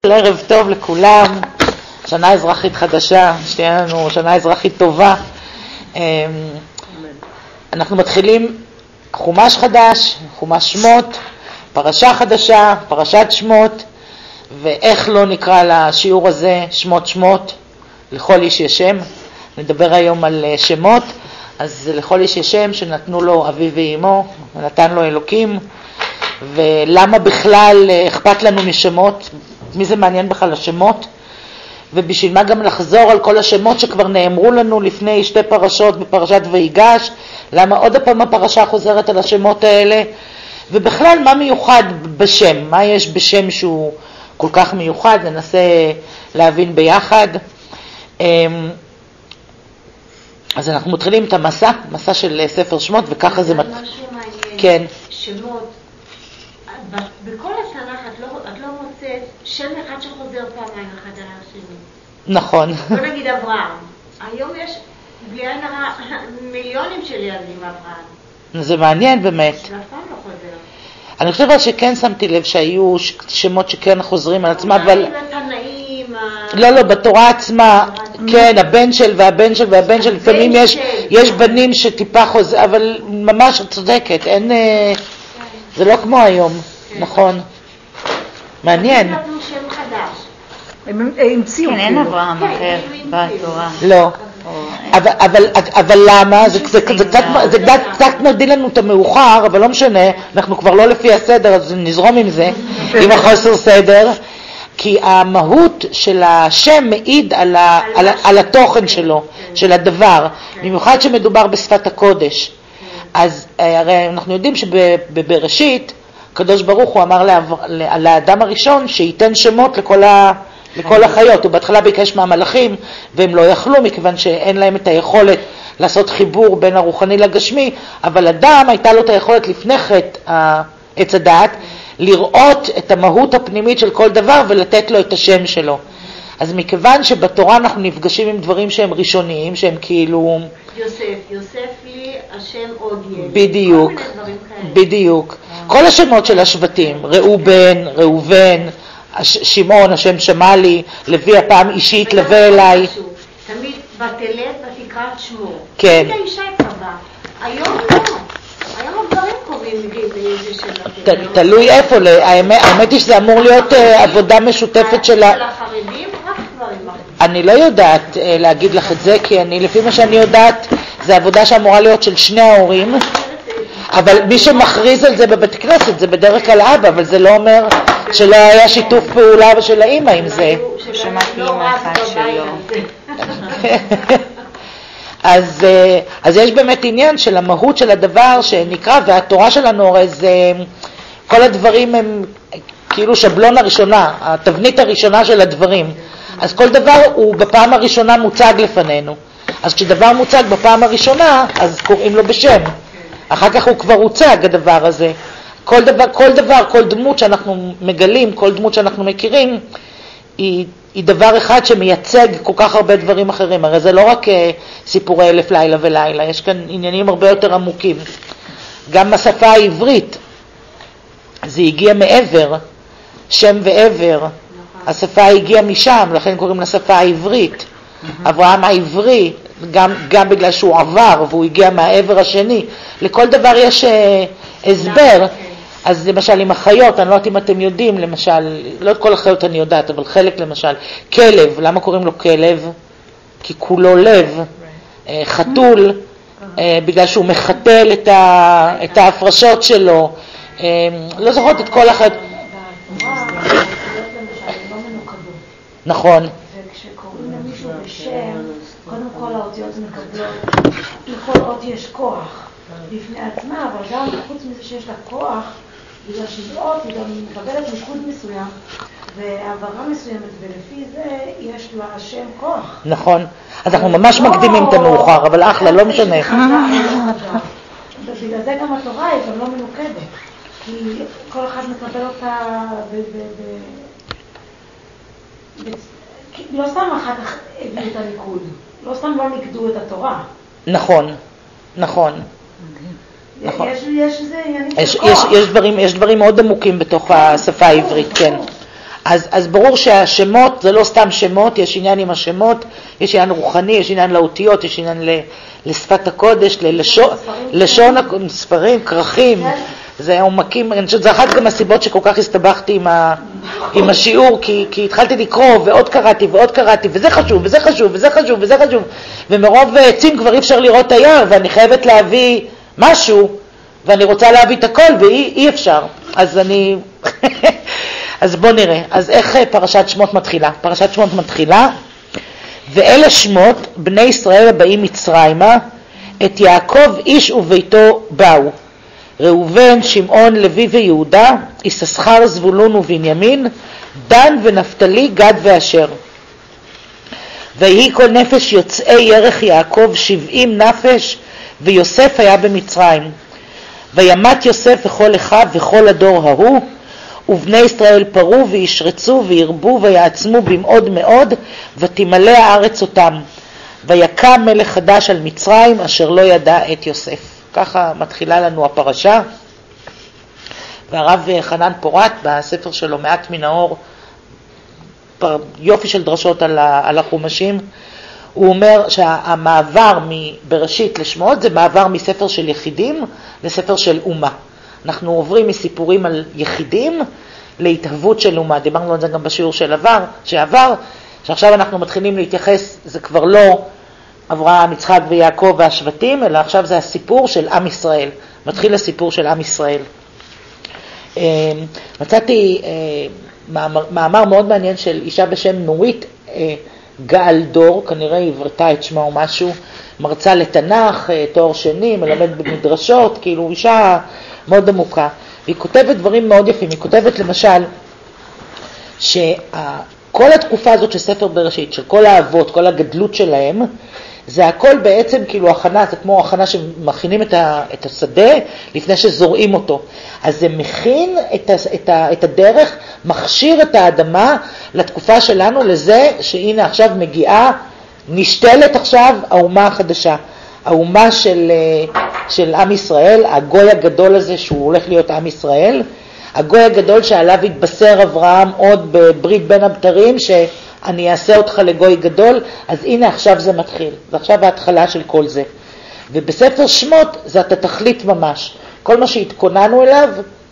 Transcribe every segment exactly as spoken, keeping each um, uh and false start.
ערב טוב לכולם, שנה אזרחית חדשה, שתהיה לנו שנה אזרחית טובה. אנחנו מתחילים חומש חדש, חומש שמות, פרשה חדשה, פרשת שמות, ואיך לא נקרא לשיעור הזה שמות שמות, לכל איש יש שם. נדבר היום על שמות, אז לכל איש יש שם שנתנו לו אבי ואימו, ונתן לו אלוקים, ולמה בכלל אכפת לנו משמות, מי זה מעניין בכלל השמות, ובשביל מה גם לחזור על כל השמות שכבר נאמרו לנו לפני שתי פרשות בפרשת ויגש, למה עוד הפעם הפרשה חוזרת על השמות האלה, ובכלל מה מיוחד בשם, מה יש בשם שהוא כל כך מיוחד, ננסה להבין ביחד. אז אנחנו מתחילים את המסע, מסע של ספר שמות, וככה זה... משהו מעניין, כן. שמות, בכל התנ"ך את לא, את לא מוצאת שם אחד שחוזר פעמיים אחד על השני. נכון. בוא נגיד אברהם. היום יש בלי עין הרע מיליונים של ילדים אברהם. זה מעניין באמת. זה אף פעם לא חוזר. אני חושבת שכן שמתי לב שהיו שמות שכן חוזרים על עצמם, אבל... התנאים, לא, לא, בתורה עצמה, כן, הבן של והבן של והבן של, לפעמים יש, יש בנים שטיפה חוזר, אבל ממש צודקת, אין... זה לא כמו היום, נכון. מעניין. נתנו שם חדש. הם המציאו. כן, אין אברהם אחר בתורה. לא. אבל, אבל, אבל למה? זה, זה, זה, קצת, זה קצת, קצת מרדיל לנו את המאוחר, אבל לא משנה, אנחנו כבר לא לפי הסדר, אז נזרום עם זה, עם החוסר סדר, כי המהות של השם מעיד על, ה, על, על התוכן שלו, של הדבר, במיוחד שמדובר בשפת הקודש. אז הרי אנחנו יודעים שבבראשית, הקדוש ברוך הוא אמר לאדם הראשון שייתן שמות לכל ה... לכל החיות. הוא בהתחלה ביקש מהמלאכים והם לא יכלו מכיוון שאין להם את היכולת לעשות חיבור בין הרוחני לגשמי, אבל אדם הייתה לו את היכולת לפני חטא עץ הדעת לראות את המהות הפנימית של כל דבר ולתת לו את השם שלו. אז מכיוון שבתורה אנחנו נפגשים עם דברים שהם ראשוניים, שהם כאילו... יוסף, יוסף לי השם עוד ילד. בדיוק, בדיוק. כל השמות של השבטים, ראובן, ראובן, שמעון, השם שמע לי, לוי הפעם אישית, לוי אליי. תמיד בתלת ותקרא את שמו. כן. תמיד האישה קבע. היום לא. היום הדברים קוראים באיזה של... תלוי איפה, האמת היא שזה אמור להיות עבודה משותפת של החרדים, רק דברים. אני לא יודעת להגיד לך את זה, כי אני, לפי מה שאני יודעת, זה עבודה שאמורה להיות של שני ההורים, אבל מי שמכריז על זה בבית כנסת זה בדרך כלל אבא, אבל זה לא אומר שלא היה שיתוף פעולה של האמא עם זה. שמעתי אמא אחת שלו. אז, אז יש באמת עניין של המהות של הדבר שנקרא, והתורה שלנו הרי זה, כל הדברים הם כאילו שבלון הראשונה, התבנית הראשונה של הדברים. אז כל דבר הוא בפעם הראשונה מוצג לפנינו. אז כשדבר מוצג בפעם הראשונה, אז קוראים לו בשם. אחר כך הוא כבר הוצג הדבר הזה. כל דבר, כל דבר, כל דמות שאנחנו מגלים, כל דמות שאנחנו מכירים, היא, היא דבר אחד שמייצג כל כך הרבה דברים אחרים. הרי זה לא רק uh, סיפורי אלף לילה ולילה, יש כאן עניינים הרבה יותר עמוקים. גם השפה העברית, זה הגיע מעבר, שם ועבר. השפה הגיעה משם, לכן קוראים לשפה העברית. אברהם העברי, גם, גם בגלל שהוא עבר והוא הגיע מהעבר השני. לכל דבר יש uh, הסבר. אז למשל עם החיות, אני לא יודעת אם אתם יודעים, למשל, לא את כל החיות אני יודעת, אבל חלק למשל, כלב, למה קוראים לו כלב? כי כולו לב, חתול, בגלל שהוא מחתל את, ה, את ההפרשות שלו, לא זוכרת את כל החיות. נכון. וכשקוראים למישהו בשם, קודם כל האותיות מקבלות, לכל אות יש כוח בפני עצמה, אבל גם חוץ מזה שיש לה כוח, בגלל שהיא אות, היא גם מקבלת ניקוד מסוים, והעברה מסוימת, ולפי זה יש לה שם כוח. נכון. אז אנחנו ממש מקדימים את המאוחר, אבל אחלה, לא משנה. ובגלל זה גם התורה היא גם לא מנוקדת, כי כל אחד מקבל אותה לא סתם אחר כך הביאו את הניקוד, לא סתם לא נקדו את התורה. נכון, נכון. נכון. יש, יש, זה, יש, יש, יש, דברים, יש דברים מאוד עמוקים בתוך השפה העברית, כן. אז, אז ברור שהשמות זה לא סתם שמות, יש עניין עם השמות, יש עניין רוחני, יש עניין לאותיות, יש עניין לשפת הקודש, ללשון, לשון, ספרים, כרכים, זה עומקים, אני חושבת, זה אחת גם הסיבות שכל כך הסתבכתי עם, ה, עם השיעור, כי, כי התחלתי לקרוא ועוד קראתי ועוד קראתי, וזה חשוב, וזה חשוב, וזה חשוב, וזה חשוב, ומרוב עצים כבר אי אפשר לראות את היער, ואני חייבת להביא משהו, ואני רוצה להביא את הכל, ואי אי אפשר. אז אני... אז בוא נראה. אז איך פרשת שמות מתחילה? פרשת שמות מתחילה, ואלה שמות בני ישראל הבאים מצרימה, את יעקב איש וביתו באו. ראובן, שמעון, לוי ויהודה, יששכר, זבולון ובנימין, דן ונפתלי, גד ואשר. ויהי כל נפש יוצאי ירך יעקב שבעים נפש, ויוסף היה במצרים. וימת יוסף וכל אחיו וכל הדור ההוא, ובני ישראל פרו וישרצו וירבו ויעצמו במאוד מאוד, ותמלא הארץ אותם. ויקם מלך חדש על מצרים אשר לא ידע את יוסף. ככה מתחילה לנו הפרשה. והרב חנן פורת בספר שלו מעט מן האור, יופי של דרשות על, על החומשים, הוא אומר שהמעבר מבראשית לשמות זה מעבר מספר של יחידים לספר של אומה. אנחנו עוברים מסיפורים על יחידים להתהוות של אומה. דיברנו על זה גם בשיעור של עבר, שעבר, שעכשיו אנחנו מתחילים להתייחס, זה כבר לא אברהם, יצחק ויעקב והשבטים, אלא עכשיו זה הסיפור של עם ישראל. מתחיל הסיפור של עם ישראל. מצאתי מאמר, מאמר מאוד מעניין של אישה בשם נורית גאל דור, כנראה עברתה את שמה או משהו, מרצה לתנ"ך, תואר שני, מלמד במדרשות, כאילו אישה מאוד עמוקה. והיא כותבת דברים מאוד יפים. היא כותבת למשל שכל התקופה הזאת של ספר בראשית, של כל האבות, כל הגדלות שלהם, זה הכל בעצם כאילו הכנה, זה כמו הכנה שמכינים את, ה, את השדה לפני שזורעים אותו. אז זה מכין את, ה, את, ה, את הדרך, מכשיר את האדמה לתקופה שלנו, לזה שהנה עכשיו מגיעה, נשתלת עכשיו האומה החדשה. האומה של, של עם ישראל, הגוי הגדול הזה שהוא הולך להיות עם ישראל, הגוי הגדול שעליו התבשר אברהם עוד בברית בין הבתרים, שאני אעשה אותך לגוי גדול, אז הנה עכשיו זה מתחיל, ועכשיו ההתחלה של כל זה. ובספר שמות זה אתה תחליט ממש, כל מה שהתכוננו אליו,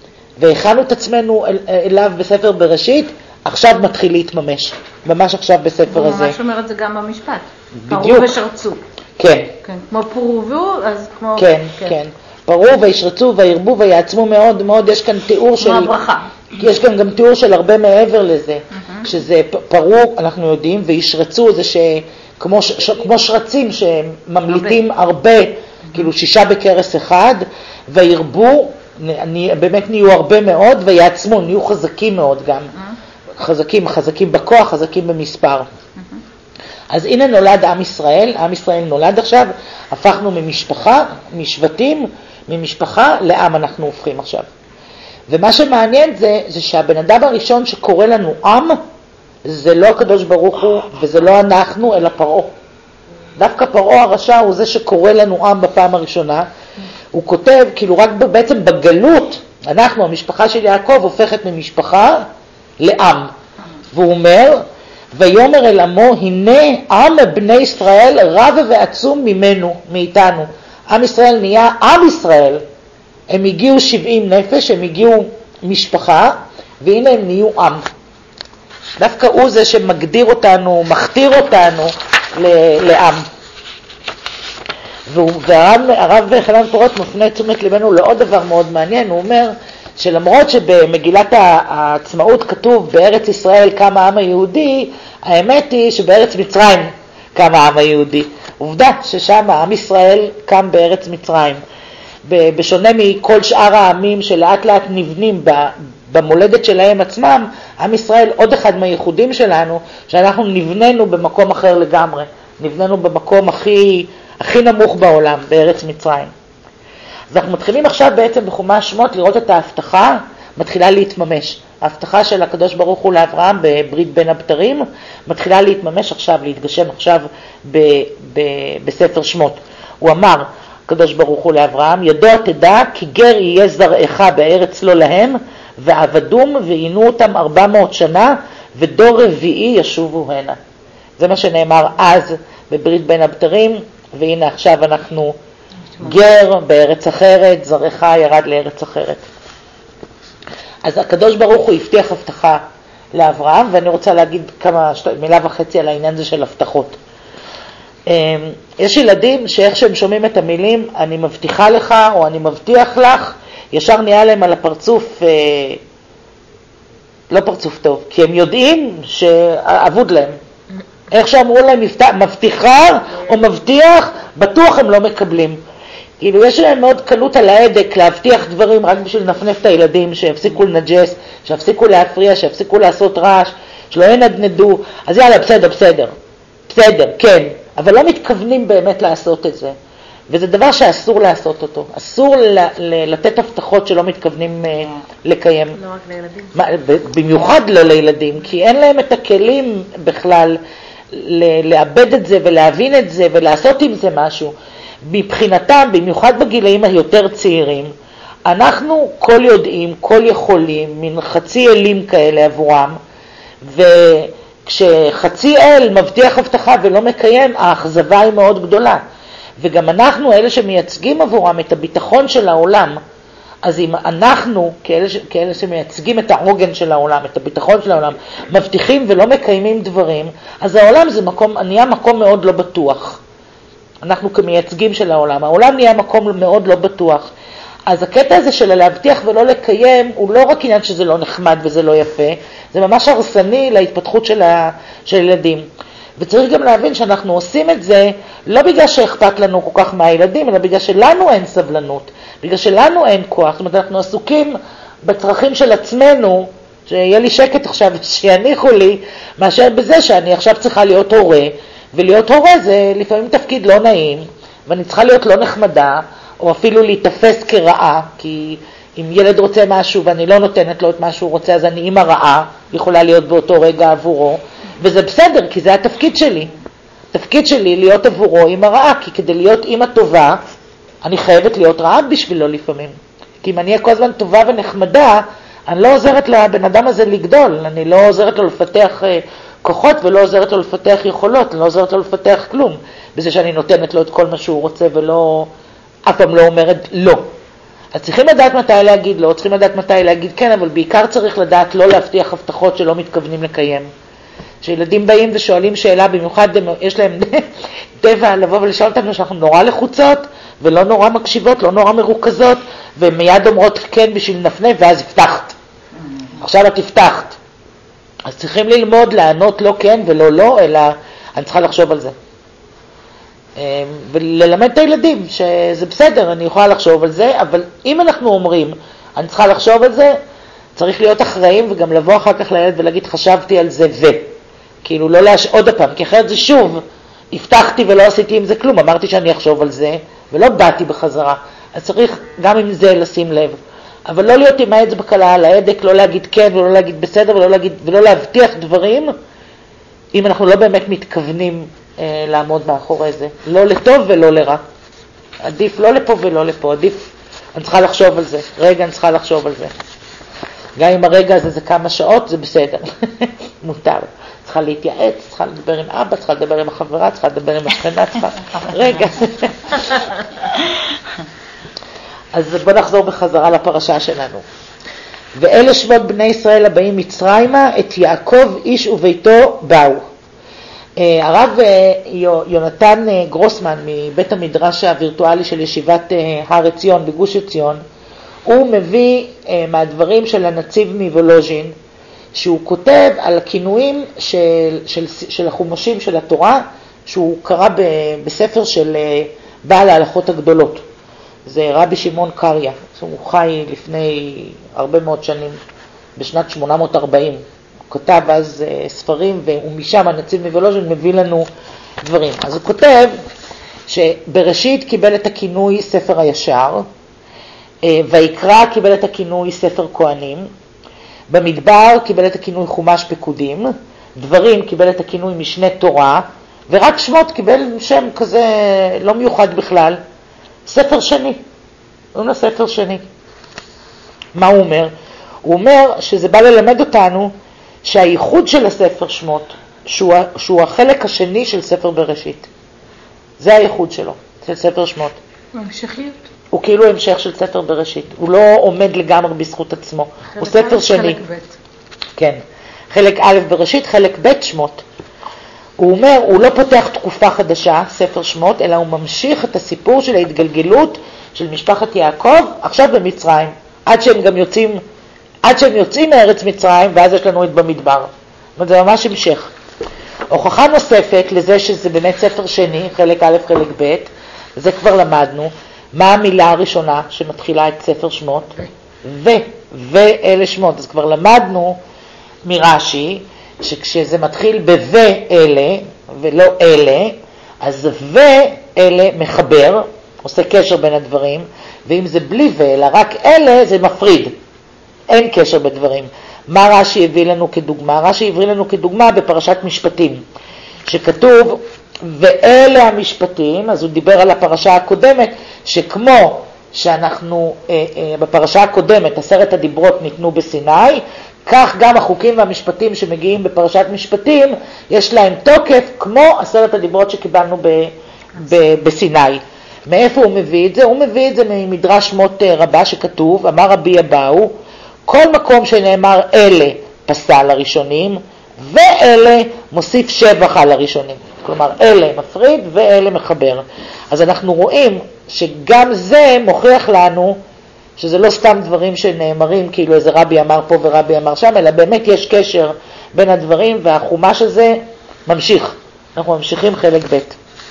והכנו את עצמנו אל, אליו בספר בראשית, עכשיו מתחיל להתממש, ממש עכשיו בספר הזה. הוא ממש אומר את זה גם במשפט, בדיוק. פרו ושרצו. כן. כן, כמו פרו, אז כמו... כן, כן. כן. פרו וישרצו וירבו ויעצמו מאוד מאוד, יש כאן תיאור של... כמו הברכה. יש כאן גם תיאור של הרבה מעבר לזה, mm-hmm. שזה פרו, אנחנו יודעים, וישרצו זה שכמו ש... כמו שרצים שממליטים הרבה, הרבה mm-hmm. כאילו שישה בקרס אחד, וירבו, באמת נהיו הרבה מאוד, ויעצמו, נהיו חזקים מאוד גם. Mm-hmm. חזקים, חזקים בכוח, חזקים במספר. Mm-hmm. אז הנה נולד עם ישראל, עם ישראל נולד עכשיו, הפכנו ממשפחה, משבטים, ממשפחה לעם אנחנו הופכים עכשיו. ומה שמעניין זה, זה שהבן אדם הראשון שקורא לנו עם, זה לא הקדוש ברוך הוא, וזה לא אנחנו, אלא פרעה. דווקא פרעה הרשע הוא זה שקורא לנו עם בפעם הראשונה. הוא כותב, כאילו רק בעצם בגלות, אנחנו, המשפחה של יעקב, הופכת ממשפחה לעם. והוא אומר, ויומר אל עמו, הנה עם בני ישראל רב ועצום ממנו, מאיתנו. עם ישראל נהיה עם ישראל. הם הגיעו שבעים נפש, הם הגיעו משפחה, והנה הם נהיו עם. דווקא הוא זה שמגדיר אותנו, מכתיר אותנו לעם. והרב חנן פורת מפנה תשומת ליבנו לעוד דבר מאוד מעניין, הוא אומר שלמרות שבמגילת העצמאות כתוב בארץ ישראל קם העם היהודי, האמת היא שבארץ מצרים קם העם היהודי. עובדה ששם העם ישראל קם בארץ מצרים. בשונה מכל שאר העמים שלאט לאט נבנים במולדת שלהם עצמם, עם ישראל עוד אחד מהייחודים שלנו, שאנחנו נבננו במקום אחר לגמרי. נבננו במקום הכי, הכי נמוך בעולם, בארץ מצרים. אז אנחנו מתחילים עכשיו בעצם בחומש שמות לראות את ההבטחה, מתחילה להתממש. ההבטחה של הקדוש ברוך הוא לאברהם בברית בין הבתרים, מתחילה להתממש עכשיו, להתגשם עכשיו ב, ב, בספר שמות. הוא אמר, הקדוש ברוך הוא לאברהם, ידוע תדע כי גר יהיה זרעך בארץ לא להם, ועבדום ועינו אותם ארבע מאות שנה, ודור רביעי ישובו הנה. זה מה שנאמר אז בברית בין הבתרים, והנה עכשיו אנחנו גר בארץ אחרת, זרעך ירד לארץ אחרת. אז הקדוש ברוך הוא הבטיח הבטחה לאברהם, ואני רוצה להגיד כמה מילה וחצי על העניין הזה של הבטחות. יש ילדים שאיך שהם שומעים את המילים, אני מבטיחה לך או אני מבטיח לך, ישר נהיה להם על הפרצוף, לא פרצוף טוב, כי הם יודעים שעבוד להם. איך שאמרו להם מבטיחה או מבטיח, בטוח הם לא מקבלים. כאילו יש להם מאוד קלות על ההדק להבטיח דברים רק בשביל לנפנף את הילדים, שיפסיקו לנג'ס, שיפסיקו להפריע, שיפסיקו לעשות רעש, שלא ינדנדו. אז יאללה, בסדר, בסדר, בסדר, כן, אבל לא מתכוונים באמת לעשות את זה. וזה דבר שאסור לעשות אותו. אסור ל- ל- לתת הבטחות שלא מתכוונים uh, לקיים. לא רק לילדים. מה, במיוחד לא לילדים, כי אין להם את הכלים בכלל ל- לאבד את זה ולהבין את זה ולעשות עם זה משהו. מבחינתם, במיוחד בגילאים היותר צעירים, אנחנו כל יודעים, כל יכולים, מין חצי אלים כאלה עבורם, וכשחצי אל מבטיח הבטחה ולא מקיים, האכזבה היא מאוד גדולה. וגם אנחנו, אלה שמייצגים עבורם את הביטחון של העולם, אז אם אנחנו, כאלה, כאלה שמייצגים את העוגן של העולם, את הביטחון של העולם, מבטיחים ולא מקיימים דברים, אז העולם זה מקום, נהיה מקום מאוד לא בטוח. אנחנו כמייצגים של העולם, העולם נהיה מקום מאוד לא בטוח. אז הקטע הזה של להבטיח ולא לקיים, הוא לא רק עניין שזה לא נחמד וזה לא יפה, זה ממש הרסני להתפתחות של, ה, של ילדים. וצריך גם להבין שאנחנו עושים את זה לא בגלל שאכפת לנו כל כך מהילדים, אלא בגלל שלנו אין סבלנות, בגלל שלנו אין כוח. זאת אומרת, אנחנו עסוקים בצרכים של עצמנו, שיהיה לי שקט עכשיו, שיניחו לי, מאשר בזה שאני עכשיו צריכה להיות הורה, ולהיות הורה זה לפעמים תפקיד לא נעים, ואני צריכה להיות לא נחמדה, או אפילו להתאפס כרעה, כי אם ילד רוצה משהו ואני לא נותנת לו את מה שהוא רוצה, אז אני אימא רעה, יכולה להיות באותו רגע עבורו, וזה בסדר, כי זה התפקיד שלי. תפקיד שלי להיות עבורו אימא רעה, כי כדי להיות אימא טובה, אני חייבת להיות רעה בשבילו לפעמים. כי אם אני אהיה כל הזמן טובה ונחמדה, אני לא עוזרת לבן אדם הזה לגדול, אני לא עוזרת לו לפתח כוחות ולא עוזרת לו לפתח יכולות, אני לא עוזרת לו לפתח כלום, בזה שאני נותנת לו את כל מה שהוא רוצה ולא, אף פעם לא אומרת לא. אז צריכים לדעת מתי להגיד לא, צריכים לדעת מתי להגיד כן, אבל בעיקר צריך לדעת לא להבטיח הבטחות שלא מתכוונים לקיים. שילדים באים ושואלים שאלה, במיוחד יש להם טבע לבוא ולשאול אותנו שאנחנו נורא לחוצות ולא נורא מקשיבות, לא נורא מרוכזות, ומיד אומרות כן בשביל נפנה, ואז הבטחת. עכשיו את הבטחת. אז צריכים ללמוד לענות לא כן ולא לא, אלא אני צריכה לחשוב על זה. וללמד את הילדים שזה בסדר, אני יכולה לחשוב על זה, אבל אם אנחנו אומרים אני צריכה לחשוב על זה, צריך להיות אחראים וגם לבוא אחר כך לילד ולהגיד חשבתי על זה ו... כאילו לא להש... עוד הפעם, כי אחרת זה שוב, הבטחתי ולא עשיתי עם זה כלום, אמרתי שאני אחשוב על זה ולא באתי בחזרה. אז צריך גם עם זה לשים לב. אבל לא להיות עם האצבע קלה על ההדק, לא להגיד כן ולא להגיד בסדר ולא, להגיד, ולא להבטיח דברים, אם אנחנו לא באמת מתכוונים אה, לעמוד מאחורי זה. לא לטוב ולא לרע. עדיף לא לפה ולא לפה, עדיף, אני צריכה לחשוב על זה. רגע, אני צריכה לחשוב על זה. גם אם הרגע הזה זה כמה שעות, זה בסדר. מותר. צריכה להתייעץ, צריכה לדבר עם אבא, צריכה לדבר עם החברה, צריכה לדבר עם השכנה, צריכה... רגע. אז בוא נחזור בחזרה לפרשה שלנו. ואלה שמות בני ישראל הבאים מצרימה, את יעקב איש וביתו באו. הרב יונתן גרוסמן מבית המדרש הווירטואלי של ישיבת הר עציון בגוש עציון, הוא מביא מהדברים של הנציב מוולוז'ין, שהוא כותב על הכינויים של, של, של החומשים של התורה, שהוא קרא ב, בספר של בעל ההלכות הגדולות. זה רבי שמעון קריא, הוא חי לפני הרבה מאוד שנים, בשנת שמונה מאות וארבעים. הוא כתב אז ספרים, ומשם הנציב מוולוז'ין מביא לנו דברים. אז הוא כותב שבראשית קיבל את הכינוי ספר הישר, ויקרא קיבל את הכינוי ספר כהנים, במדבר קיבל את הכינוי חומש פקודים, דברים קיבל את הכינוי משנה תורה, ורק שמות קיבל שם כזה לא מיוחד בכלל, ספר שני. הוא אומר ספר שני. מה הוא אומר? הוא אומר שזה בא ללמד אותנו שהייחוד של הספר שמות, שהוא, שהוא החלק השני של ספר בראשית. זה הייחוד שלו, של ספר שמות. המשכיות. הוא כאילו המשך של ספר בראשית, הוא לא עומד לגמרי בזכות עצמו, הוא ספר שני. חלק ב'. כן, חלק א' בראשית, חלק ב' שמות. הוא אומר, הוא לא פותח תקופה חדשה, ספר שמות, אלא הוא ממשיך את הסיפור של ההתגלגלות של משפחת יעקב, עכשיו במצרים, עד שהם גם יוצאים, עד שהם יוצאים מארץ מצרים, ואז יש לנו את במדבר. זאת אומרת, זה ממש המשך. הוכחה נוספת לזה שזה באמת ספר שני, חלק א', חלק ב', זה כבר למדנו, מה המילה הראשונה שמתחילה את ספר שמות? ו, ואלה שמות. אז כבר למדנו מרש"י, שכשזה מתחיל ב"ואלה" ולא אלה, אז "ואלה" מחבר, עושה קשר בין הדברים, ואם זה בלי "ואלה", רק "אלה" זה מפריד, אין קשר בדברים. מה רש"י הביא לנו כדוגמה? רש"י הביא לנו כדוגמה בפרשת משפטים, שכתוב "ואלה המשפטים", אז הוא דיבר על הפרשה הקודמת, שכמו שאנחנו אה, אה, בפרשה הקודמת עשרת הדיברות ניתנו בסיני, כך גם החוקים והמשפטים שמגיעים בפרשת משפטים, יש להם תוקף כמו עשרת הדיברות שקיבלנו ב, ב, בסיני. מאיפה הוא מביא את זה? הוא מביא את זה ממדרש שמות רבה שכתוב, אמר רבי אבאו, כל מקום שנאמר אלה פסל הראשונים, ואלה מוסיף שבח על הראשונים. כלומר, אלה מפריד ואלה מחבר. אז אנחנו רואים שגם זה מוכיח לנו שזה לא סתם דברים שנאמרים, כאילו איזה רבי אמר פה ורבי אמר שם, אלא באמת יש קשר בין הדברים, והחומש הזה ממשיך. אנחנו ממשיכים חלק ב'.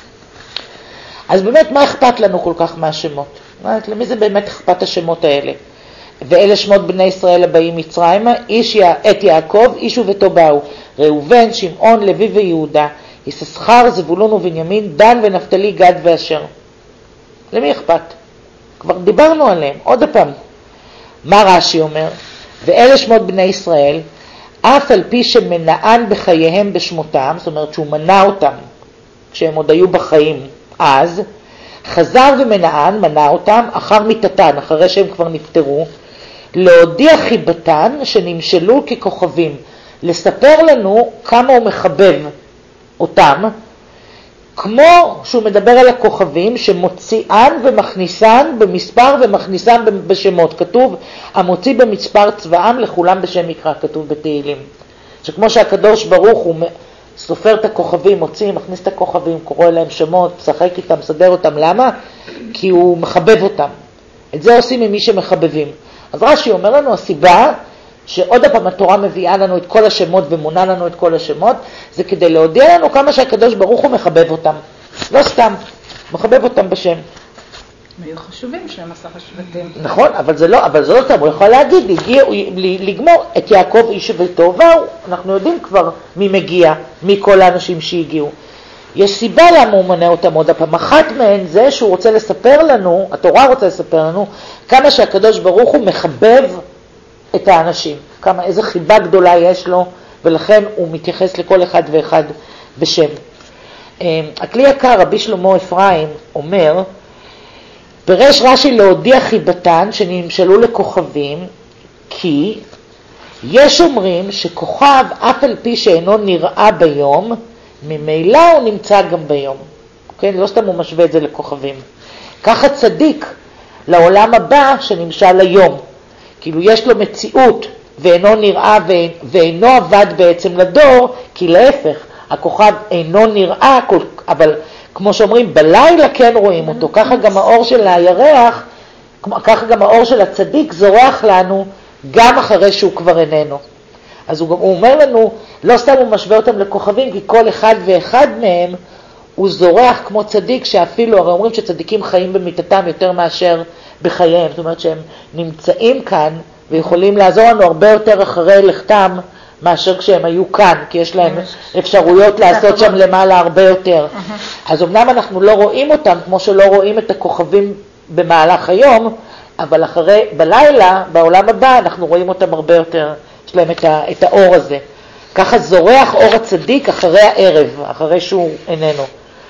אז באמת, מה אכפת לנו כל כך מהשמות? למי זה באמת אכפת השמות האלה? ואלה שמות בני ישראל הבאים מצרימה, איש את יעקב, איש וביתו באו, ראובן, שמעון, לוי ויהודה, יששכר, זבולון ובנימין, דן ונפתלי, גד ואשר. למי אכפת? כבר דיברנו עליהם, עוד הפעם. מה רש"י אומר? ואלה שמות בני ישראל, אף על פי שמנען בחייהם בשמותם, זאת אומרת שהוא מנע אותם כשהם עוד היו בחיים אז, חזר ומנען, מנע אותם, אחר מיתתן, אחרי שהם כבר נפטרו, להודיע חיבתן שנמשלו ככוכבים, לספר לנו כמה הוא מחבב אותם, כמו שהוא מדבר על הכוכבים שמוציאן ומכניסן במספר ומכניסן בשמות. כתוב, המוציא במספר צבאם לכולם בשם מקרא, כתוב בתהילים. שכמו שהקדוש ברוך הוא סופר את הכוכבים, מוציא, מכניס את הכוכבים, קורא להם שמות, משחק איתם, מסדר אותם. למה? כי הוא מחבב אותם. את זה עושים ממי שמחבבים. אז רש"י אומר לנו, הסיבה שעוד הפעם התורה מביאה לנו את כל השמות ומונה לנו את כל השמות, זה כדי להודיע לנו כמה שהקדוש ברוך הוא מחבב אותם. לא סתם, מחבב אותם בשם. היו חשובים שהם עשה השבטים. נכון, אבל זה לא, אבל זה לא סתם, הוא יכול להגיד, הגיע, לגמור את יעקב איש וביתו, ואו, אנחנו יודעים כבר מי מגיע, מי כל האנשים שהגיעו. יש סיבה למה הוא מונה אותם עוד הפעם. אחת מהן זה שהוא רוצה לספר לנו, התורה רוצה לספר לנו, כמה שהקדוש ברוך הוא מחבב את האנשים, כמה, איזה חיבה גדולה יש לו, ולכן הוא מתייחס לכל אחד ואחד בשם. הכלי יקר, רבי שלמה אפרים, אומר, פירש רש"י להודיע חיבתן שנמשלו לכוכבים, כי יש אומרים שכוכב אף על פי שאינו נראה ביום, ממילא הוא נמצא גם ביום. כן? לא סתם הוא משווה את זה לכוכבים. ככה צדיק לעולם הבא שנמשל ליום. כאילו יש לו מציאות ואינו נראה ואינו עבד בעצם לדור, כי להפך, הכוכב אינו נראה, אבל כמו שאומרים, בלילה כן רואים אותו. ככה גם האור של הירח, ככה גם האור של הצדיק זורח לנו גם אחרי שהוא כבר איננו. אז הוא, הוא אומר לנו, לא סתם הוא משווה אותם לכוכבים, כי כל אחד ואחד מהם הוא זורח כמו צדיק, שאפילו, הרי אומרים שצדיקים חיים במיטתם יותר מאשר בחייהם. זאת אומרת שהם נמצאים כאן ויכולים לעזור לנו הרבה יותר אחרי לכתם מאשר כשהם היו כאן, כי יש להם אפשרויות לעשות שם למעלה הרבה יותר. אז אמנם אנחנו לא רואים אותם כמו שלא רואים את הכוכבים במהלך היום, אבל אחרי, בלילה, בעולם הבא, אנחנו רואים אותם הרבה יותר. יש להם את, ה, את האור הזה. ככה זורח אור הצדיק אחרי הערב, אחרי שהוא איננו.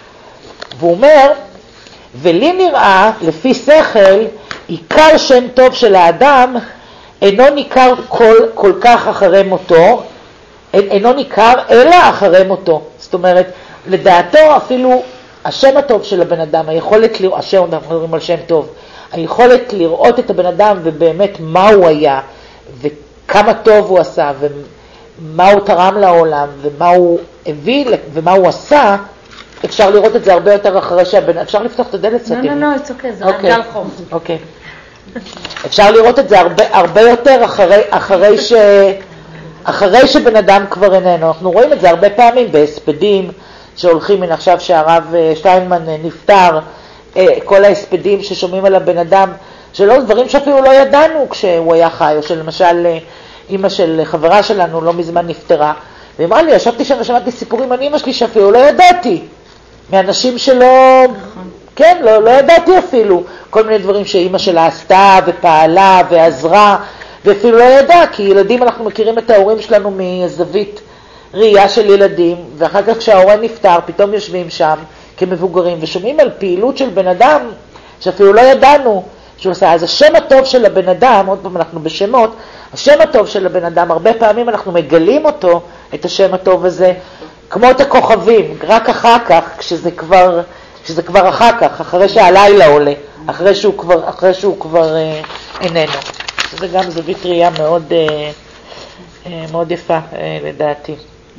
והוא אומר, ולי נראה, לפי שכל, עיקר שם טוב של האדם, אינו ניכר כל, כל כך אחרי מותו, אינו ניכר אלא אחרי מותו. זאת אומרת, לדעתו אפילו השם הטוב של הבן אדם, היכולת לראות, השם, אנחנו מדברים על שם טוב, היכולת לראות את הבן אדם ובאמת מה הוא היה, וכמה טוב הוא עשה, ומה הוא תרם לעולם, ומה הוא הביא, ומה הוא עשה, אפשר לראות את זה הרבה יותר אחרי שהבן... אפשר לפתוח את הדלת קצת? לא, לא, לא, it's okay, זה רק גל חום. אוקיי. אפשר לראות את זה הרבה, הרבה יותר אחרי, אחרי, ש... אחרי שבן אדם כבר איננו. אנחנו רואים את זה הרבה פעמים בהספדים שהולכים מן עכשיו שהרב שטיינמן נפטר, כל ההספדים ששומעים על הבן אדם, שלא דברים שאפילו לא ידענו כשהוא היה חי, או שלמשל אמא של חברה שלנו לא מזמן נפטרה, והיא אמרה לי, ישבתי שם ושמעתי סיפורים על אמא שלי שאפילו לא ידעתי, מאנשים שלא, כן, לא, לא ידעתי אפילו, כל מיני דברים שאמא שלה עשתה ופעלה ועזרה, ואפילו לא ידע, כי ילדים אנחנו מכירים את ההורים שלנו מזווית ראייה של ילדים, ואחר כך כשההורה נפטר, פתאום יושבים שם כמבוגרים, ושומעים על פעילות של בן אדם, שאפילו לא ידענו שהוא עושה. אז השם הטוב של הבן אדם, עוד פעם אנחנו בשמות, השם הטוב של הבן אדם, הרבה פעמים אנחנו מגלים אותו, את השם הטוב הזה, כמו את הכוכבים, רק אחר כך, כשזה כבר, כשזה כבר אחר כך, אחרי שהלילה עולה, אחרי שהוא כבר, אחרי שהוא כבר אה, איננו. זה גם זווית ראייה מאוד, אה, אה, מאוד יפה, אה, לדעתי.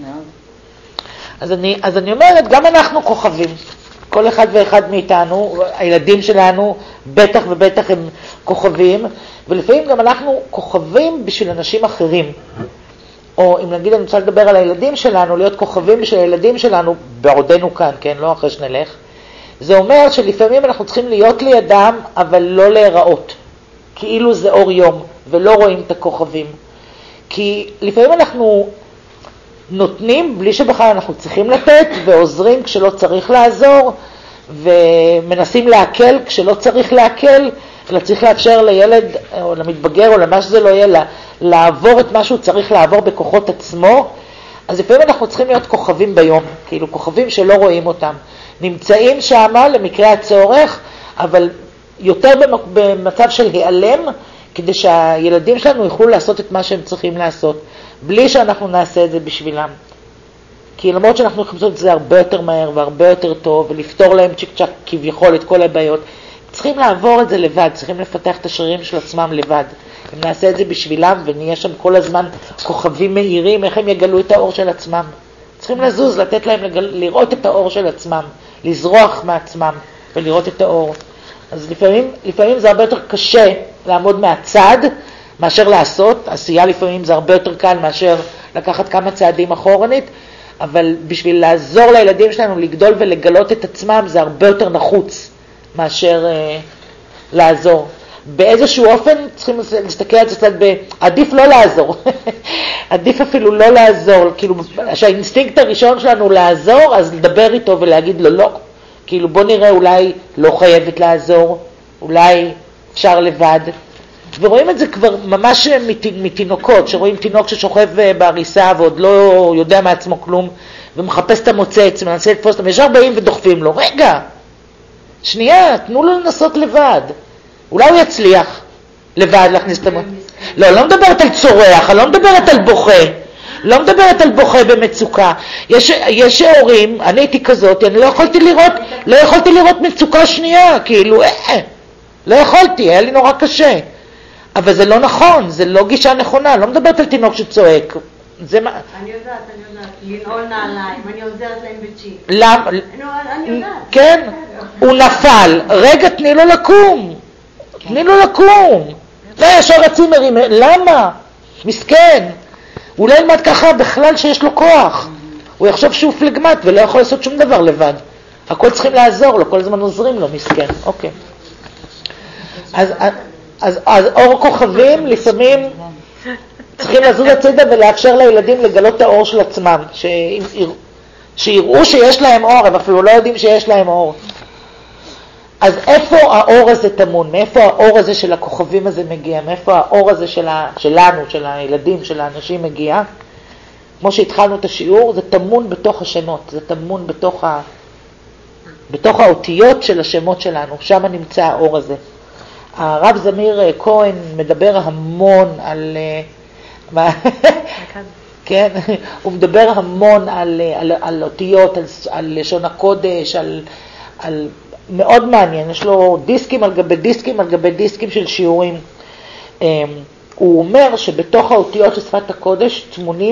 אז אני, אז אני אומרת, גם אנחנו כוכבים. כל אחד ואחד מאיתנו, הילדים שלנו, בטח ובטח הם כוכבים, ולפעמים גם אנחנו כוכבים בשביל אנשים אחרים. או אם נגיד אני רוצה לדבר על הילדים שלנו, להיות כוכבים בשביל הילדים שלנו, בעודנו כאן, כן, לא אחרי שנלך. זה אומר שלפעמים אנחנו צריכים להיות לידם, אבל לא להיראות. כאילו זה אור יום, ולא רואים את הכוכבים. כי לפעמים אנחנו נותנים בלי שבכלל אנחנו צריכים לתת, ועוזרים כשלא צריך לעזור, ומנסים להקל כשלא צריך להקל, אלא צריך לאפשר לילד או למתבגר או למה שזה לא יהיה, לעבור את מה שהוא צריך לעבור בכוחות עצמו. אז לפעמים אנחנו צריכים להיות כוכבים ביום, כאילו כוכבים שלא רואים אותם. נמצאים שם למקרה הצורך, אבל יותר במצב של היעלם, כדי שהילדים שלנו יוכלו לעשות את מה שהם צריכים לעשות, בלי שאנחנו נעשה את זה בשבילם. כי למרות שאנחנו יכולים לעשות את זה הרבה יותר מהר והרבה יותר טוב, ולפתור להם צ'יק צ'ק כביכול את כל הבעיות, צריכים לעבור את זה לבד, צריכים לפתח את השרירים של עצמם לבד. אם נעשה את זה בשבילם ונהיה שם כל הזמן כוכבים מהירים, איך הם יגלו את האור של עצמם? צריכים לזוז, לתת להם לגל... לראות את האור של עצמם, לזרוח מעצמם ולראות את האור. אז לפעמים, לפעמים זה הרבה יותר קשה לעמוד מהצד מאשר לעשות. עשייה לפעמים זה הרבה יותר קל מאשר לקחת כמה צעדים אחורנית, אבל בשביל לעזור לילדים שלנו לגדול ולגלות את עצמם זה הרבה יותר נחוץ מאשר אה, לעזור. באיזשהו אופן צריכים להסתכל על זה קצת בעדיף לא לעזור. עדיף אפילו לא לעזור, כאילו שהאינסטינקט הראשון שלנו לעזור, אז לדבר איתו ולהגיד לו לא. כאילו בוא נראה, אולי לא חייבת לעזור, אולי אפשר לבד. ורואים את זה כבר ממש מתינוקות, שרואים תינוק ששוכב בעריסה ועוד לא יודע מעצמו כלום, ומחפש את המוצץ, ומנסה לתפוס אותם, ישר באים ודוחפים לו, רגע, שנייה, תנו לו לנסות לבד. אולי הוא יצליח לבד להכניס את המוצץ. לא, לא מדברת על צורח, אני לא מדברת על בוכה. לא מדברת על בוכה במצוקה. יש, יש הורים, אני הייתי כזאת, אני לא יכולתי לראות, לא יכולתי לראות מצוקה שנייה, כאילו, אה, לא יכולתי, היה לי נורא קשה. אבל זה לא נכון, זה לא גישה נכונה, לא מדברת על תינוק שצועק. זה מה... אני יודעת, אני יודעת, לנעול נעליים, אני עוזרת להם בצ'יפ. למה? אני יודעת. כן, הוא נפל, רגע, תני לו לקום. תני לו לקום. לא, ישר רצים מרים, למה? מסכן. הוא לא ילמד ככה בכלל שיש לו כוח. הוא יחשוב שהוא פלגמט ולא יכול לעשות שום דבר לבד. הכל צריכים לעזור לו, כל הזמן עוזרים לו, מסכן. אוקיי. אז, אז, אז אור כוכבים לפעמים צריכים לזוז הצידה ולאפשר לילדים לגלות את האור של עצמם. שיראו שיש להם אור, אבל אפילו לא יודעים שיש להם אור. אז איפה האור הזה תמון? מאיפה האור הזה של הכוכבים הזה מגיע? מאיפה האור הזה של ה... שלנו, של הילדים, של האנשים מגיע? כמו שהתחלנו את השיעור, זה תמון בתוך השמות, זה תמון בתוך, ה... בתוך האותיות של השמות שלנו, שם נמצא האור הזה. הרב זמיר כהן מדבר המון על... כן, הוא מדבר המון על, על, על אותיות, על, על לשון הקודש, על, על... מאוד מעניין, יש לו דיסקים על גבי דיסקים על גבי דיסקים של שיעורים. הוא אומר שבתוך האותיות של שפת הקודש תמונים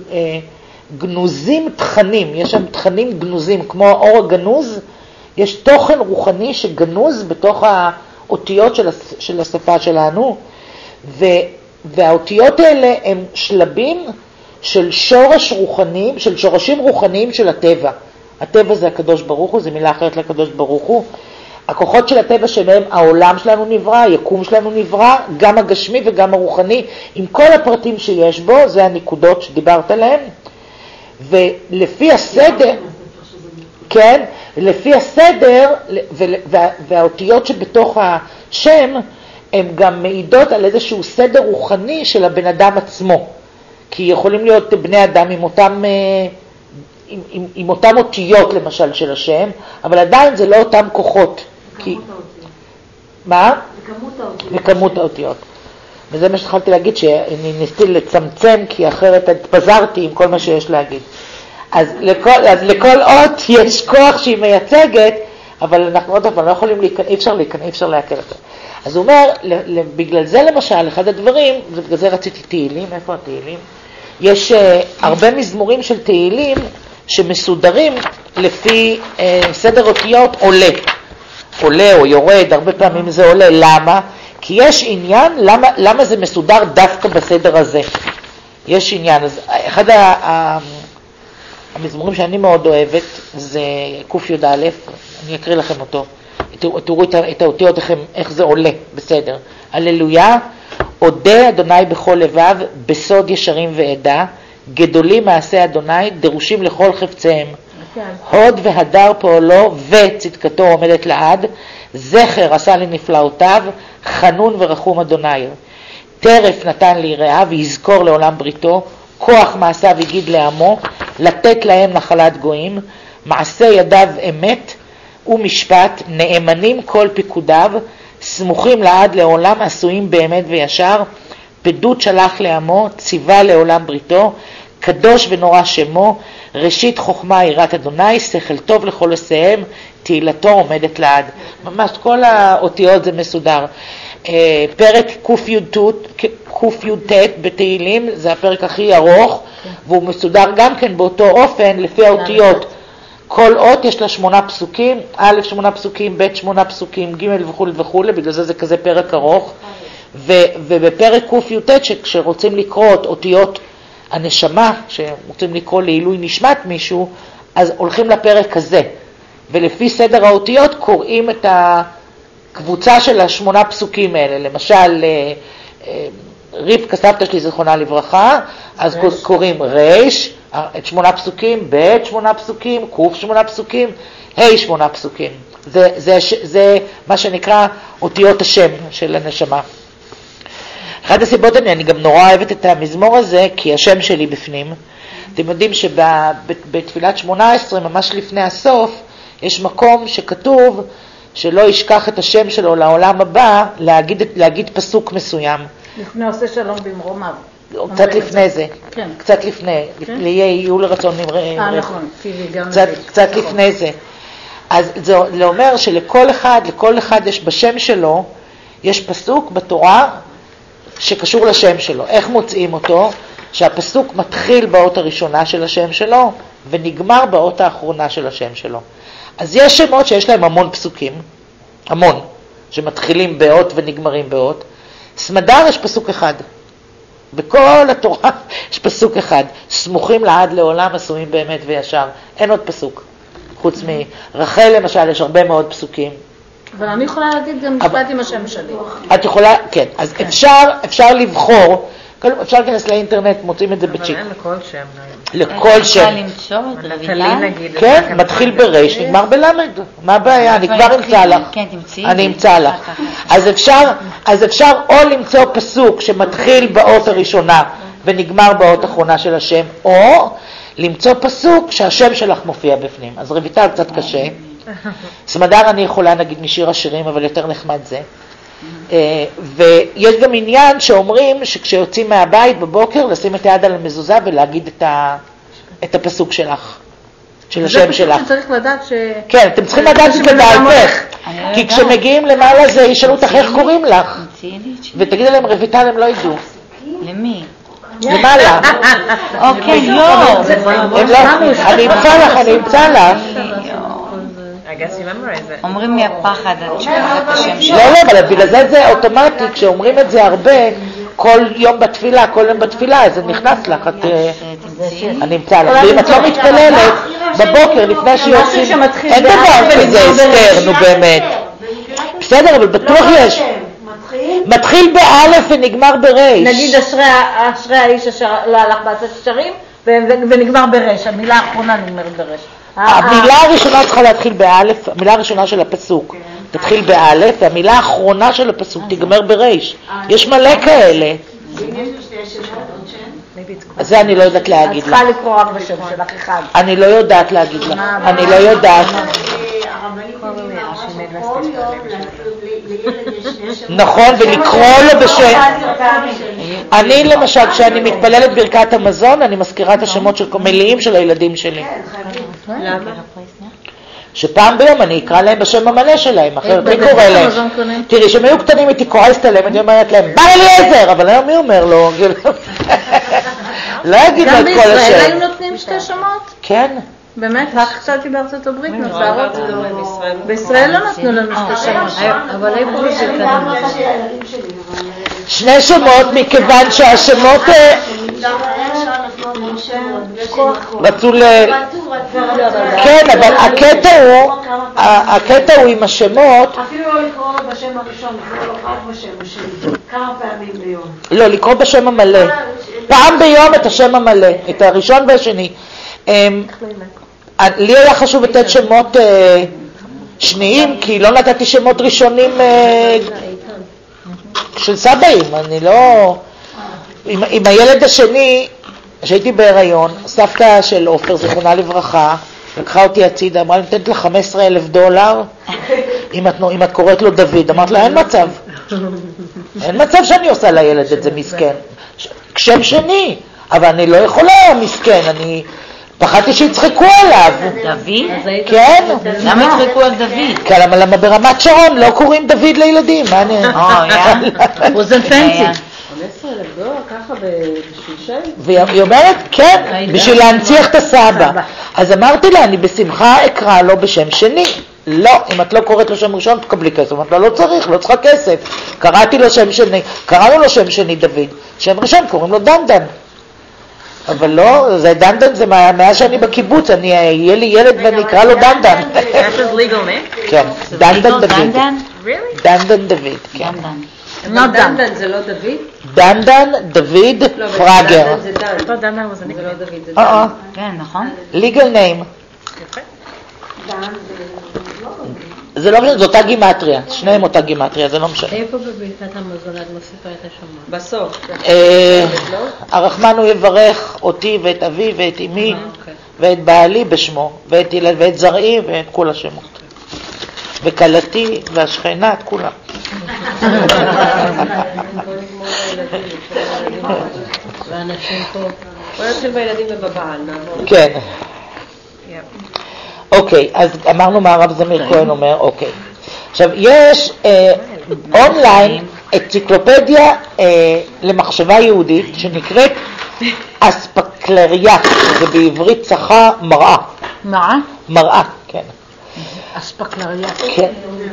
גנוזים תכנים, יש שם תכנים גנוזים, כמו האור הגנוז, יש תוכן רוחני שגנוז בתוך האותיות של, של השפה שלנו, ו, והאותיות האלה הם שלבים של שורש רוחניים, של שורשים רוחניים של הטבע. הטבע זה הקדוש ברוך הוא, זה מילה אחרת לקדוש ברוך הוא. הכוחות של הטבע שמהם העולם שלנו נברא, היקום שלנו נברא, גם הגשמי וגם הרוחני, עם כל הפרטים שיש בו, זה הנקודות שדיברת עליהן. ולפי הסדר, כן, לפי הסדר, והאותיות שבתוך השם, הן גם מעידות על איזשהו סדר רוחני של הבן אדם עצמו. כי יכולים להיות בני אדם עם אותם... עם, עם, עם אותם אותיות למשל של השם, אבל עדיין זה לא אותם כוחות. כי... מה? וכמות האותיות. וכמות האותיות. וזה מה שהתחלתי להגיד, שאני ניסיתי לצמצם, כי אחרת התפזרתי עם כל מה שיש להגיד. אז לכל, אז לכל אות יש כוח שהיא מייצגת, אבל אנחנו עוד פעם לא יכולים להיכנס, אי אפשר להיכנס, אי אפשר להקל את זה. אז הוא אומר, בגלל זה למשל, אחד הדברים, ובגלל זה רציתי תהילים, איפה התהילים? יש uh, הרבה מזמורים של תהילים שמסודרים לפי uh, סדר אותיות עולה. עולה או יורד, הרבה פעמים זה עולה. למה? כי יש עניין, למה, למה זה מסודר דווקא בסדר הזה? יש עניין. אז אחד ה, ה, המזמורים שאני מאוד אוהבת זה קוף י' א', אני אקריא לכם אותו. תראו את, את האותיות איך, איך זה עולה, בסדר. הללויה. עודה אדוני בכל לבב, בסוד ישרים ועדה, גדולים מעשה אדוני, דרושים לכל חפציהם. הוד והדר פועלו וצדקתו עומדת לעד, זכר עשה לי נפלאותיו, חנון ורחום אדוני. טרף נתן לי רעה ויזכור לעולם בריתו, כוח מעשיו הגיד לעמו, לתת להם נחלת גויים, מעשה ידיו אמת ומשפט, נאמנים כל פיקודיו, סמוכים לעד לעולם, עשויים באמת וישר, פדות שלח לעמו, ציווה לעולם בריתו, קדוש ונורא שמו, ראשית חוכמה יראת אדוני, שכל טוב לכל עשיהם, תהילתו עומדת לעד. ממש כל האותיות זה מסודר. פרק ק"י"ט בתהילים, זה הפרק הכי ארוך, והוא מסודר גם כן באותו אופן לפי האותיות. כל אות יש לה שמונה פסוקים, א' שמונה פסוקים, ב' שמונה פסוקים, ג' וכו' וכו', בגלל זה זה כזה פרק ארוך. ו, ובפרק ק"י"ט, כשרוצים לקרוא את אותיות הנשמה, כשרוצים לקרוא לעילוי נשמת מישהו, אז הולכים לפרק הזה. ולפי סדר האותיות קוראים את הקבוצה של השמונה פסוקים האלה. למשל, רבקה סבתא שלי זכרונה לברכה, אז רש. קוראים רש, את שמונה פסוקים, ב' שמונה פסוקים, ק' שמונה פסוקים, ה' שמונה פסוקים. זה, זה, זה מה שנקרא אותיות השם של הנשמה. אחת הסיבות אני, אני גם נורא אוהבת את המזמור הזה, כי השם שלי בפנים. אתם יודעים שבתפילת שמונה עשרה, ממש לפני הסוף, יש מקום שכתוב שלא ישכח את השם שלו לעולם הבא, להגיד, להגיד פסוק מסוים. לפני עושה שלום במרומיו. קצת לפני זה, כן. קצת לפני, כן? יהיו לרצון נמראה. אה, נכון, גם קצת, קצת נכון. לפני זה. אז זה אומר שלכל אחד, לכל אחד יש בשם שלו, יש פסוק בתורה שקשור לשם שלו. איך מוצאים אותו? שהפסוק מתחיל באות הראשונה של השם שלו, ונגמר באות האחרונה של השם שלו. אז יש שמות שיש להם המון פסוקים, המון, שמתחילים באות ונגמרים באות. סמדר יש פסוק אחד. בכל התורה יש פסוק אחד. סמוכים לעד לעולם, עשויים באמת וישר. אין עוד פסוק. חוץ מרחל למשל, יש הרבה מאוד פסוקים. אבל אני יכולה להגיד גם משפט עם השם שלי. את יכולה, כן. אז אפשר, אפשר לבחור, אפשר להיכנס לאינטרנט, מוצאים את זה בצ'יק. אבל אין לכל שם. לכל שם. אפשר למצוא את לויטל? כן, מתחיל ברש, נגמר בלמד. מה הבעיה? אני כבר אמצא לך. כן, תמצאי. אני אמצא לך. אז אפשר, אז אפשר או למצוא פסוק שמתחיל באות הראשונה ונגמר באות האחרונה של השם, או למצוא פסוק שהשם שלך מופיע בפנים. אז רויטל קצת קשה. סמדר אני יכולה נגיד משיר השירים, אבל יותר נחמד זה. ויש גם עניין שאומרים שכשיוצאים מהבית בבוקר, לשים את היד על המזוזה ולהגיד את, ה, את הפסוק שלך, של השם שלך. זה פשוט שצריך לדעת ש... כן, אתם צריכים לדעת שבדעתך, כי כשמגיעים למעלה זה ישאלו אותך איך קוראים לך, ותגידו להם רויטל, הם לא ידעו. למי? למעלה. אוקיי, לא. אני אמצא לך, אני אמצא לך. אומרים מהפחד, את שוכחת את השם שלך. לא, לא, אבל בגלל זה זה אוטומטי, כשאומרים את זה הרבה, כל יום בתפילה, כל יום בתפילה, זה נכנס לך, אני אמצא לך. ואם את לא מתפללת, בבוקר, לפני שיוצאים, אין דבר כזה אסתר, נו באמת. בסדר, אבל בטוח יש. מתחיל באלף ונגמר ברש. נגיד אשרי האיש אשר לא הלך בעשת שרים, ונגמר ברש, המילה האחרונה נגמרת ברש. המילה הראשונה צריכה להתחיל באלף, המילה הראשונה של הפסוק תתחיל באלף, והמילה האחרונה של הפסוק תיגמר ברש. יש מלא כאלה. זה אני לא יודעת להגיד לך. את צריכה לקרוא רק בשם שלך אחד. אני לא יודעת להגיד לך. אני לא יודעת. נכון, ולקרוא לו בשם. אני למשל, כשאני מתפללת ברכת המזון, אני מזכירה את השמות של מלאים של הילדים שלי. למה? שפעם ביום אני אקרא להם בשם המלא שלהם, אחרת מי קורא להם? תראי, שהם היו קטנים הייתי כועסת עליהם, אני אומרת להם, בא אליעזר, אבל היום מי אומר לו? לא אגיד לו את כל השם. גם בישראל היו נותנים שתי שמות? כן. באמת? רק חשבתי בארצות הברית נוצרות. בישראל לא נתנו לנו שתי שמות. אבל איפה זה קטנים? שני שמות, מכיוון שהשמות רצו ל... כן, אבל הקטע הוא, הקטע הוא עם השמות. אפילו לא לקרוא לו בשם הראשון, לקרוא לו רק בשם השני. כמה פעמים ביום? לא, לקרוא בשם המלא. פעם ביום את השם המלא, את הראשון והשני. לי היה חשוב לתת שמות שניים, כי לא נתתי שמות ראשונים של סבאים. אני לא... עם הילד השני, שהייתי בהיריון, סבתא של אופר, זיכרונה לברכה, לקחה אותי הצידה, אמרה לי, נתנת לה חמישה עשר אלף דולר, אם את, אם את קוראת לו דוד. אמרת לה, אין מצב. אין מצב שאני עושה לילד את זה, מסכן. שם שני, אבל אני לא יכולה, מסכן, אני... פחדתי שיצחקו עליו. דוד? כן. למה יצחקו על דוד? כי למה ברמת שרון לא קוראים דוד לילדים, מה אני... או, יאללה. הוא זה פנסי. חמישה עשר אלף דולר ככה בשביל שם? והיא אומרת, כן, בשביל להנציח את הסבא. אז אמרתי לה, אני בשמחה אקרא לו בשם שני. לא, אם את לא קוראת לו שם ראשון, תקבלי כסף. אמרת לה, לא צריך, לא צריכה כסף. קראתי לו שם שני, קראנו לו שם שני דוד. שם ראשון קוראים לו דנדן. אבל לא, זה דנדן, זה מאז שאני בקיבוץ, אני יהיה לי ילד ואני אקרא לו דנדן. That's his legal name? כן, דנדן דוד. דנדן? דנדן דוד, כן. דנדן. דנדן זה לא דוד? דנדן דוד פראגר. דנדן זה דן. לא דנדן זה לא דוד, זה דן. אה, כן, נכון? legal name. זה לא משנה, זו אותה גימטריה, שניהם אותה גימטריה, זה לא משנה. איפה בברכת המזון את מוסיפה את השמות? בסוף. הרחמן הוא יברך אותי ואת אבי ואת אמי ואת בעלי בשמו, ואת ילד ואת זרעי ואת כל השמות. וקלתי והשכנה, את כולם. ואנשים פה. בוא נתחיל בילדים ובבעל, נעבור. כן. אוקיי, אז אמרנו מה הרב זמיר כהן אומר, אוקיי. עכשיו, יש אה, אונליין אנציקלופדיה אה, למחשבה יהודית שנקראת אספקלריה, זה בעברית צחה מראה. מה? מראה, כן. אספקלריה. כן.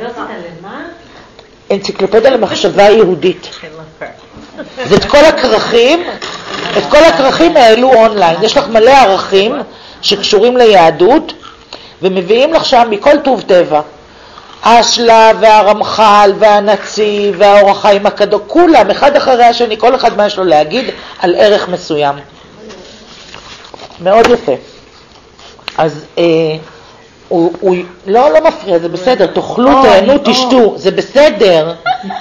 אנציקלופדיה למחשבה יהודית. זה את כל הכרכים, את כל הכרכים העלו אונליין. יש לך מלא ערכים שקשורים ליהדות, ומביאים לך שם מכל טוב טבע. השלה והרמח"ל והנציב והאור החיים הקדוש, כולם, אחד אחרי השני, כל אחד מה יש לו להגיד על ערך מסוים. מאוד יפה. אז אה, הוא, הוא, לא, לא מפריע, זה בסדר, תאכלו, תהנו, תשתו, זה בסדר.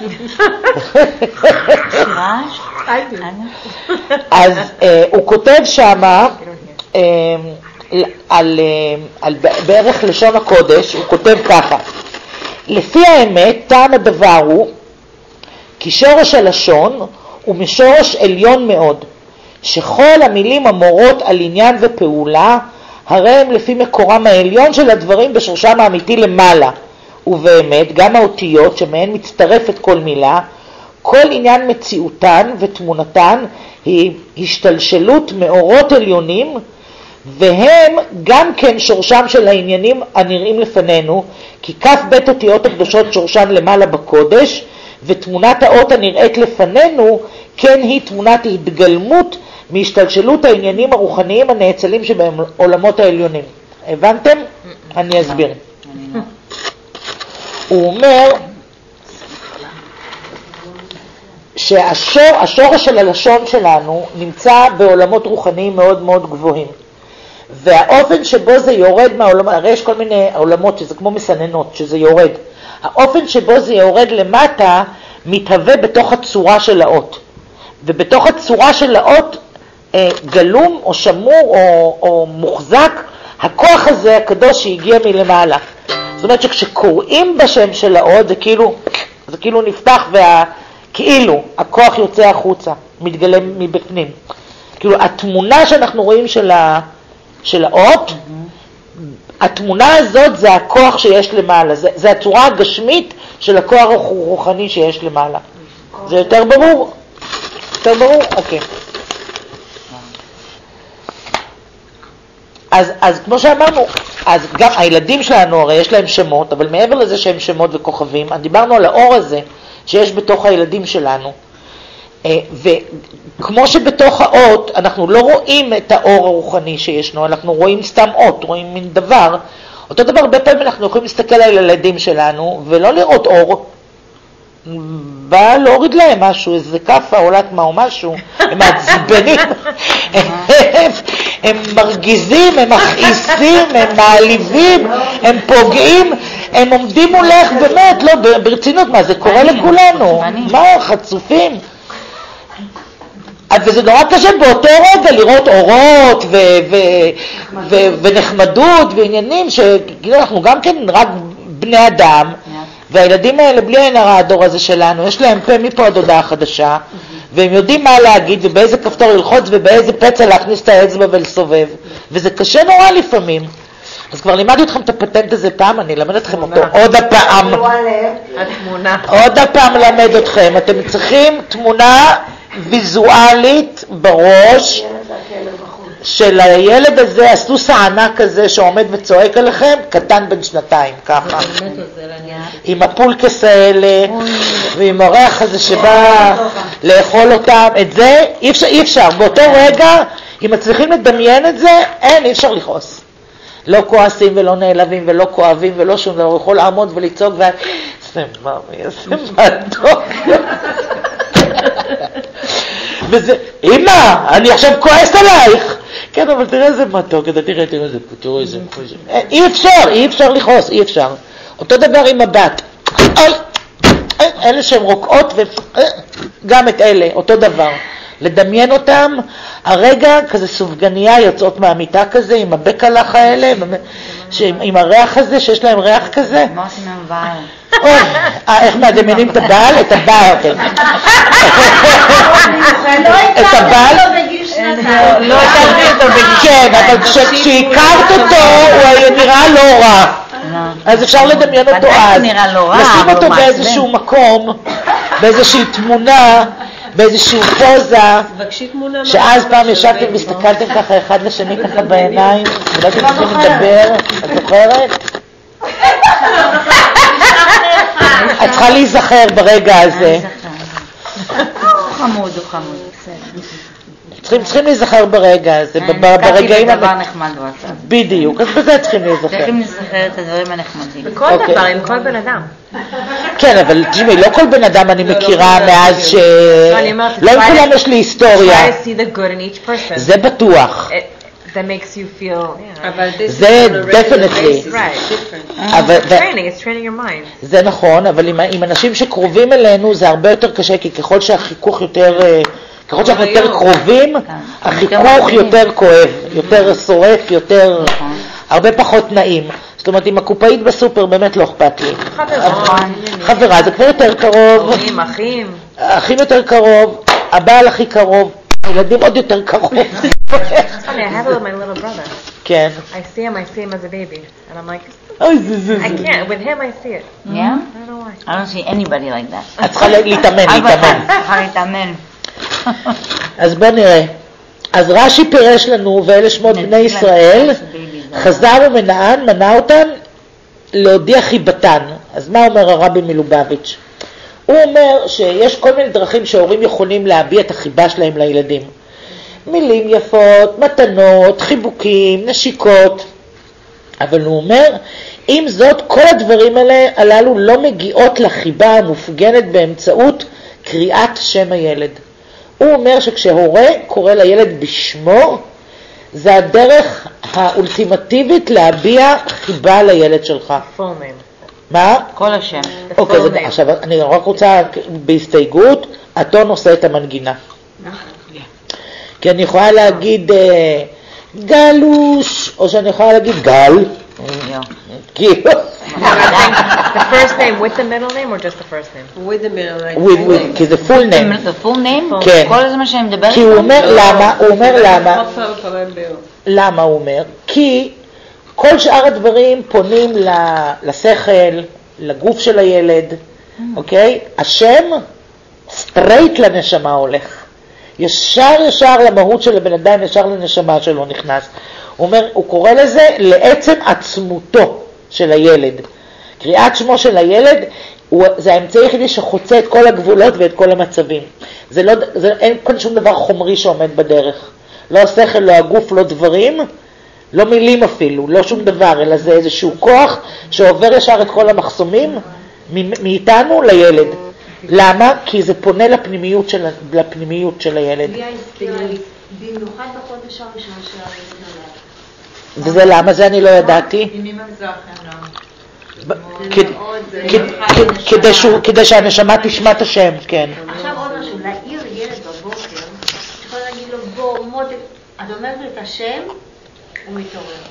אז אה, הוא כותב שמה, אה, על, על בערך לשון הקודש, הוא כותב ככה: לפי האמת, טעם הדבר הוא כי שורש הלשון הוא משורש עליון מאוד, שכל המילים המורות על עניין ופעולה, הרי הם לפי מקורם העליון של הדברים בשורשם האמיתי למעלה. ובאמת, גם האותיות שמהן מצטרפת כל מילה, כל עניין מציאותן ותמונתן היא השתלשלות מאורות עליונים, והם גם כן שורשם של העניינים הנראים לפנינו, כי כף בית אותיות הקדושות שורשן למעלה בקודש, ותמונת האות הנראית לפנינו, כן היא תמונת התגלמות מהשתלשלות העניינים הרוחניים הנאצלים שבעולמות העליונים. הבנתם? אני אסביר. הוא אומר שהשורש של הלשון שלנו נמצא בעולמות רוחניים מאוד מאוד גבוהים. והאופן שבו זה יורד מהעולמות, הרי יש כל מיני עולמות שזה כמו מסננות, שזה יורד. האופן שבו זה יורד למטה מתהווה בתוך הצורה של האות. ובתוך הצורה של האות אה, גלום או שמור או, או מוחזק הכוח הזה הקדוש שהגיע מלמעלה. זאת אומרת שכשקוראים בשם של האות זה כאילו, זה כאילו נפתח וכאילו הכוח יוצא החוצה, מתגלה מבפנים. כאילו התמונה שאנחנו רואים של, ה, של האות, mm-hmm. התמונה הזאת זה הכוח שיש למעלה, זה, זה הצורה הגשמית של הכוח הרוחני שיש למעלה. זה יותר ברור? יותר ברור? אוקיי. אז, אז כמו שאמרנו, אז גם הילדים שלנו הרי יש להם שמות, אבל מעבר לזה שהם שמות וכוכבים, דיברנו על האור הזה שיש בתוך הילדים שלנו. וכמו שבתוך האות אנחנו לא רואים את האור הרוחני שישנו, אנחנו רואים סתם אות, רואים מין דבר. אותו דבר, הרבה פעמים אנחנו יכולים להסתכל על הילדים שלנו ולא לראות אור. בא להוריד להם משהו, איזה קפה, עולת מה או משהו, הם מעצבנים, הם מרגיזים, הם מכעיסים, הם מעליבים, הם פוגעים, הם עומדים מולך, באמת, לא, ברצינות, מה, זה קורה לכולנו, מה, חצופים? וזה נורא קשה באותו רגע לראות אורות ונחמדות ועניינים, שכאילו אנחנו גם כן רק בני אדם, והילדים האלה בלי עין הרע הדור הזה שלנו, יש להם פה מפה עד הודעה חדשה, והם יודעים מה להגיד ובאיזה כפתור ללחוץ ובאיזה פצע להכניס את האצבע ולסובב, וזה קשה נורא לפעמים. אז כבר לימדתי אתכם את הפטנט הזה פעם, אני אלמד אתכם אותו עוד הפעם. התמונה. עוד הפעם למד אתכם, אתם צריכים תמונה ויזואלית בראש של הילד הזה, הסוס הענק הזה שעומד וצועק עליכם, קטן בן שנתיים, ככה. עם הפולקס האלה, ועם הריח הזה שבא לאכול אותם, את זה אי אפשר, אי אפשר. באותו רגע, אם מצליחים לדמיין את זה, אין, אי אפשר לכעוס. לא כועסים ולא נעלבים ולא כואבים ולא שום דבר, הוא יכול לעמוד ולצעוק ואת, זה מה, זה מתוק. וזה, אמא, אני עכשיו כועסת עלייך. כן, אבל תראה איזה מתוק, תראה, תראה, תראה, תראה איזה, אי אפשר, אי אפשר לכעוס, אי אפשר. אותו דבר עם הבת. אוי, אלה שהן רוקעות, וגם את אלה, אותו דבר. לדמיין אותם, הרגע כזה סופגניה יוצאות מהמיטה כזה, עם הבקלח האלה, עם הריח הזה, שיש להם ריח כזה. מה עושים עם הבעל? איך מדמיינים את הבעל? את הבעל. את הבעל? לא הכרתי אותו בגיל שנתיים. כן, אבל כשהכרת אותו, הוא נראה לא רע. אז אפשר לדמיין אותו אז. לשים אותו באיזשהו מקום, באיזושהי תמונה, באיזשהו פוזה, שאז פעם ישבתם והסתכלתם ככה אחד לשני ככה בעיניים, ולא אתם צריכים לדבר, את זוכרת? את צריכה להיזכר ברגע הזה. חמוד, הוא חמוד. צריכים, צריכים להיזכר ברגע הזה, ברגעים... נתתי בדבר נחמד בצד. בדיוק, אז בזה צריכים להיזכר. צריכים להיזכר את הדברים הנחמדים. בכל דבר, עם כל בן אדם. כן, אבל תשמעי, לא כל בן אדם אני מכירה מאז ש... לא עם כולם יש לי היסטוריה. זה בטוח. That makes you feel... זה definitely. It's training, it's training your mind. זה נכון, אבל עם אנשים שקרובים אלינו זה הרבה יותר קשה, כי ככל שהחיכוך יותר... ככל שאנחנו יותר קרובים, החיכוך יותר כואב, יותר שורף, יותר... הרבה פחות נעים. זאת אומרת, עם הקופאית בסופר באמת לא אכפת לי. חברה. חברה, זה כבר יותר קרוב. אחים, אחים. האחים יותר קרוב, הבעל הכי קרוב, הילדים עוד יותר קרוב. It's funny, I have it with my little brother. כן. I see him, I see him as a baby. And I'm like, אוי, זה זה I זה. can't. With him, I see it. Yeah? I don't know why. I don't see anybody like that. את צריכה להתאמן, להתאמן. צריכה להתאמן. אז בוא נראה. אז רש"י פירש לנו, ואלה שמות בני ישראל, חזר ומנען, מנע אותן להודיע חיבתן. אז מה אומר הרבי מלובביץ'? הוא אומר שיש כל מיני דרכים שההורים יכולים להביע את החיבה שלהם לילדים. מילים יפות, מתנות, חיבוקים, נשיקות. אבל הוא אומר, עם זאת, כל הדברים האלה, הללו לא מגיעות לחיבה המופגנת באמצעות קריאת שם הילד. הוא אומר שכשהורה קורא לילד בשמו, זה הדרך האולטימטיבית להביע חיבה לילד שלך. Full name. מה? כל השם. אוקיי, זה, עכשיו אני רק רוצה בהסתייגות, אתון עושה את המנגינה. כי אני יכולה להגיד אה, גלוש, או שאני יכולה להגיד גל. כאילו. The first name with the middle name or just the first name? With the middle name. with, with, כי זה full name. The full name? כן. כל הזמן שאני מדברת? כי הוא אומר למה, הוא אומר למה, למה הוא אומר? כי כל שאר הדברים פונים לשכל, לגוף של הילד, אוקיי? השם סטרייט לנשמה הולך. ישר ישר למהות של הבן אדם, ישר לנשמה שלו נכנס. הוא אומר, הוא קורא לזה לעצם עצמותו של הילד. קריאת שמו של הילד, הוא, זה האמצעי היחידי שחוצה את כל הגבולות ואת כל המצבים. זה לא, זה, אין כאן שום דבר חומרי שעומד בדרך. לא השכל, לא הגוף, לא דברים, לא מילים אפילו, לא שום דבר, אלא זה איזשהו כוח שעובר ישר את כל המחסומים מאיתנו לילד. למה? כי זה פונה לפנימיות של, לפנימיות של הילד. במיוחד בחודש הראשון של הילד נולד. וזה למה? זה אני לא ידעתי. כדי שהנשמה תשמע את השם, כן. עכשיו עוד משהו, להעיר ילד בבוקר, יכול להגיד לו בוא מותק, את אומרת לו את השם, הוא מתעורר.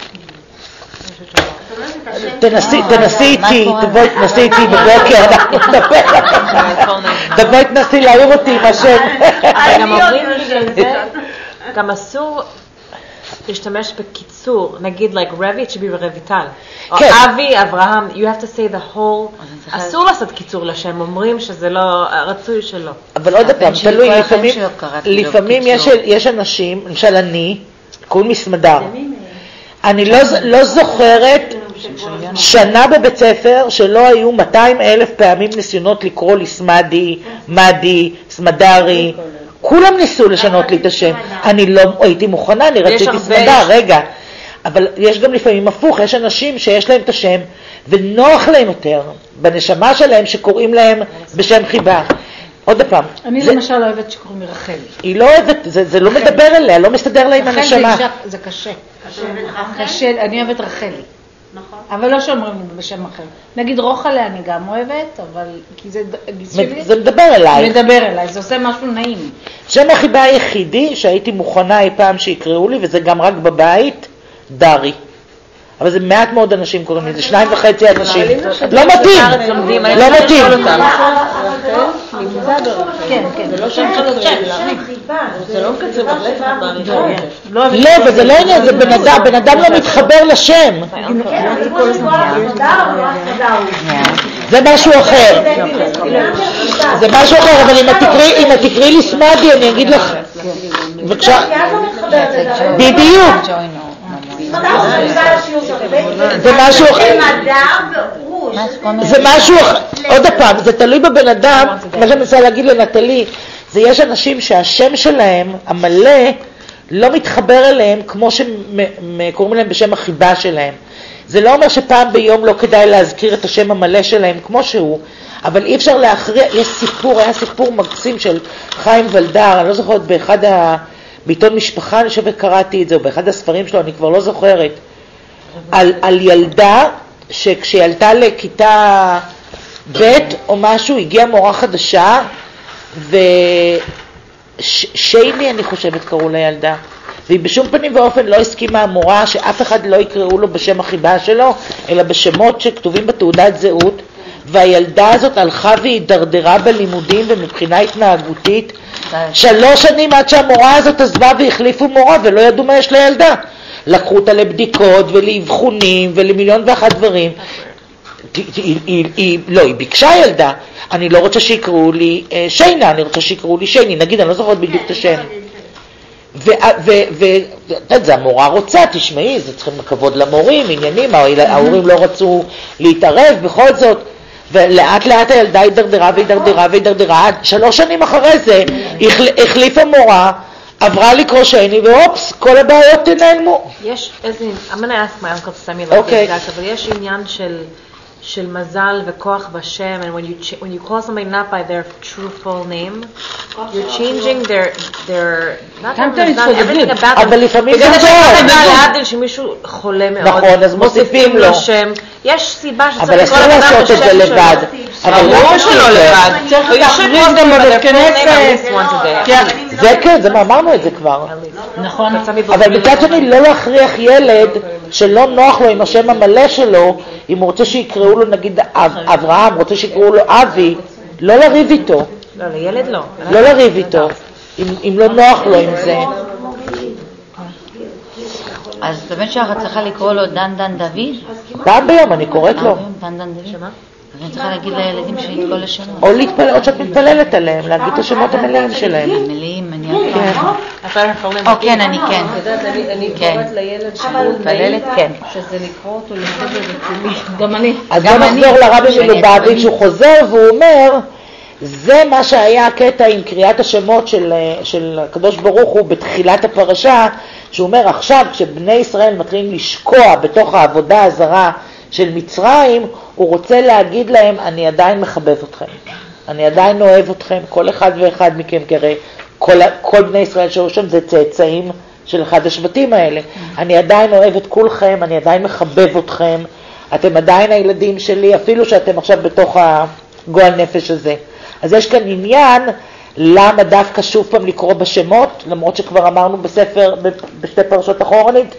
תנסי, תנסי איתי, תבואי תנסי איתי בבוקר, אנחנו נדבר. תבואי תנסי להעיר אותי עם השם. גם אומרים בגלל זה, גם אסור להשתמש בקיצור, נגיד like רבי, it should be רויטל. או אבי, אברהם, you have to say the whole, אסור לעשות קיצור לשם, אומרים שזה לא, רצוי שלא. אבל עוד פעם, תלוי, לפעמים יש אנשים, למשל אני, קוראים לי סמדר. אני לא, לא זוכרת שנה בבית ספר שלא היו מאתיים אלף פעמים ניסיונות לקרוא לי סמדי, מדי, סמדרי. כולם ניסו לשנות לי את השם. אני לא הייתי מוכנה, אני רציתי סמדר, רגע. אבל יש גם לפעמים הפוך, יש אנשים שיש להם את השם ונוח להם יותר בנשמה שלהם שקוראים להם בשם חיבה. עוד פעם. אני זה, למשל אוהבת שקוראים לי רחלי. היא לא אוהבת, זה, זה לא מדבר אליה, לא מסתדר לה עם הנשמה. רחל זה קשה. קשה, אני אוהבת רחלי. נכון. אבל לא שאומרים לי בשם אחר. נגיד רוחלה אני גם אוהבת, אבל כי זה גיס שלי. זה מדבר אליי. מדבר אליי, זה עושה משהו נעים. שם החיבה היחידי שהייתי מוכנה אי פעם שיקראו לי, וזה גם רק בבית, דרי. אבל זה מעט מאוד אנשים קוראים לי, זה שניים וחצי אנשים. לא מתאים, לא מתאים. כן, כן. זה לא שם של השם. זה לא מקצר מחלף מהראשון. לא, וזה לא עניין, זה בן אדם, בן אדם לא מתחבר לשם. זה משהו אחר. זה משהו אחר, אבל אם את תקראי לי סמדי, אני אגיד לך. בבקשה. בדיוק. זה משהו אחר. זה משהו אחר. עוד פעם, זה תלוי בבן אדם. מה שאני מנסה להגיד לנטלי, זה יש אנשים שהשם שלהם, המלא, לא מתחבר אליהם כמו שקוראים להם בשם החיבה שלהם. זה לא אומר שפעם ביום לא כדאי להזכיר את השם המלא שלהם כמו שהוא, אבל אי אפשר להכריע. יש סיפור, היה סיפור מקסים של חיים ולדר, אני לא זוכרת, באחד ה... בעיתון משפחה, אני חושבת קראתי את זה, או באחד הספרים שלו, אני כבר לא זוכרת, על, על ילדה שכשילדה לכיתה ב' או משהו, הגיעה מורה חדשה, ושיימי אני חושבת קראו לילדה, והיא בשום פנים ואופן לא הסכימה המורה שאף אחד לא יקראו לו בשם החיבה שלו, אלא בשמות שכתובים בתעודת זהות, והילדה הזאת הלכה והידרדרה בלימודים ומבחינה התנהגותית שלוש שנים עד שהמורה הזאת עזבה והחליפו מורה ולא ידעו מה יש לילדה. לקחו אותה לבדיקות ולאבחונים ולמיליון ואחת דברים. היא, היא, היא, היא, לא, היא ביקשה ילדה, אני לא רוצה שיקראו לי אה, שיינה, אני רוצה שיקראו לי שייני, נגיד, אני לא זוכרת בדיוק את השם. וזה המורה רוצה, תשמעי, זה צריכים כבוד למורים, עניינים, ההורים לא רצו להתערב בכל זאת, ולאט לאט הילדה הידרדרה והידרדרה והידרדרה, עד שלוש שנים אחרי זה החליפה מורה, עברה לקרוא שייני, ואופס, כל הבעיות נעלמו. יש איזה, I'm going to ask my uncle to send me like this, אבל יש עניין של של מזל וכוח בשם, and when you ch- when you call somebody not by their true full name, you're changing their their not their mezal, everything about them. אבל לפעמים זה טוב. להדל שמישהו חולה מאוד. נכון, אז מוסיפים לו שם. יש סיבה שצריך אבל אסור לעשות את זה לבד. אבל לא שלא לבד. צריך להכריז גם בבית כנסת. זה כן, זה אמרנו את זה כבר. נכון. אבל מצד שני לא להכריח ילד שלא נוח לו עם השם המלא שלו, אם הוא רוצה שיקראו לו נגיד אברהם, רוצה שיקראו לו אבי, לא לריב איתו. לא, לילד לא. לא לריב איתו, אם לא נוח לו עם זה. אז באמת שאתה צריכה לקרוא לו דן דן דוד? פעם ביום אני קוראת לו. דן דן דוד? שמה? אז אני צריכה להגיד לילדים שלי את כל השמות. או להתפלל, או שאת מתפללת עליהם, להגיד את השמות המלאים שלהם. מלאים, אני כן. או כן, אני כן. אני קוראת לילד שלי, מתפללת, כן. שזה לקרוא אותו לסדר רציני. גם אני. אז בוא נחזור לרבי מלובביץ', הוא חוזר והוא אומר, זה מה שהיה הקטע עם קריאת השמות של, של הקדוש ברוך הוא בתחילת הפרשה, שהוא אומר עכשיו כשבני ישראל מתחילים לשקוע בתוך העבודה הזרה של מצרים, הוא רוצה להגיד להם, אני עדיין מחבב אתכם, אני עדיין אוהב אתכם, כל אחד ואחד מכם, כרי כל, כל בני ישראל שהיו שם זה צאצאים של אחד השבטים האלה, אני עדיין אוהב את כולכם, אני עדיין מחבב אתכם, אתם עדיין הילדים שלי, אפילו שאתם עכשיו בתוך הגועל נפש הזה. אז יש כאן עניין, למה דווקא שוב פעם לקרוא בשמות, למרות שכבר אמרנו בספר, בשתי פרשות אחורנית,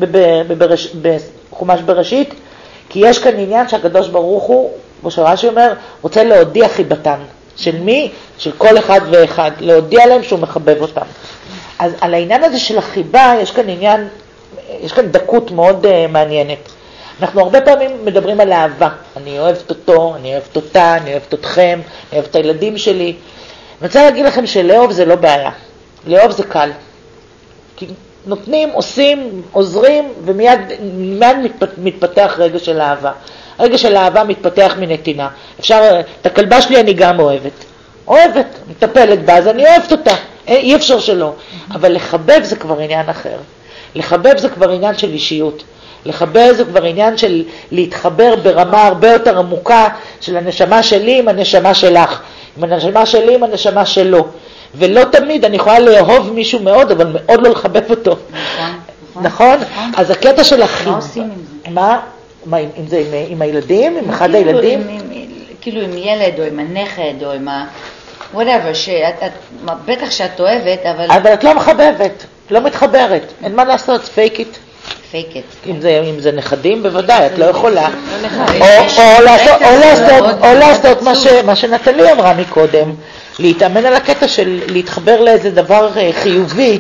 בחומש בראשית, כי יש כאן עניין שהקדוש ברוך הוא, כמו שרש"י אומר, רוצה להודיע חיבתן. של מי? של כל אחד ואחד. להודיע להם שהוא מחבב אותם. אז על העניין הזה של החיבה, יש כאן עניין, יש כאן דקות מאוד uh, מעניינת. אנחנו הרבה פעמים מדברים על אהבה. אני אוהבת אותו, אני אוהבת אותה, אני אוהבת אתכם, אני אוהבת את הילדים שלי. אני רוצה להגיד לכם שלאהוב זה לא בעיה. לאהוב זה קל. כי נותנים, עושים, עוזרים, ומיד מיד מתפתח רגע של אהבה. רגע של אהבה מתפתח מנתינה. אפשר, את הכלבה שלי אני גם אוהבת. אוהבת, מטפלת בה, אז אני אוהבת אותה. אי אפשר שלא. אבל לחבב זה כבר עניין אחר. לחבב זה כבר עניין של אישיות. לחבב זה כבר עניין של להתחבר ברמה הרבה יותר עמוקה של הנשמה שלי עם הנשמה שלך. עם הנשמה שלי עם הנשמה שלו. ולא תמיד אני יכולה לאהוב מישהו מאוד, אבל מאוד לא לחבב אותו. נכון? אז הקטע של החיבה. מה עושים עם זה? מה? מה, אם זה עם, עם הילדים, עם אחד הילדים? עם, עם, כאילו עם ילד או עם הנכד או עם ה... whatever, שאת, את, בטח שאת אוהבת, אבל... אבל את לא מחבבת, לא מתחברת, אין מה לעשות, fake it. fake it. אם זה, אם זה נכדים, בוודאי, את לא יכולה. או, או לעשות, או לעשות, או לעשות מה, ש, מה שנטלי אמרה מקודם, להתאמן על הקטע של להתחבר לאיזה דבר חיובי,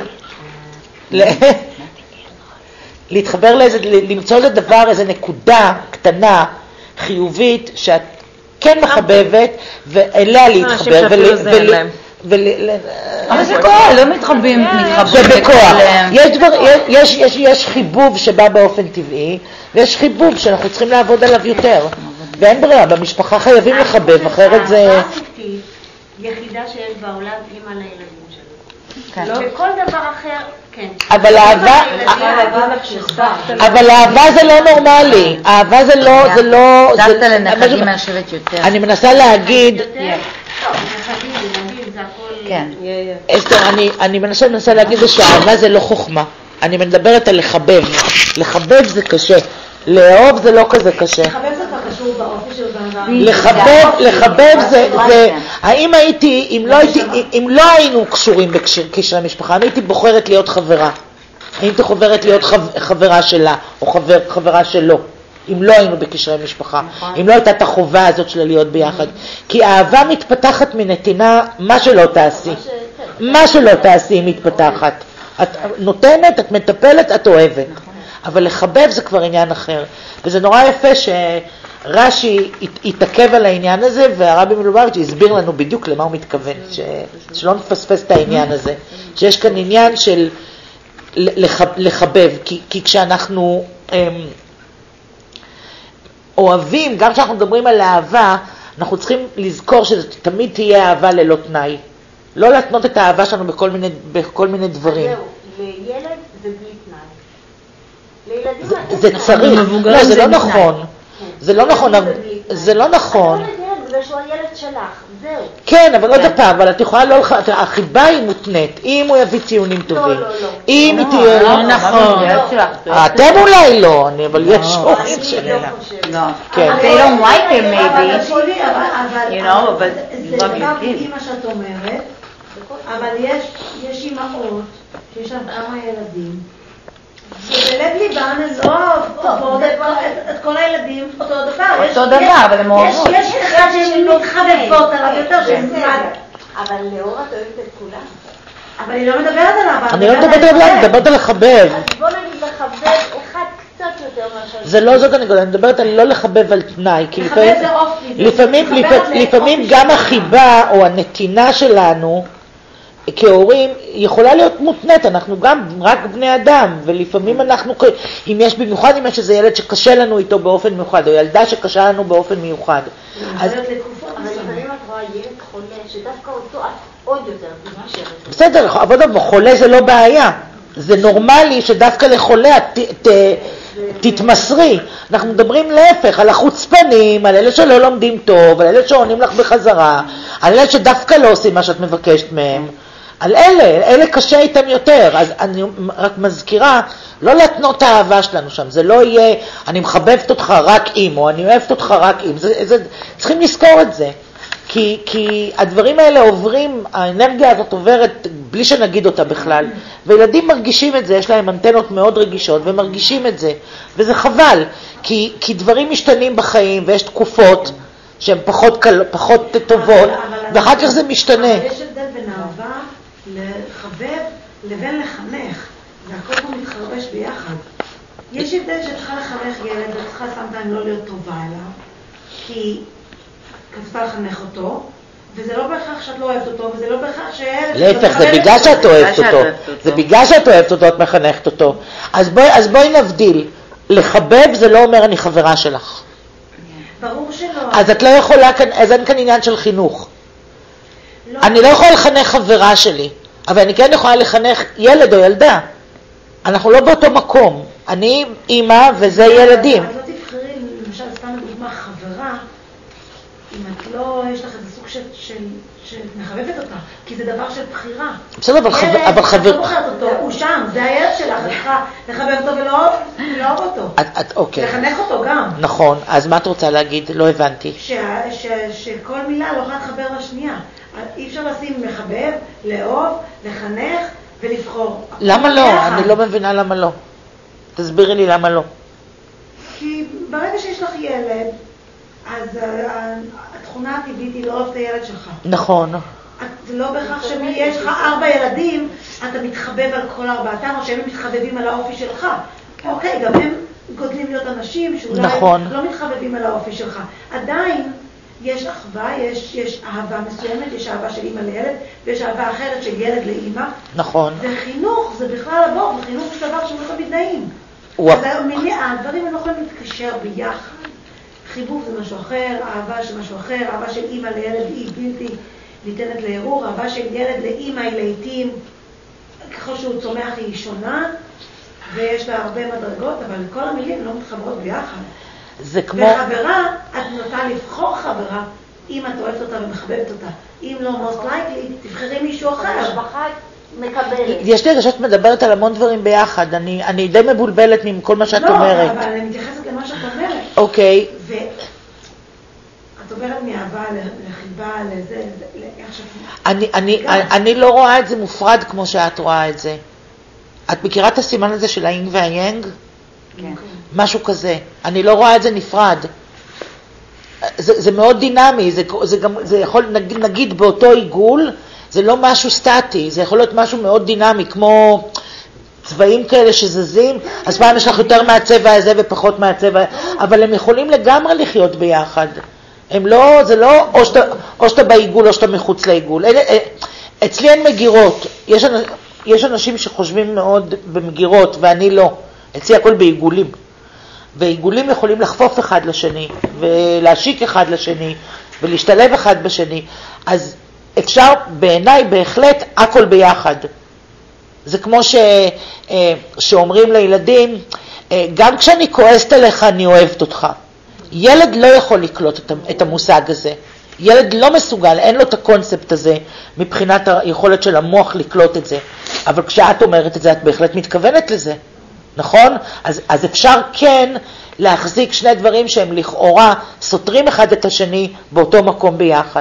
להתחבר לאיזה, למצוא איזה דבר, איזה נקודה קטנה, חיובית, שאת כן מחבבת, ואליה להתחבר. אבל זה כוח, לא מתחבים, מתחברים. זה בכוח. יש חיבוב שבא באופן טבעי, ויש חיבוב שאנחנו צריכים לעבוד עליו יותר. ואין ברירה, במשפחה חייבים לחבב, אחרת זה... יחידה שיש בעולם אימא לילדים שלו. וכל דבר אחר, כן. אבל אהבה, אבל אהבה זה לא נורמלי. אהבה זה לא, זה לא... דווקא לנכדים מהשבת יותר. אני מנסה להגיד... טוב, נכדים, ילדים, זה הכל... כן. אסתר, אני מנסה להגיד שאהבה זה לא חוכמה. אני מדברת על לחבב. לחבב זה קשה. לאהוב זה לא כזה קשה. לחבב זה כבר קשור באופי של בן. לחבב, לחבב זה, זה, האם הייתי, אם לא הייתי, אם לא היינו קשורים בקשרי משפחה, אני הייתי בוחרת להיות חברה. הייתי בוחרת להיות חברה שלה, או חבר, חברה שלו. אם לא היינו בקשרי משפחה, אם לא הייתה את החובה הזאת של להיות ביחד. כי האהבה מתפתחת מנתינה, מה שלא תעשי. מה שלא תעשי היא מתפתחת. את נותנת, את מטפלת, את אוהבת. אבל לחבב זה כבר עניין אחר. וזה נורא יפה שרש"י התעכב על העניין הזה, והרבי מלובביץ' הסביר לנו בדיוק למה הוא מתכוון, ש... שלא נפספס את העניין הזה. שיש כאן עניין של לחב... לחבב, כי, כי כשאנחנו אמ, אוהבים, גם כשאנחנו מדברים על אהבה, אנחנו צריכים לזכור שזה תמיד תהיה אהבה ללא תנאי. לא להתנות את האהבה שלנו בכל מיני, בכל מיני דברים. זהו, לילד זה בלי תנאי. לילדים זה צריך, לא, זה לא נכון. זה לא נכון, זה לא נכון. אתה לא לילד בגלל שהוא הילד שלך, זהו. כן, אבל עוד פעם, אבל את יכולה לא, החיבה היא מותנית, אם הוא יביא ציונים טובים. לא, לא, לא. אם היא תהיה... לא נכון. אתם אולי לא, אבל יש הורים שלנו. לא. כן. They don't like him אבל maybe. שולי, אבל... You know, but זה love דבר your טבעי kid. מה שאת אומרת, אבל יש, יש אימהות שיש להם כמה ילדים, שבלב ליבן הן לא אוהבות את כל הילדים אותו דבר. אותו דבר, אבל הן אוהבות. יש אחד שהן מתחבבות עליו יותר שהן זמן. אבל לאור את אוהבת את כולם. אבל היא לא מדברת עליו. אני לא מדברת עליו, אני מדברת על לחבב. אז בוא נגיד לחבב אחד קצת יותר מאשר... זה לא זאת הנקודה, אני מדברת על לא לחבב על תנאי, כי לחבב לפעמים, זה אופי, זה- לפעמים, לחבב לפ- זה לפעמים אופי גם שלך. החיבה או הנתינה שלנו כהורים יכולה להיות מותנית, אנחנו גם רק בני אדם, ולפעמים אנחנו, אם יש במיוחד, אם יש איזה ילד שקשה לנו איתו באופן מיוחד, או ילדה שקשה לנו באופן מיוחד, אז מדברת לתקופות אבל מסוימות. לפעמים את רואה ילד חולה, שדווקא אותו את עוד יותר מתקשרת. בסדר, אבל חולה זה לא בעיה, זה נורמלי שדווקא לחולה את ת- ת- תתמסרי. אנחנו מדברים להפך, על החוצפנים, על אלה שלא לומדים טוב, על אלה שעונים לך בחזרה, על אלה שדווקא לא עושים מה שאת מבקשת מהם, על אלה, אלה קשה איתם יותר. אז אני רק מזכירה, לא להתנות את האהבה שלנו שם, זה לא יהיה, אני מחבבת אותך רק אם, או אני אוהבת אותך רק אם, זה, זה, צריכים לזכור את זה. כי, כי הדברים האלה עוברים, האנרגיה הזאת עוברת בלי שנגיד אותה בכלל, וילדים מרגישים את זה, יש להם אנטנות מאוד רגישות ומרגישים את זה, וזה חבל, כי, כי דברים משתנים בחיים ויש תקופות שהן פחות, קל, פחות טובות, אבל- אבל- ואחר כך זה משתנה. אבל יש הבדל בין אהבה לחבב לבין לחנך, והכל פה מתחרבש ביחד. יש הבדל שצריכה לחנך ילד וצריכה סמטיים לא להיות טובה אליו, כי כתבה לחנך אותו, וזה לא בהכרח שאת לא אוהבת אותו, וזה לא בהכרח שילד... להפך, זה בגלל שאת אוהבת אותו, זה בגלל שאת אוהבת אותו, את מחנכת אותו. אז בואי, אז בואי נבדיל, לחבב זה לא אומר אני חברה שלך. ברור שלא. אז את לא יכולה, כאן- אז אין כאן עניין של חינוך. לא. אני לא יכולה לחנך חברה שלי, אבל אני כן יכולה לחנך ילד או ילדה. אנחנו לא באותו מקום. אני אימא וזה ילדים. את לא תבחרי, למשל, סתם לדוגמה, חברה, אם את לא, יש לך איזה סוג של, של, של מחבבת אותה, כי זה דבר של בחירה. בסדר, אבל חבר- אבל חבר- את לא בוחרת אותו, הוא שם, זה הילד שלך, את צריכה לחבב אותו ולא לאהוב אותו. את- את- אוקיי, לחנך אותו גם. נכון. אז מה את רוצה להגיד? לא הבנתי. שה- ש- שכל מילה לא יכולה לחבר לשנייה. אי אפשר לשים מחבב, לאהוב, לחנך ולבחור. למה לא? ביחד. אני לא מבינה למה לא. תסבירי לי למה לא. כי ברגע שיש לך ילד, אז ה- ה- התכונה הטבעית היא לא אוהב את הילד שלך. נכון. את- זה לא בהכרח שיש לך ארבע ילדים, אתה מתחבב על כל ארבעתם, או שהם מתחבבים על האופי שלך. אוקיי, גם הם גודלים להיות אנשים שאולי נכון. לא מתחבבים על האופי שלך. עדיין יש אחווה, יש, יש אהבה מסוימת, יש אהבה של אמא לילד, ויש אהבה אחרת של ילד לאמא. נכון. וחינוך זה בכלל הבור, וחינוך זה דבר שהוא לא תמיד נעים. הוא- אז המילי- הדברים הם לא יכולים להתקשר ביחד. חיבוב זה משהו אחר, אהבה של משהו אחר, אהבה של אמא לילד היא בלתי ניתנת לערעור, אהבה של ילד לאמא היא לעתים, ככל שהוא צומח היא שונה, ויש לה הרבה מדרגות, אבל כל המילים לא מתחברות ביחד. זה כמו... וחברה, את נוטה לבחור חברה, אם את אוהבת אותה ומחבבת אותה. אם לא, most likely, תבחרי מישהו אחר. המשפחה מקבלת. יש לי הרגשה שאת מדברת על המון דברים ביחד. אני, אני די מבולבלת מכל מה שאת לא, אומרת. אבל אני מתייחסת למה שאת אומרת. אוקיי. ואת עוברת מאהבה לחיבה, לזה, לאיך שאת... אני, אני, גם. אני לא רואה את זה מופרד כמו שאת רואה את זה. את מכירה את הסימן הזה של האינג והיאנג? כן. משהו כזה. אני לא רואה את זה נפרד. זה, זה מאוד דינמי, זה, זה, גם, זה יכול, נגיד, נגיד באותו עיגול, זה לא משהו סטטי, זה יכול להיות משהו מאוד דינמי, כמו צבעים כאלה שזזים, אז פעם יש לך יותר מהצבע הזה ופחות מהצבע, אבל הם יכולים לגמרי לחיות ביחד. הם לא, זה לא או שאתה, או שאתה בעיגול או שאתה מחוץ לעיגול. אצלי אין מגירות, יש, יש אנשים שחושבים מאוד במגירות ואני לא, אצלי הכל בעיגולים. ועיגולים יכולים לחפוף אחד לשני, ולהשיק אחד לשני, ולהשתלב אחד בשני. אז אפשר בעיניי בהחלט הכל ביחד. זה כמו ש, שאומרים לילדים, גם כשאני כועסת עליך אני אוהבת אותך. ילד לא יכול לקלוט את המושג הזה. ילד לא מסוגל, אין לו את הקונספט הזה מבחינת היכולת של המוח לקלוט את זה. אבל כשאת אומרת את זה, את בהחלט מתכוונת לזה. נכון? אז, אז אפשר כן להחזיק שני דברים שהם לכאורה סותרים אחד את השני באותו מקום ביחד.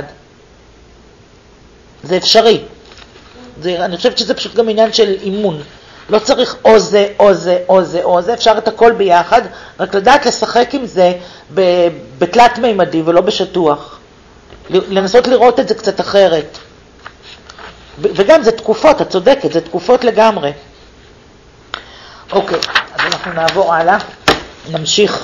זה אפשרי. זה, אני חושבת שזה פשוט גם עניין של אימון. לא צריך או זה, או זה, או זה, או זה. אפשר את הכל ביחד, רק לדעת לשחק עם זה בתלת מימדי ולא בשטוח. לנסות לראות את זה קצת אחרת. וגם זה תקופות, את צודקת, זה תקופות לגמרי. אוקיי, אז אנחנו נעבור הלאה, נמשיך.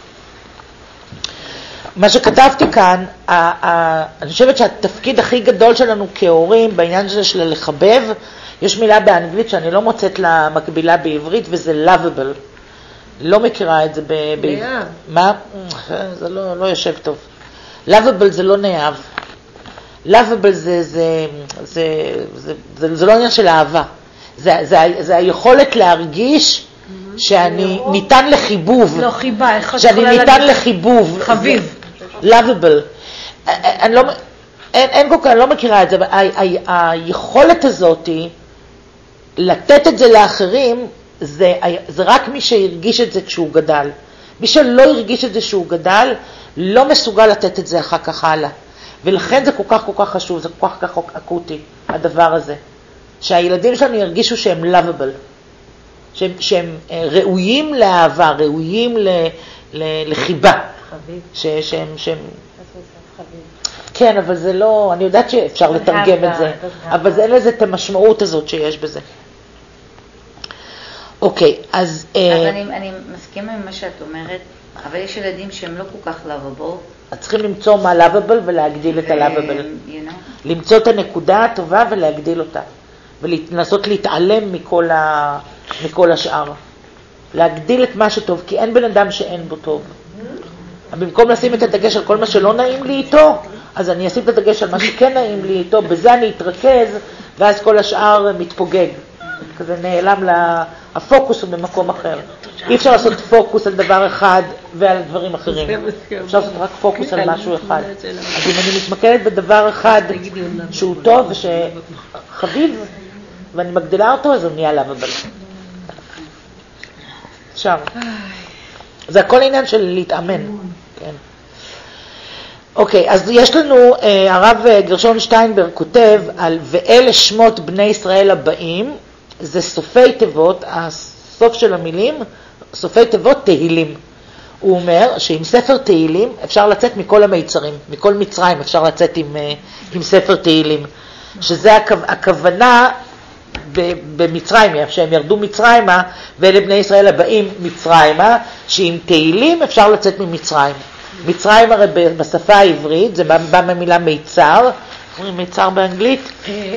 מה שכתבתי כאן, אני חושבת שהתפקיד הכי גדול שלנו כהורים בעניין הזה של לחבב, יש מילה באנגלית שאני לא מוצאת לה מקבילה בעברית, וזה lovable. לא מכירה את זה בעברית. מה? זה לא, לא יושב טוב. lovable זה לא נאהב. lovable זה, זה, זה, זה, זה, זה לא עניין של אהבה. זה, זה, זה היכולת להרגיש שאני ניתן לחיבוב. לא חיבה, איך את שאני ניתן לחיבוב. חביב. lovable. אני לא, אין, אין כל כך, אני לא מכירה את זה, אבל היכולת הזאת לתת את זה לאחרים, זה, זה רק מי שהרגיש את זה כשהוא גדל. מי שלא הרגיש את זה כשהוא גדל, לא מסוגל לתת את זה אחר כך הלאה. ולכן זה כל כך כל כך חשוב, זה כל כך כל כך אקוטי, הדבר הזה. שהילדים שלנו ירגישו שהם lovable, שהם, שהם ראויים לאהבה, ראויים ל, ל, לחיבה. חביב. ש, שהם, שהם... כן, אבל זה לא, אני יודעת שאפשר לתרגם את זה, אבל זה אין לזה את המשמעות הזאת שיש בזה. אוקיי, אז... אז אני, אני מסכימה עם מה שאת אומרת, אבל יש ילדים שהם לא כל כך lovable. אז צריכים למצוא מה lovable ולהגדיל את ה-lovable. למצוא את הנקודה הטובה ולהגדיל אותה. ולנסות להתעלם מכל, ה... מכל השאר. להגדיל את מה שטוב, כי אין בן אדם שאין בו טוב. במקום לשים את הדגש על כל מה שלא נעים לי איתו, אז אני אשים את הדגש על מה שכן נעים לי איתו, בזה אני אתרכז, ואז כל השאר מתפוגג. כזה נעלם לה... הפוקוס הוא במקום אחר. אי אפשר לעשות פוקוס על דבר אחד ועל דברים אחרים. אפשר לעשות רק פוקוס על משהו אחד. אז אם אני מתמקדת בדבר אחד שהוא טוב ושחביב, ואני מגדילה אותו, אז הוא נהיה עליו הבא. אפשר. זה הכל עניין של להתאמן. כן. אוקיי, אז יש לנו, הרב גרשון שטיינברג כותב על ואלה שמות בני ישראל הבאים, זה סופי תיבות, הסוף של המילים, סופי תיבות תהילים. הוא אומר שעם ספר תהילים אפשר לצאת מכל המיצרים, מכל מצרים אפשר לצאת עם, עם ספר תהילים. שזה הכוונה במצרים, שהם ירדו מצרימה, ואלה בני ישראל הבאים מצרימה, שעם תהילים אפשר לצאת ממצרים. מצרים הרי בשפה העברית, זה בא מהמילה מיצר, אומרים מיצר באנגלית?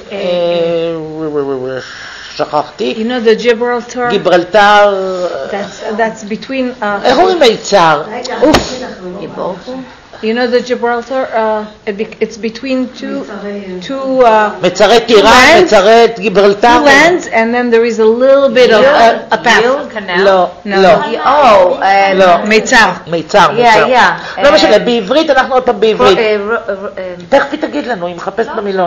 שכחתי. You know the Gibraltar? גיברלטר. That's, that's between... Uh, איך אומרים מיצר? אוף. You know the Gibraltar? Uh, it's between two... two uh, מצרי טירה, מצרי גיברלטר. Two lands, and then there is a little bit of a, a path. לא, לא. Oh, לא. מיצר. מיצר, מיצר. לא משנה, בעברית אנחנו עוד פעם בעברית. תכף היא תגיד לנו, היא מחפשת במילון.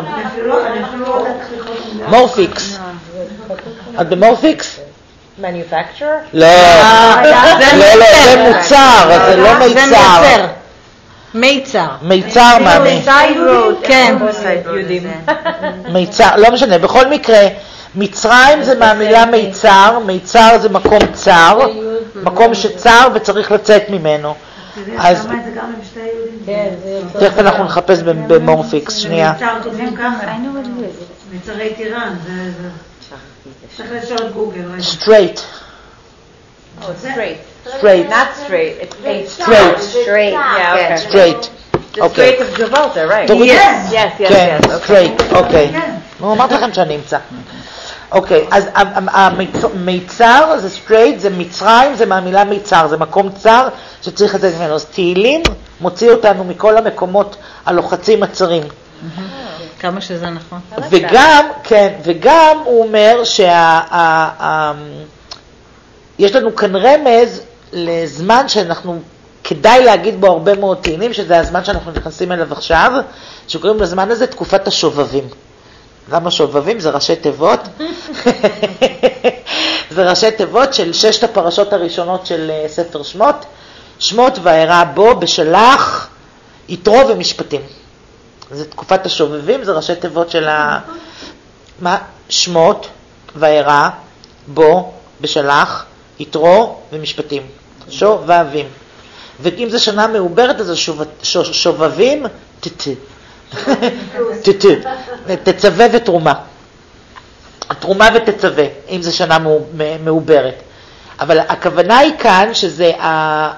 מורפיקס. את במורפיקס? Manufacturer? לא, לא, לא, זה מוצר, זה לא מיצר. מיצר. מיצר, מאמי. כן. מיצר, לא משנה, בכל מקרה, מצרים זה מהמילה מיצר, מיצר זה מקום צר, מקום שצר וצריך לצאת ממנו. אז שמה את זה גם עם שתי יהודים. כן, זה יותר... תכף אנחנו נחפש במורפיקס, שנייה. מיצר כותבים ככה. מיצרי טירן, זה... צריך לשאול את גוגל. straight. Oh, it's straight. straight. Not straight. It's a straight. Straight. Yeah, okay. straight. The אוקיי. Strait of Gibraltar, right? תוריד- Yes, yes, yes, כן, yes. Okay. straight, אוקיי. נו, אמרתי לכם שאני אמצא. אוקיי, אז המיצר זה straight, זה מצרים, זה מהמילה מיצר, זה מקום צר שצריך לצאת ממנו. אז תהילים מוציא אותנו מכל המקומות הלוחצים הצרים. כמה שזה נכון. וגם, כן, וגם הוא אומר שה... ה- ה- יש לנו כאן רמז לזמן שאנחנו, כדאי להגיד בו הרבה מאוד תהילים, שזה הזמן שאנחנו נכנסים אליו עכשיו, שקוראים לזמן הזה תקופת השובבים. למה שובבים? זה ראשי תיבות. זה ראשי תיבות של ששת הפרשות הראשונות של ספר שמות. שמות וארא בו בשלח, יתרו ומשפטים. זה תקופת השובבים, זה ראשי תיבות של ה... מה? שמות וארא בו בשלח, יתרו ומשפטים. שובבים. ואם זה שנה מעוברת, אז שובבים, תת. תת. תצווה ותרומה. תרומה ותצווה, אם זה שנה מעוברת. אבל הכוונה היא כאן שזה, ה,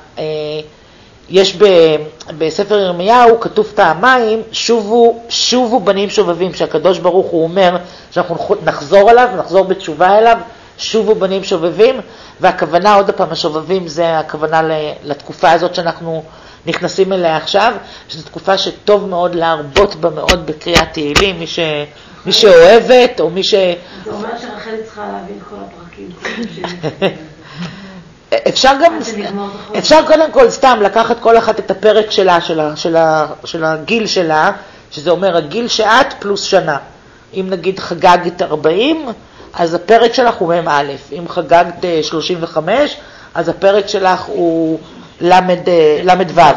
יש ב, בספר ירמיהו, כתוב פעמיים, שובו, שובו בנים שובבים, שהקדוש ברוך הוא אומר שאנחנו נחזור אליו, נחזור בתשובה אליו, שובו בנים שובבים, והכוונה, עוד הפעם, השובבים זה הכוונה לתקופה הזאת שאנחנו נכנסים אליה עכשיו, שזו תקופה שטוב מאוד להרבות בה מאוד בקריאת תהילים, מי, ש, מי שאוהבת או מי ש... זה אומר שרחל צריכה להביא את כל הפרקים. אפשר גם, אפשר קודם כל סתם לקחת כל אחת את הפרק שלה, של, ה, של, ה, של הגיל שלה, שזה אומר הגיל שאת פלוס שנה. אם נגיד חגגת ארבעים, אז הפרק שלך הוא מם א', אם חגגת שלושים וחמש, אז הפרק שלך הוא למד, למד ו'.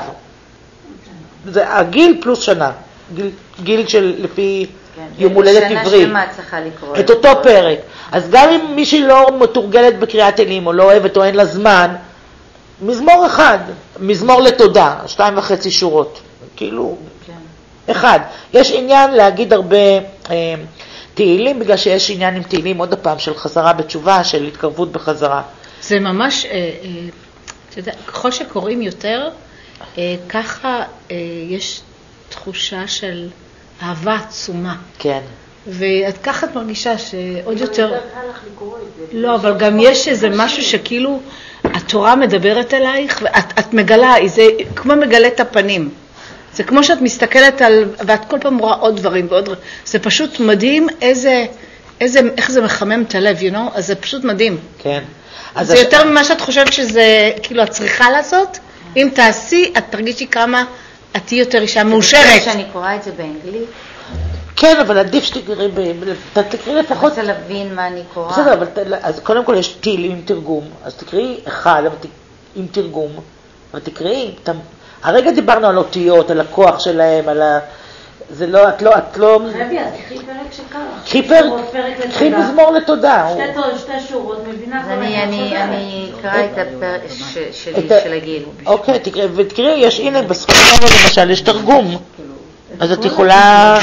זה הגיל פלוס שנה, גיל, גיל של לפי כן, יום הולדת שנה עברי. שלמה צריכה לקרוא. את אותו פרק. אז גם אם מישהי לא מתורגלת בקריאת תהילים, או לא אוהבת או אין לה זמן, מזמור אחד, מזמור לתודה, שתיים וחצי שורות, כאילו, כן. אחד. יש עניין להגיד הרבה אה, תהילים, בגלל שיש עניין עם תהילים, עוד הפעם, של חזרה בתשובה, של התקרבות בחזרה. זה ממש, אה, אה, אתה יודע, ככל שקוראים יותר, אה, ככה אה, יש תחושה של אהבה עצומה. כן. ואת ככה את מרגישה שעוד יותר... לא, אבל גם יש איזה משהו שכאילו התורה מדברת אלייך, ואת את מגלה, זה כמו מגלה את הפנים. זה כמו שאת מסתכלת על, ואת כל פעם רואה עוד דברים ועוד דברים. זה פשוט מדהים איזה, איזה, איך זה מחמם את הלב, you know? אז זה פשוט מדהים. כן. זה הש... יותר ממה שאת חושבת שזה, כאילו, את צריכה לעשות. אם תעשי, את תרגישי כמה את תהיי יותר אישה מאושרת. זה שאני קוראה את זה באנגלית. כן, אבל עדיף שתקראי, תקראי לפחות... רוצה להבין מה אני קוראה. בסדר, אבל אז קודם כל יש תהילים עם תרגום, אז תקראי אחד עם תרגום, ותקראי, הרגע דיברנו על אותיות, על הכוח שלהם, על ה... זה לא, את לא, את לא... רבי, אז תקחי פרק שקל. קחי פרק, קחי מזמור לתודה. שתי שורות, מבינה כל אני, אני, אני אקרא את הפרק שלי, של הגיל. אוקיי, תקראי, ותקראי, יש, הנה, בספרים למשל, יש תרגום. אז את יכולה...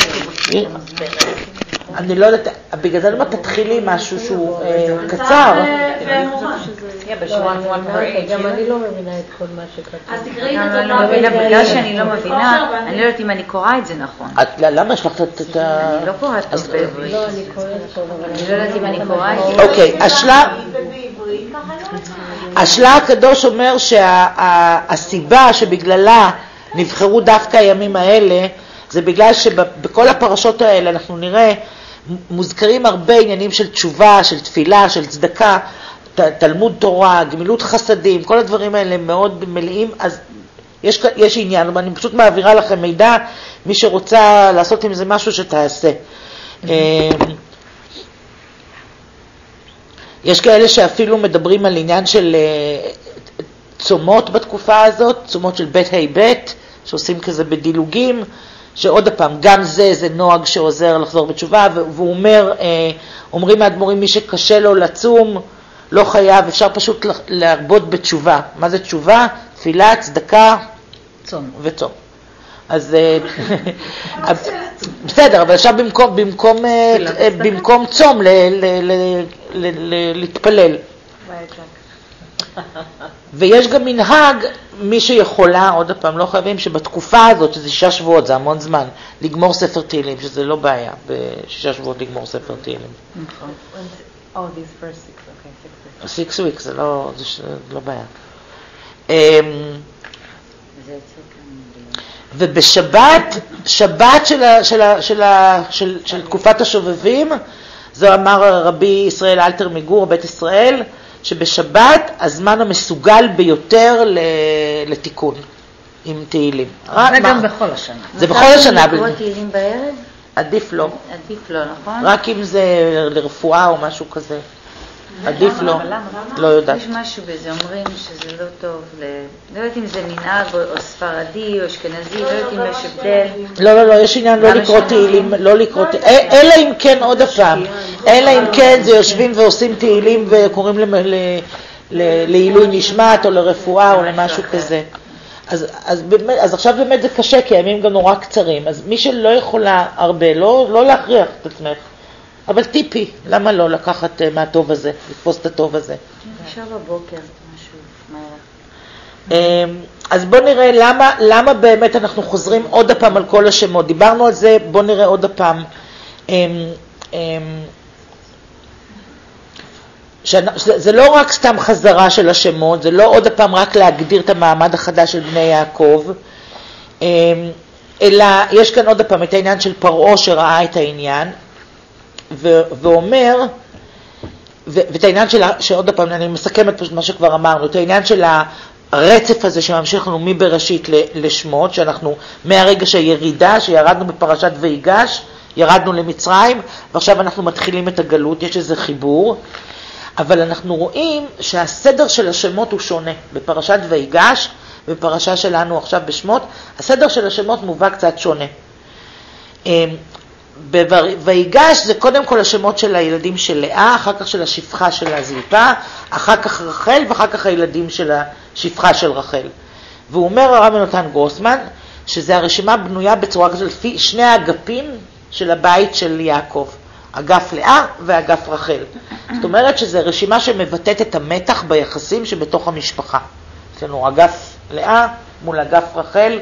אני לא יודעת, בגלל זה לא תתחילי משהו שהוא קצר. גם אני לא מבינה את כל מה שכתוב. אז תקראי את התורה. בגלל שאני לא מבינה, אני לא יודעת אם אני קוראה את זה נכון. למה יש לך את ה... אני לא קוראת טוב בעברית. לא, אני קוראת טוב, אבל אני לא יודעת אם אני קוראה את זה. אוקיי, השלה הקדוש אומר שהסיבה שבגללה נבחרו דווקא הימים האלה, זה בגלל שבכל הפרשות האלה אנחנו נראה מוזכרים הרבה עניינים של תשובה, של תפילה, של צדקה, תלמוד תורה, גמילות חסדים, כל הדברים האלה מאוד מלאים, אז יש, יש עניין, אני פשוט מעבירה לכם מידע, מי שרוצה לעשות עם זה משהו שתעשה. יש כאלה שאפילו מדברים על עניין של צומות בתקופה הזאת, צומות של בית ה' בית, שעושים כזה בדילוגים, שעוד הפעם, גם זה, זה נוהג שעוזר לחזור בתשובה, והוא אומר, אומרים האדמו"רים, מי שקשה לו לצום, לא חייב, אפשר פשוט להרבות בתשובה. מה זה תשובה? תפילה, צדקה, צום. וצום. אז בסדר, אבל אפשר במקום, במקום, במקום צום להתפלל. ויש גם מנהג, מי שיכולה, עוד פעם, לא חייבים, שבתקופה הזאת, שזה שישה שבועות, זה המון זמן, לגמור ספר תהילים, שזה לא בעיה, בשישה שבועות לגמור ספר תהילים. נכון. Oh, these first six, okay, six weeks. six weeks, זה לא, זה לא בעיה. ובשבת, שבת של, של, של, של, של תקופת השובבים, זו אמר רבי ישראל אלתר מגור, בית ישראל, שבשבת הזמן המסוגל ביותר לתיקון עם תהילים. זה גם בכל השנה. זה בכל השנה. לקרוא תהילים בערב? עדיף לא. עדיף לא, נכון? רק אם זה לרפואה או משהו כזה. עדיף לא. לא יודעת. יש משהו בזה, אומרים שזה לא טוב, לא יודעת אם זה מנהג או ספרדי או אשכנזי, לא יודעת אם יש הבדל. לא, לא, לא, יש עניין לא לקרוא תהילים, לא לקרוא תהילים, אלא אם כן עוד הפעם, אלא אם כן זה יושבים ועושים תהילים וקוראים לעילוי נשמת או לרפואה או למשהו כזה. אז, אז, באמת, אז עכשיו באמת זה קשה, כי הימים גם נורא קצרים, אז מי שלא יכולה הרבה, לא, לא להכריח את עצמך, אבל טיפי, למה לא לקחת מהטוב הזה, לתפוס את הטוב הזה? אפשר בבוקר, משהו מהר. אז בוא נראה למה, למה באמת אנחנו חוזרים עוד הפעם על כל השמות, דיברנו על זה, בוא נראה עוד הפעם. זה לא רק סתם חזרה של השמות, זה לא עוד הפעם רק להגדיר את המעמד החדש של בני יעקב, אלא יש כאן עוד הפעם את העניין של פרעה שראה את העניין, ו- ואומר, ו- ואת העניין של, שעוד הפעם אני מסכמת פשוט מה שכבר אמרנו, את העניין של הרצף הזה שממשיך לנו מבראשית לשמות, שאנחנו מהרגע שהירידה, שירדנו בפרשת ויגש, ירדנו למצרים, ועכשיו אנחנו מתחילים את הגלות, יש איזה חיבור, אבל אנחנו רואים שהסדר של השמות הוא שונה. בפרשת ויגש, בפרשה שלנו עכשיו בשמות, הסדר של השמות מובא קצת שונה. ויגש זה קודם כל השמות של הילדים של לאה, אחר כך של השפחה של הזלפה, אחר כך רחל, ואחר כך הילדים של השפחה של רחל. והוא אומר הרב יונתן גרוסמן, שזה הרשימה בנויה בצורה כזאת לפי שני האגפים של הבית של יעקב. אגף לאה ואגף רחל. זאת אומרת שזו רשימה שמבטאת את המתח ביחסים שבתוך המשפחה. יש לנו אגף לאה מול אגף רחל,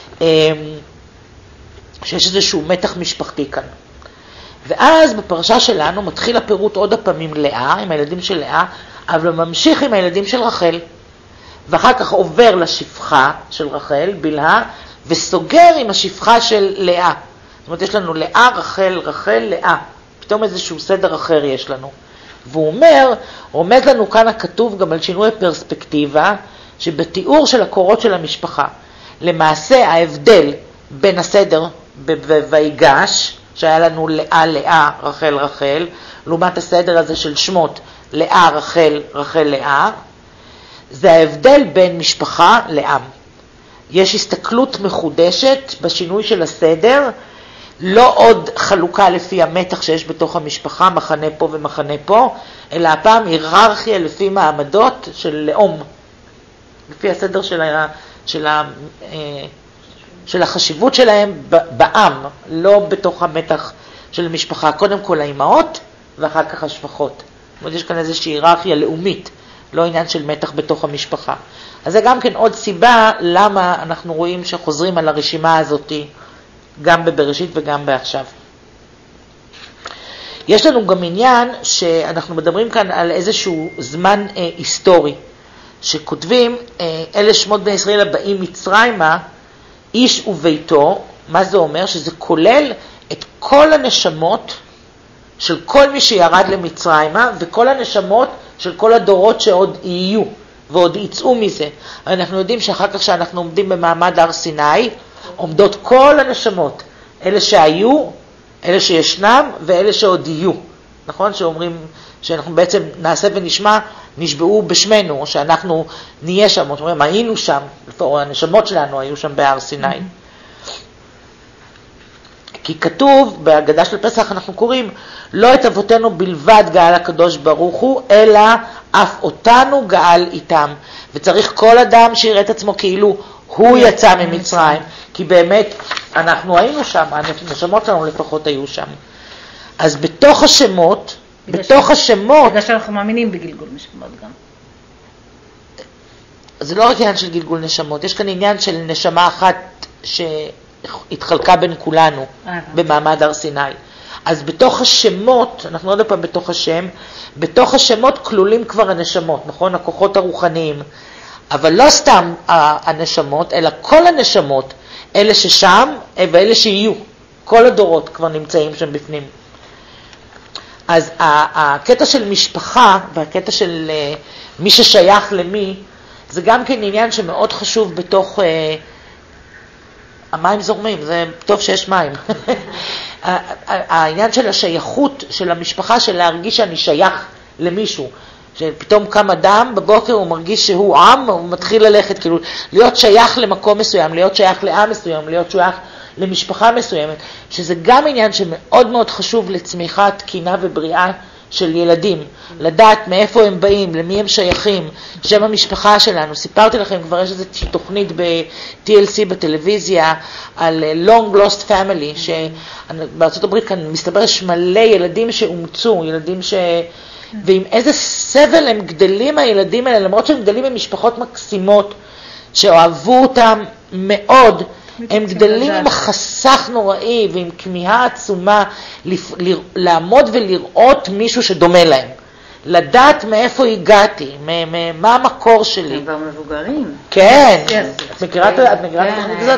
שיש איזשהו מתח משפחתי כאן. ואז בפרשה שלנו מתחיל הפירוט עוד הפעמים לאה, עם הילדים של לאה, אבל ממשיך עם הילדים של רחל. ואחר כך עובר לשפחה של רחל, בלהה, וסוגר עם השפחה של לאה. זאת אומרת, יש לנו לאה, רחל, רחל, לאה. פתאום איזשהו סדר אחר יש לנו. והוא אומר, עומד לנו כאן הכתוב גם על שינוי פרספקטיבה, שבתיאור של הקורות של המשפחה, למעשה ההבדל בין הסדר בויגש, שהיה לנו לאה, לאה, רחל, רחל, לעומת הסדר הזה של שמות, לאה, רחל, רחל, לאה, זה ההבדל בין משפחה לעם. יש הסתכלות מחודשת בשינוי של הסדר, לא עוד חלוקה לפי המתח שיש בתוך המשפחה, מחנה פה ומחנה פה, אלא הפעם היררכיה לפי מעמדות של לאום, לפי הסדר של, ה, של, ה, של החשיבות שלהם בעם, לא בתוך המתח של המשפחה. קודם כל האימהות ואחר כך השפחות. זאת אומרת, יש כאן איזושהי היררכיה לאומית, לא עניין של מתח בתוך המשפחה. אז זה גם כן עוד סיבה למה אנחנו רואים שחוזרים על הרשימה הזאת, גם בבראשית וגם בעכשיו. יש לנו גם עניין שאנחנו מדברים כאן על איזשהו זמן אה, היסטורי, שכותבים, אה, אלה שמות בני ישראל הבאים מצרימה, איש וביתו. מה זה אומר? שזה כולל את כל הנשמות של כל מי שירד למצרימה, וכל הנשמות של כל הדורות שעוד יהיו, ועוד יצאו מזה. אנחנו יודעים שאחר כך שאנחנו עומדים במעמד הר סיני, עומדות כל הנשמות, אלה שהיו, אלה שישנם, ואלה שעוד יהיו. נכון? שאומרים שאנחנו בעצם נעשה ונשמע, נשבעו בשמנו, או שאנחנו נהיה שם, זאת אומרת, היינו שם, או הנשמות שלנו היו שם בהר סיני. כי כתוב, בהגדה של פסח אנחנו קוראים, לא את אבותינו בלבד גאל הקדוש ברוך הוא, אלא אף אותנו גאל איתם. וצריך כל אדם שיראה את עצמו כאילו הוא יצא ממצרים, כי באמת אנחנו היינו שם, הנשמות שלנו לפחות היו שם. אז בתוך השמות, בתוך השמות... בגלל שאנחנו מאמינים בגלגול נשמות גם. זה לא רק עניין של גלגול נשמות, יש כאן עניין של נשמה אחת שהתחלקה בין כולנו במעמד הר סיני. אז בתוך השמות, אנחנו עוד פעם בתוך השם, בתוך השמות כלולים כבר הנשמות, נכון? הכוחות הרוחניים. אבל לא סתם הנשמות, אלא כל הנשמות, אלה ששם ואלה שיהיו. כל הדורות כבר נמצאים שם בפנים. אז הקטע של משפחה והקטע של מי ששייך למי, זה גם כן עניין שמאוד חשוב בתוך... המים זורמים, זה טוב שיש מים. העניין של השייכות של המשפחה, של להרגיש שאני שייך למישהו. שפתאום קם אדם, בבוקר הוא מרגיש שהוא עם, הוא מתחיל ללכת, כאילו, להיות שייך למקום מסוים, להיות שייך לעם מסוים, להיות שייך למשפחה מסוימת, שזה גם עניין שמאוד מאוד חשוב לצמיחה, תקינה ובריאה של ילדים, לדעת מאיפה הם באים, למי הם שייכים, שם המשפחה שלנו. סיפרתי לכם, כבר יש איזושהי תוכנית ב-טי אל סי בטלוויזיה, על long lost family, שבארצות הברית כאן מסתבר יש מלא ילדים שאומצו, ילדים ש... ועם איזה סבל הם גדלים הילדים האלה, למרות שהם גדלים במשפחות מקסימות, שאוהבו אותם מאוד, הם גדלים עם חסך נוראי ועם כמיהה עצומה לעמוד ולראות מישהו שדומה להם. לדעת מאיפה הגעתי, מה המקור שלי. הם כבר מבוגרים. כן, את מכירה את התוכנית הזאת?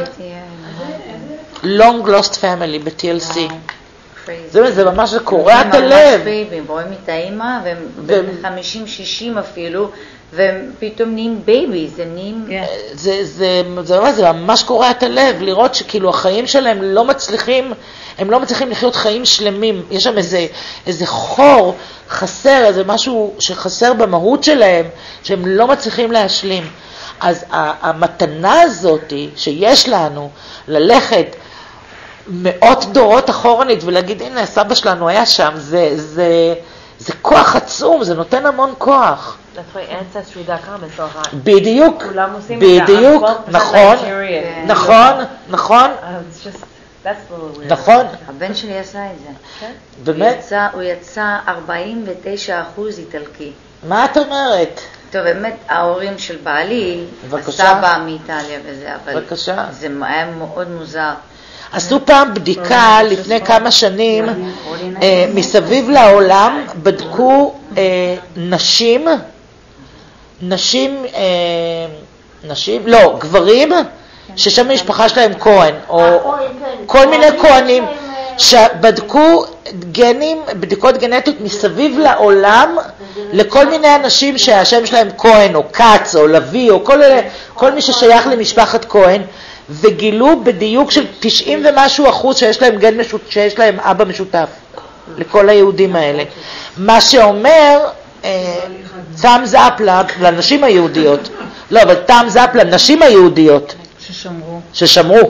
Long Lost Family ב-טי אל סי. זה, זה ממש, זה קורע את הלב. הם ממש בייבים, רואים את האמא, והם חמישים שישים אפילו, והם פתאום נהיים בייביז, הם נהיים... זה, זה, זה, זה, זה ממש קורע את הלב, לראות שכאילו החיים שלהם לא מצליחים, הם לא מצליחים לחיות חיים שלמים. יש שם איזה, איזה חור חסר, איזה משהו שחסר במהות שלהם, שהם לא מצליחים להשלים. אז המתנה הזאת שיש לנו ללכת מאות דורות אחורנית ולהגיד, הנה, סבא שלנו היה שם, זה, זה, זה כוח עצום, זה נותן המון כוח. That's why ancestry dot com is so hot. בדיוק, כולם עושים את זה. בדיוק, נכון, נכון, נכון, It's just, that's a little weird. נכון. הבן שלי עשה את זה. כן? באמת? הוא יצא ארבעים ותשעה אחוז איטלקי. מה את אומרת? טוב, באמת, ההורים של בעלי, בבקשה. הסבא מאיטליה וזה, אבל בבקשה. זה היה מאוד מוזר. עשו פעם בדיקה לפני כמה שנים, אה, מסביב לעולם בדקו אה, נשים, נשים, אה, נשים, לא, גברים, ששם המשפחה שלהם כהן, או כל מיני כהנים, שבדקו גנים, בדיקות גנטיות מסביב לעולם, לכל מיני אנשים שהשם שלהם כהן, או קץ, או לוי, או כל, כל מי ששייך למשפחת כהן, וגילו בדיוק של תשעים ומשהו אחוז שיש להם גן משותף, שיש להם אבא משותף לכל היהודים האלה. מה שאומר, thumbs up לנשים היהודיות. לא, אבל thumbs up לנשים היהודיות. ששמרו. ששמרו.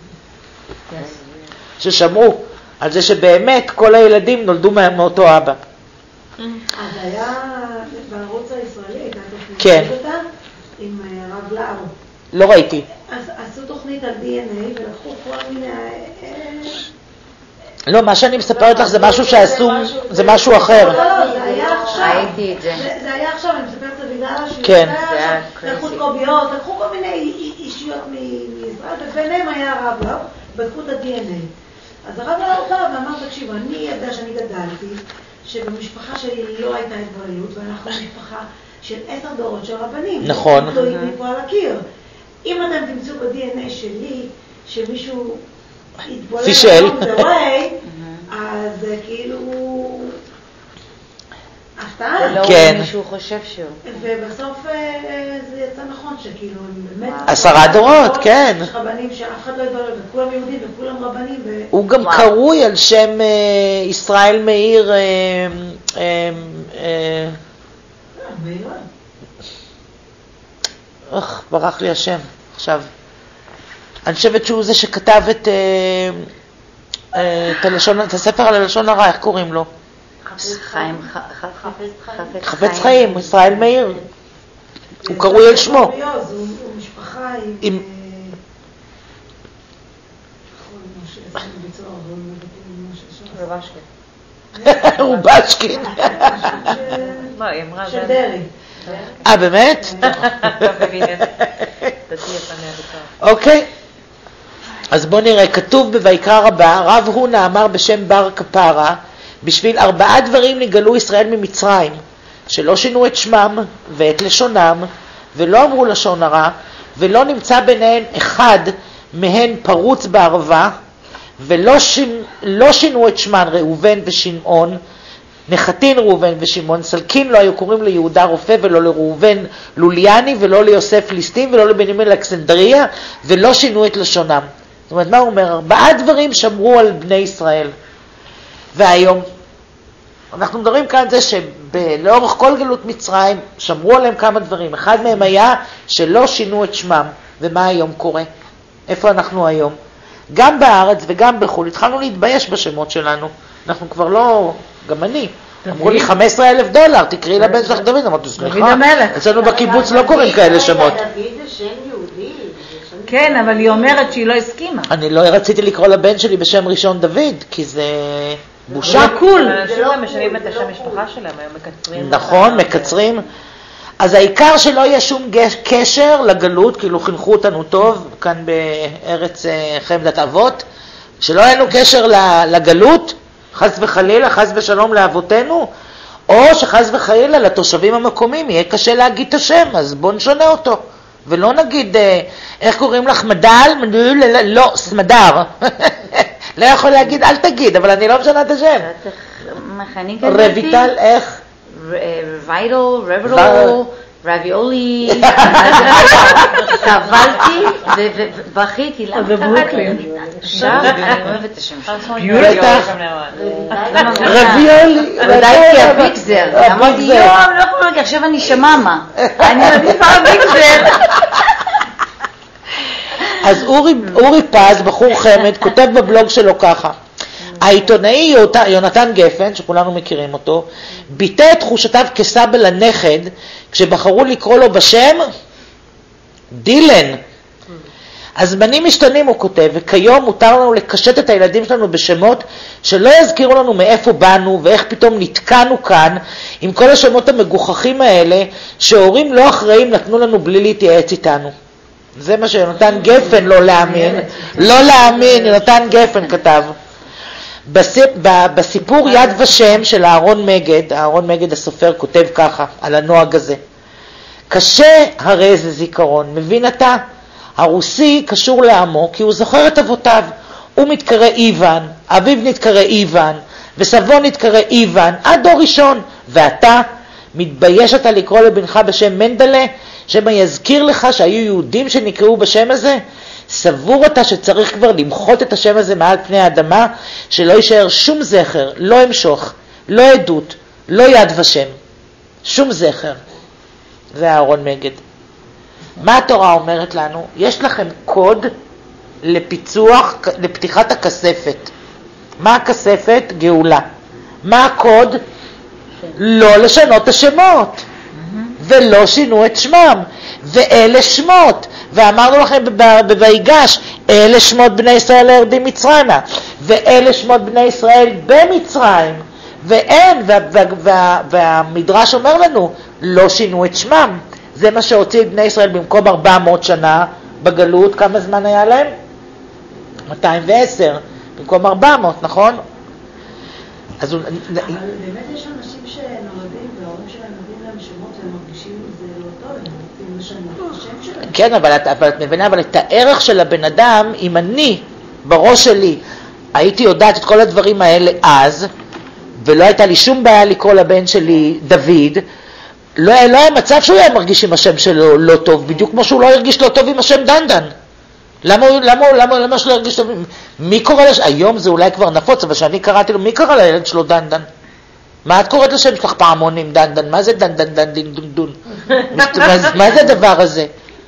ששמרו. על זה שבאמת כל הילדים נולדו מאותו אבא. אז היה בערוץ הישראלי, הייתה תוכנית כן. אותה עם הרב לאו. לא ראיתי. אז עשו תוכנית על די אן איי ולקחו כל מיני... לא, מה שאני מספרת לך זה משהו שעשו, זה משהו אחר. לא, לא, זה היה עכשיו. ראיתי את זה. זה היה עכשיו, אני מספרת את זה בגלל השיעור. כן. זה היה לקחו crazy. קוביות, לקחו כל מיני אישיות מישראל, וביניהם היה הרב לאו, בדקו את ה-די אן איי. אז הרב לאו בא ואמר, תקשיב, אני יודע שאני גדלתי, שבמשפחה שלי לא הייתה התבוללות, ואנחנו משפחה של עשר דורות של רבנים. נכון. תלויים מפה על הקיר. אם אתם תמצאו ב-די אן איי שלי, שמישהו יתבולל פישל. along the way, אז כאילו... הפתעה. לא כן. רואה מישהו חושב שהוא. ובסוף זה יצא נכון שכאילו הם באמת... עשרה דורות, כן. יש רבנים שאף אחד לא יתבולל, וכולם יהודים וכולם רבנים. ו... הוא גם וואו. קרוי על שם אה, ישראל מאיר, אה, אה, אה, מאיר. איך, ברח לי השם עכשיו. אני חושבת שהוא זה שכתב את, אה, אה, את, הלשון, את הספר על הלשון הרע, איך קוראים לו? חיים, חפץ חיים, ישראל מאיר. הוא קרוי על שמו. הוא משפחה עם... רובשקין. לא, היא אמרה של דרי. אה, באמת? אוקיי. אז בואו נראה, כתוב בויקרא רבה, רב הונא אמר בשם בר כפרה, בשביל ארבעה דברים נגאלו ישראל ממצרים, שלא שינו את שמם ואת לשונם, ולא אמרו לשון הרע, ולא נמצא ביניהן אחד מהן פרוץ בערבה, ולא שינו, לא שינו את שמן ראובן ושמעון, נחתין ראובן ושמעון, סלקין לא היו קוראים ליהודה רופא ולא לראובן לוליאני ולא ליוסף ליסטים ולא לבנימין אלכסנדריה, ולא שינו את לשונם. זאת אומרת, מה הוא אומר? ארבעה דברים שמרו על בני ישראל. והיום, אנחנו מדברים כאן זה שלאורך כל גלות מצרים שמרו עליהם כמה דברים. אחד מהם היה שלא שינו את שמם. ומה היום קורה? איפה אנחנו היום? גם בארץ וגם בחו"ל התחלנו להתבייש בשמות שלנו. אנחנו כבר לא, גם אני. אמרו לי חמישה עשר אלף דולר, תקראי לבן שלך דוד. אמרתי, סליחה, אצלנו בקיבוץ לא קוראים כאלה שמות. דוד זה שם יהודי. כן, אבל היא אומרת שהיא לא הסכימה. אני לא רציתי לקרוא לבן שלי בשם ראשון דוד, כי זה בושה. זה קול. אנשים גם משנים את השם משפחה שלהם, היום מקצרים. נכון, מקצרים. אז העיקר שלא יהיה שום קשר לגלות, כאילו חינכו אותנו טוב, כאן בארץ חמדת אבות, שלא יהיה לנו קשר לגלות, חס וחלילה, חס ושלום לאבותינו, או שחס וחלילה לתושבים המקומיים יהיה קשה להגיד את השם, אז בוא נשנה אותו. ולא נגיד, איך קוראים לך, מדל? לא, סמדר. לא יכול להגיד, אל תגיד, אבל אני לא משנה את השם. רביטל, איך? רווייטל, רברול, רביולי, סבלתי ובכיתי, למה קראתי? עכשיו אני אוהבת את השם שלי. רביולי. ודאי הביגזר. אמרתי, יום, לא יכולו לי, עכשיו אני שממה. אני מעדיפה הביגזר. אז אורי פז, בחור חמד, כותב בבלוג שלו ככה. העיתונאי יונתן גפן, שכולנו מכירים אותו, ביטא את תחושתיו כסבא לנכד, כשבחרו לקרוא לו בשם דילן. הזמנים משתנים, הוא כותב, וכיום מותר לנו לקשט את הילדים שלנו בשמות שלא יזכירו לנו מאיפה באנו ואיך פתאום נתקענו כאן עם כל השמות המגוחכים האלה שהורים לא אחראים נתנו לנו בלי להתייעץ איתנו. זה מה שיונתן גפן לא להאמין, לא להאמין, יונתן גפן כתב. בסיפור יד ושם של אהרון מגד, אהרון מגד הסופר כותב ככה על הנוהג הזה. קשה הרי זה זיכרון, מבין אתה? הרוסי קשור לעמו כי הוא זוכר את אבותיו. הוא מתקרא איוון, אביו נתקרא איוון, וסבו נתקרא איוון, עד דור ראשון. ואתה מתבייש אתה לקרוא לבנך בשם מנדלה, שמה יזכיר לך שהיו יהודים שנקראו בשם הזה? סבור אתה שצריך כבר למחות את השם הזה מעל פני האדמה, שלא יישאר שום זכר, לא המשוך, לא עדות, לא יד ושם. שום זכר. זה אהרון מגד. מה התורה אומרת לנו? יש לכם קוד לפיצוח, לפתיחת הכספת. מה הכספת? גאולה. מה הקוד? לא לשנות את השמות. ולא שינו את שמם. ואלה שמות. ואמרנו לכם בויגש, אלה שמות בני ישראל היורדים מצרימה. ואלה שמות בני ישראל במצרים. ואין, וה, וה, וה, והמדרש אומר לנו, לא שינו את שמם. זה מה שהוציא את בני ישראל במקום ארבע מאות שנה בגלות. כמה זמן היה להם? מאתיים ועשר. במקום ארבע מאות, נכון? אז אבל באמת יש אנשים שנולדים וההורים שלהם נולדים להם שמות והם מרגישים את זה לא טוב, הם רוצים לשנות את השם שלהם. כן, אבל את, אבל את מבינה, אבל את הערך של הבן אדם, אם אני, בראש שלי, הייתי יודעת את כל הדברים האלה אז, ולא הייתה לי שום בעיה לקרוא לבן שלי דוד, לא, לא היה מצב שהוא היה מרגיש עם השם שלו לא טוב, בדיוק כמו שהוא לא הרגיש לא טוב עם השם דנדן. למה, למה, למה, למה שלא הרגיש טוב? מי קורא לש... היום זה אולי כבר נפוץ, אבל שאני קראתי לו, מי קרא לילד שלו דנדן? מה את קוראת לשם שלך פעמונים דנדן? מה זה דנדן דנדין דונדון? מה, מה זה הדבר הזה?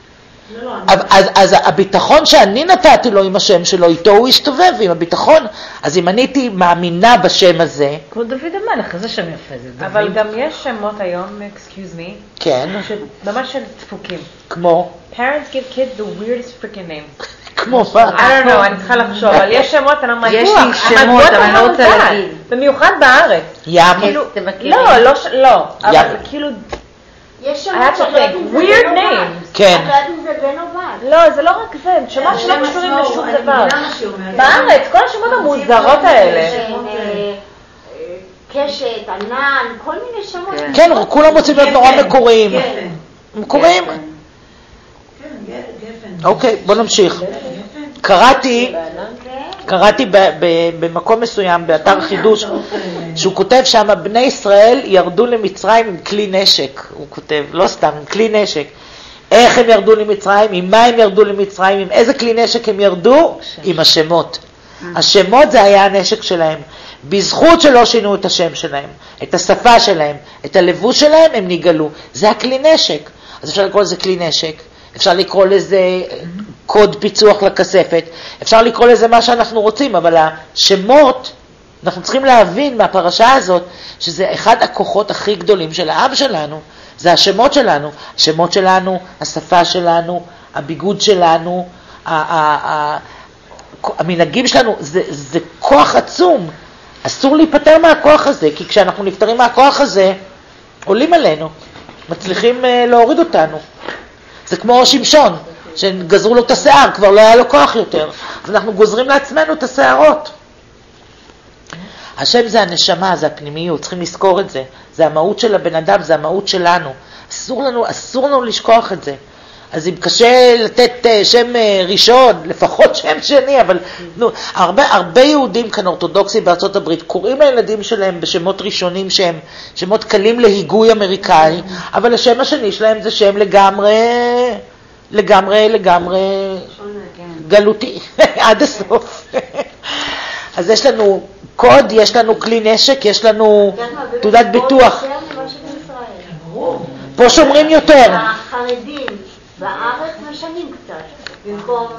אז, אז הביטחון שאני נתתי לו עם השם שלו, איתו הוא הסתובב עם הביטחון. אז אם אני הייתי מאמינה בשם הזה... כמו דוד המלך, איזה שם יפה זה. אבל גם יש שמות היום, excuse me, כן. ממש של דפוקים. כמו? Parents give kids the weirdest freaking names. כמו מה? I don't know, אני צריכה לחשוב, אבל יש שמות, אני אומרת, יש לי שמות, אבל אני לא רוצה להגיד. במיוחד בארץ. ים. לא, לא, אבל כאילו... יש I have to think, weird names. כן. את יודעת אם זה בן או בת. לא, זה לא רק זה, שמות שלא קשורים לשום דבר. אני מבינה מה שהיא אומרת. בארץ, כל השמות המוזרות האלה. קשת, ענן, כל מיני שמות. כן, כולם רוצים להיות נורא מקוריים. מקוריים? כן, גפן. אוקיי, בוא נמשיך. קראתי, קראתי ב- ב- במקום מסוים, באתר חידוש, שהוא כותב שם, בני ישראל ירדו למצרים עם כלי נשק, הוא כותב, לא סתם, עם כלי נשק. איך הם ירדו למצרים, עם מה הם ירדו למצרים, עם איזה כלי נשק הם ירדו? עם השמות. השמות זה היה הנשק שלהם. בזכות שלא שינו את השם שלהם, את השפה שלהם, את הלבוש שלהם, הם נגלו. זה הכלי נשק. אז אפשר לקרוא לזה כלי נשק. אפשר לקרוא לזה קוד פיצוח לכספת, אפשר לקרוא לזה מה שאנחנו רוצים, אבל השמות, אנחנו צריכים להבין מהפרשה הזאת, שזה אחד הכוחות הכי גדולים של העם שלנו, זה השמות שלנו, השמות שלנו, השפה שלנו, הביגוד שלנו, המנהגים שלנו, זה, זה כוח עצום, אסור להיפטר מהכוח הזה, כי כשאנחנו נפטרים מהכוח הזה, עולים עלינו, מצליחים להוריד אותנו. זה כמו שמשון, שגזרו לו את השיער, כבר לא היה לו כוח יותר. אז אנחנו גוזרים לעצמנו את השערות. השם זה הנשמה, זה הפנימיות, צריכים לזכור את זה. זה המהות של הבן אדם, זה המהות שלנו. אסור לנו, אסור לנו לשכוח את זה. אז אם קשה לתת שם ראשון, לפחות שם שני, אבל נו, הרבה, הרבה יהודים כאן אורתודוקסים בארצות הברית קוראים לילדים שלהם בשמות ראשונים שהם שמות קלים להיגוי אמריקאי, אבל השם השני שלהם זה שם לגמרי, לגמרי, לגמרי גלותי, עד הסוף. אז יש לנו קוד, יש לנו כלי נשק, יש לנו תעודת ביטוח. פה שומרים יותר. החרדים בארץ משנים קצת, במקום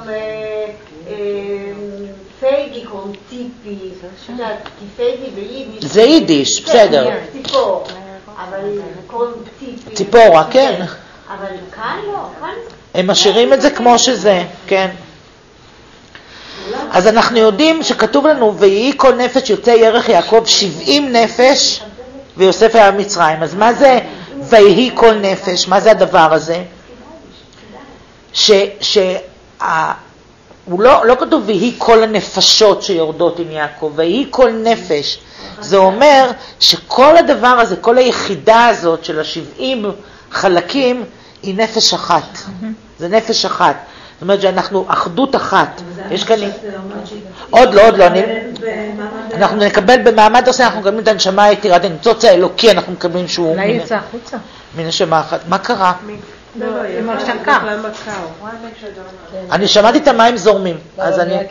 פייגי קוראים טיפי, כי פייגי ביידיש זה יידיש, בסדר. ציפור, אבל קוראים טיפי. ציפורה, כן. אבל כאן לא, כאן... הם משאירים את זה כמו שזה, כן. אז אנחנו יודעים שכתוב לנו, ויהי כל נפש יוצא ירך יעקב שבעים נפש, ויוסף היה במצרים. אז מה זה ויהי כל נפש? מה זה הדבר הזה? ש, ש, ה, הוא לא, לא כתוב ויהי כל הנפשות שיורדות עם יעקב, ויהי כל נפש. זה אומר שכל הדבר הזה, כל היחידה הזאת של השבעים חלקים, היא נפש אחת. זה נפש אחת. זאת אומרת שאנחנו אחדות אחת. יש כאן... עוד לא, עוד לא. אנחנו נקבל במעמד עושה, אנחנו מקבלים את הנשמה היתירת הניצוץ האלוקי, אנחנו מקבלים שהוא... אולי יצא החוצה. מנשמה אחת. מה קרה? לא, לא, היא מרשקה. אני שמעתי את המים זורמים, אז אני...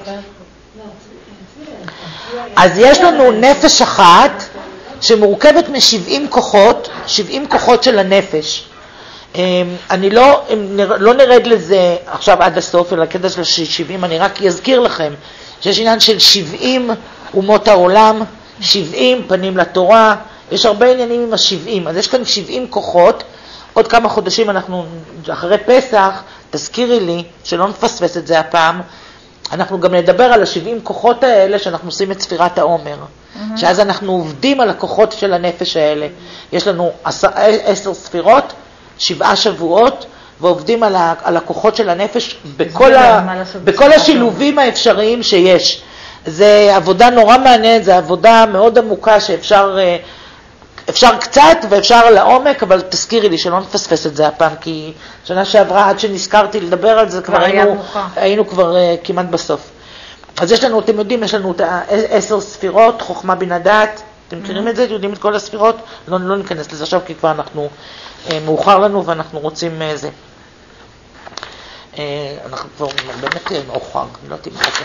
אז יש לנו נפש אחת שמורכבת מ-שבעים כוחות, שבעים כוחות של הנפש. אני לא, לא נרד לזה עכשיו עד הסוף, אלא כדי של שבעים, אני רק אזכיר לכם שיש עניין של שבעים אומות העולם, שבעים פנים לתורה, יש הרבה עניינים עם השבעים, אז יש כאן שבעים כוחות. עוד כמה חודשים אנחנו, אחרי פסח, תזכירי לי, שלא נפספס את זה הפעם, אנחנו גם נדבר על השבעים כוחות האלה שאנחנו עושים את ספירת העומר. Mm-hmm. שאז אנחנו עובדים על הכוחות של הנפש האלה. יש לנו עשר, עשר ספירות, שבעה שבועות, ועובדים על, ה, על הכוחות של הנפש בכל, ה, בכל השילובים האפשריים שיש. זה עבודה נורא מעניינת, זה עבודה מאוד עמוקה שאפשר... אפשר קצת ואפשר לעומק, אבל תזכירי לי שלא נפספס את זה הפעם, כי שנה שעברה עד שנזכרתי לדבר על זה, כבר היינו, היינו כבר uh, כמעט בסוף. אז יש לנו, אתם יודעים, יש לנו את עשר ספירות, חוכמה בינה דעת, אתם מכירים את זה? יודעים את כל הספירות? לא, לא ניכנס לזה עכשיו, כי כבר אנחנו, uh, מאוחר לנו ואנחנו רוצים uh, זה. Uh, אנחנו כבר באמת מאוחר, לא תמחכה.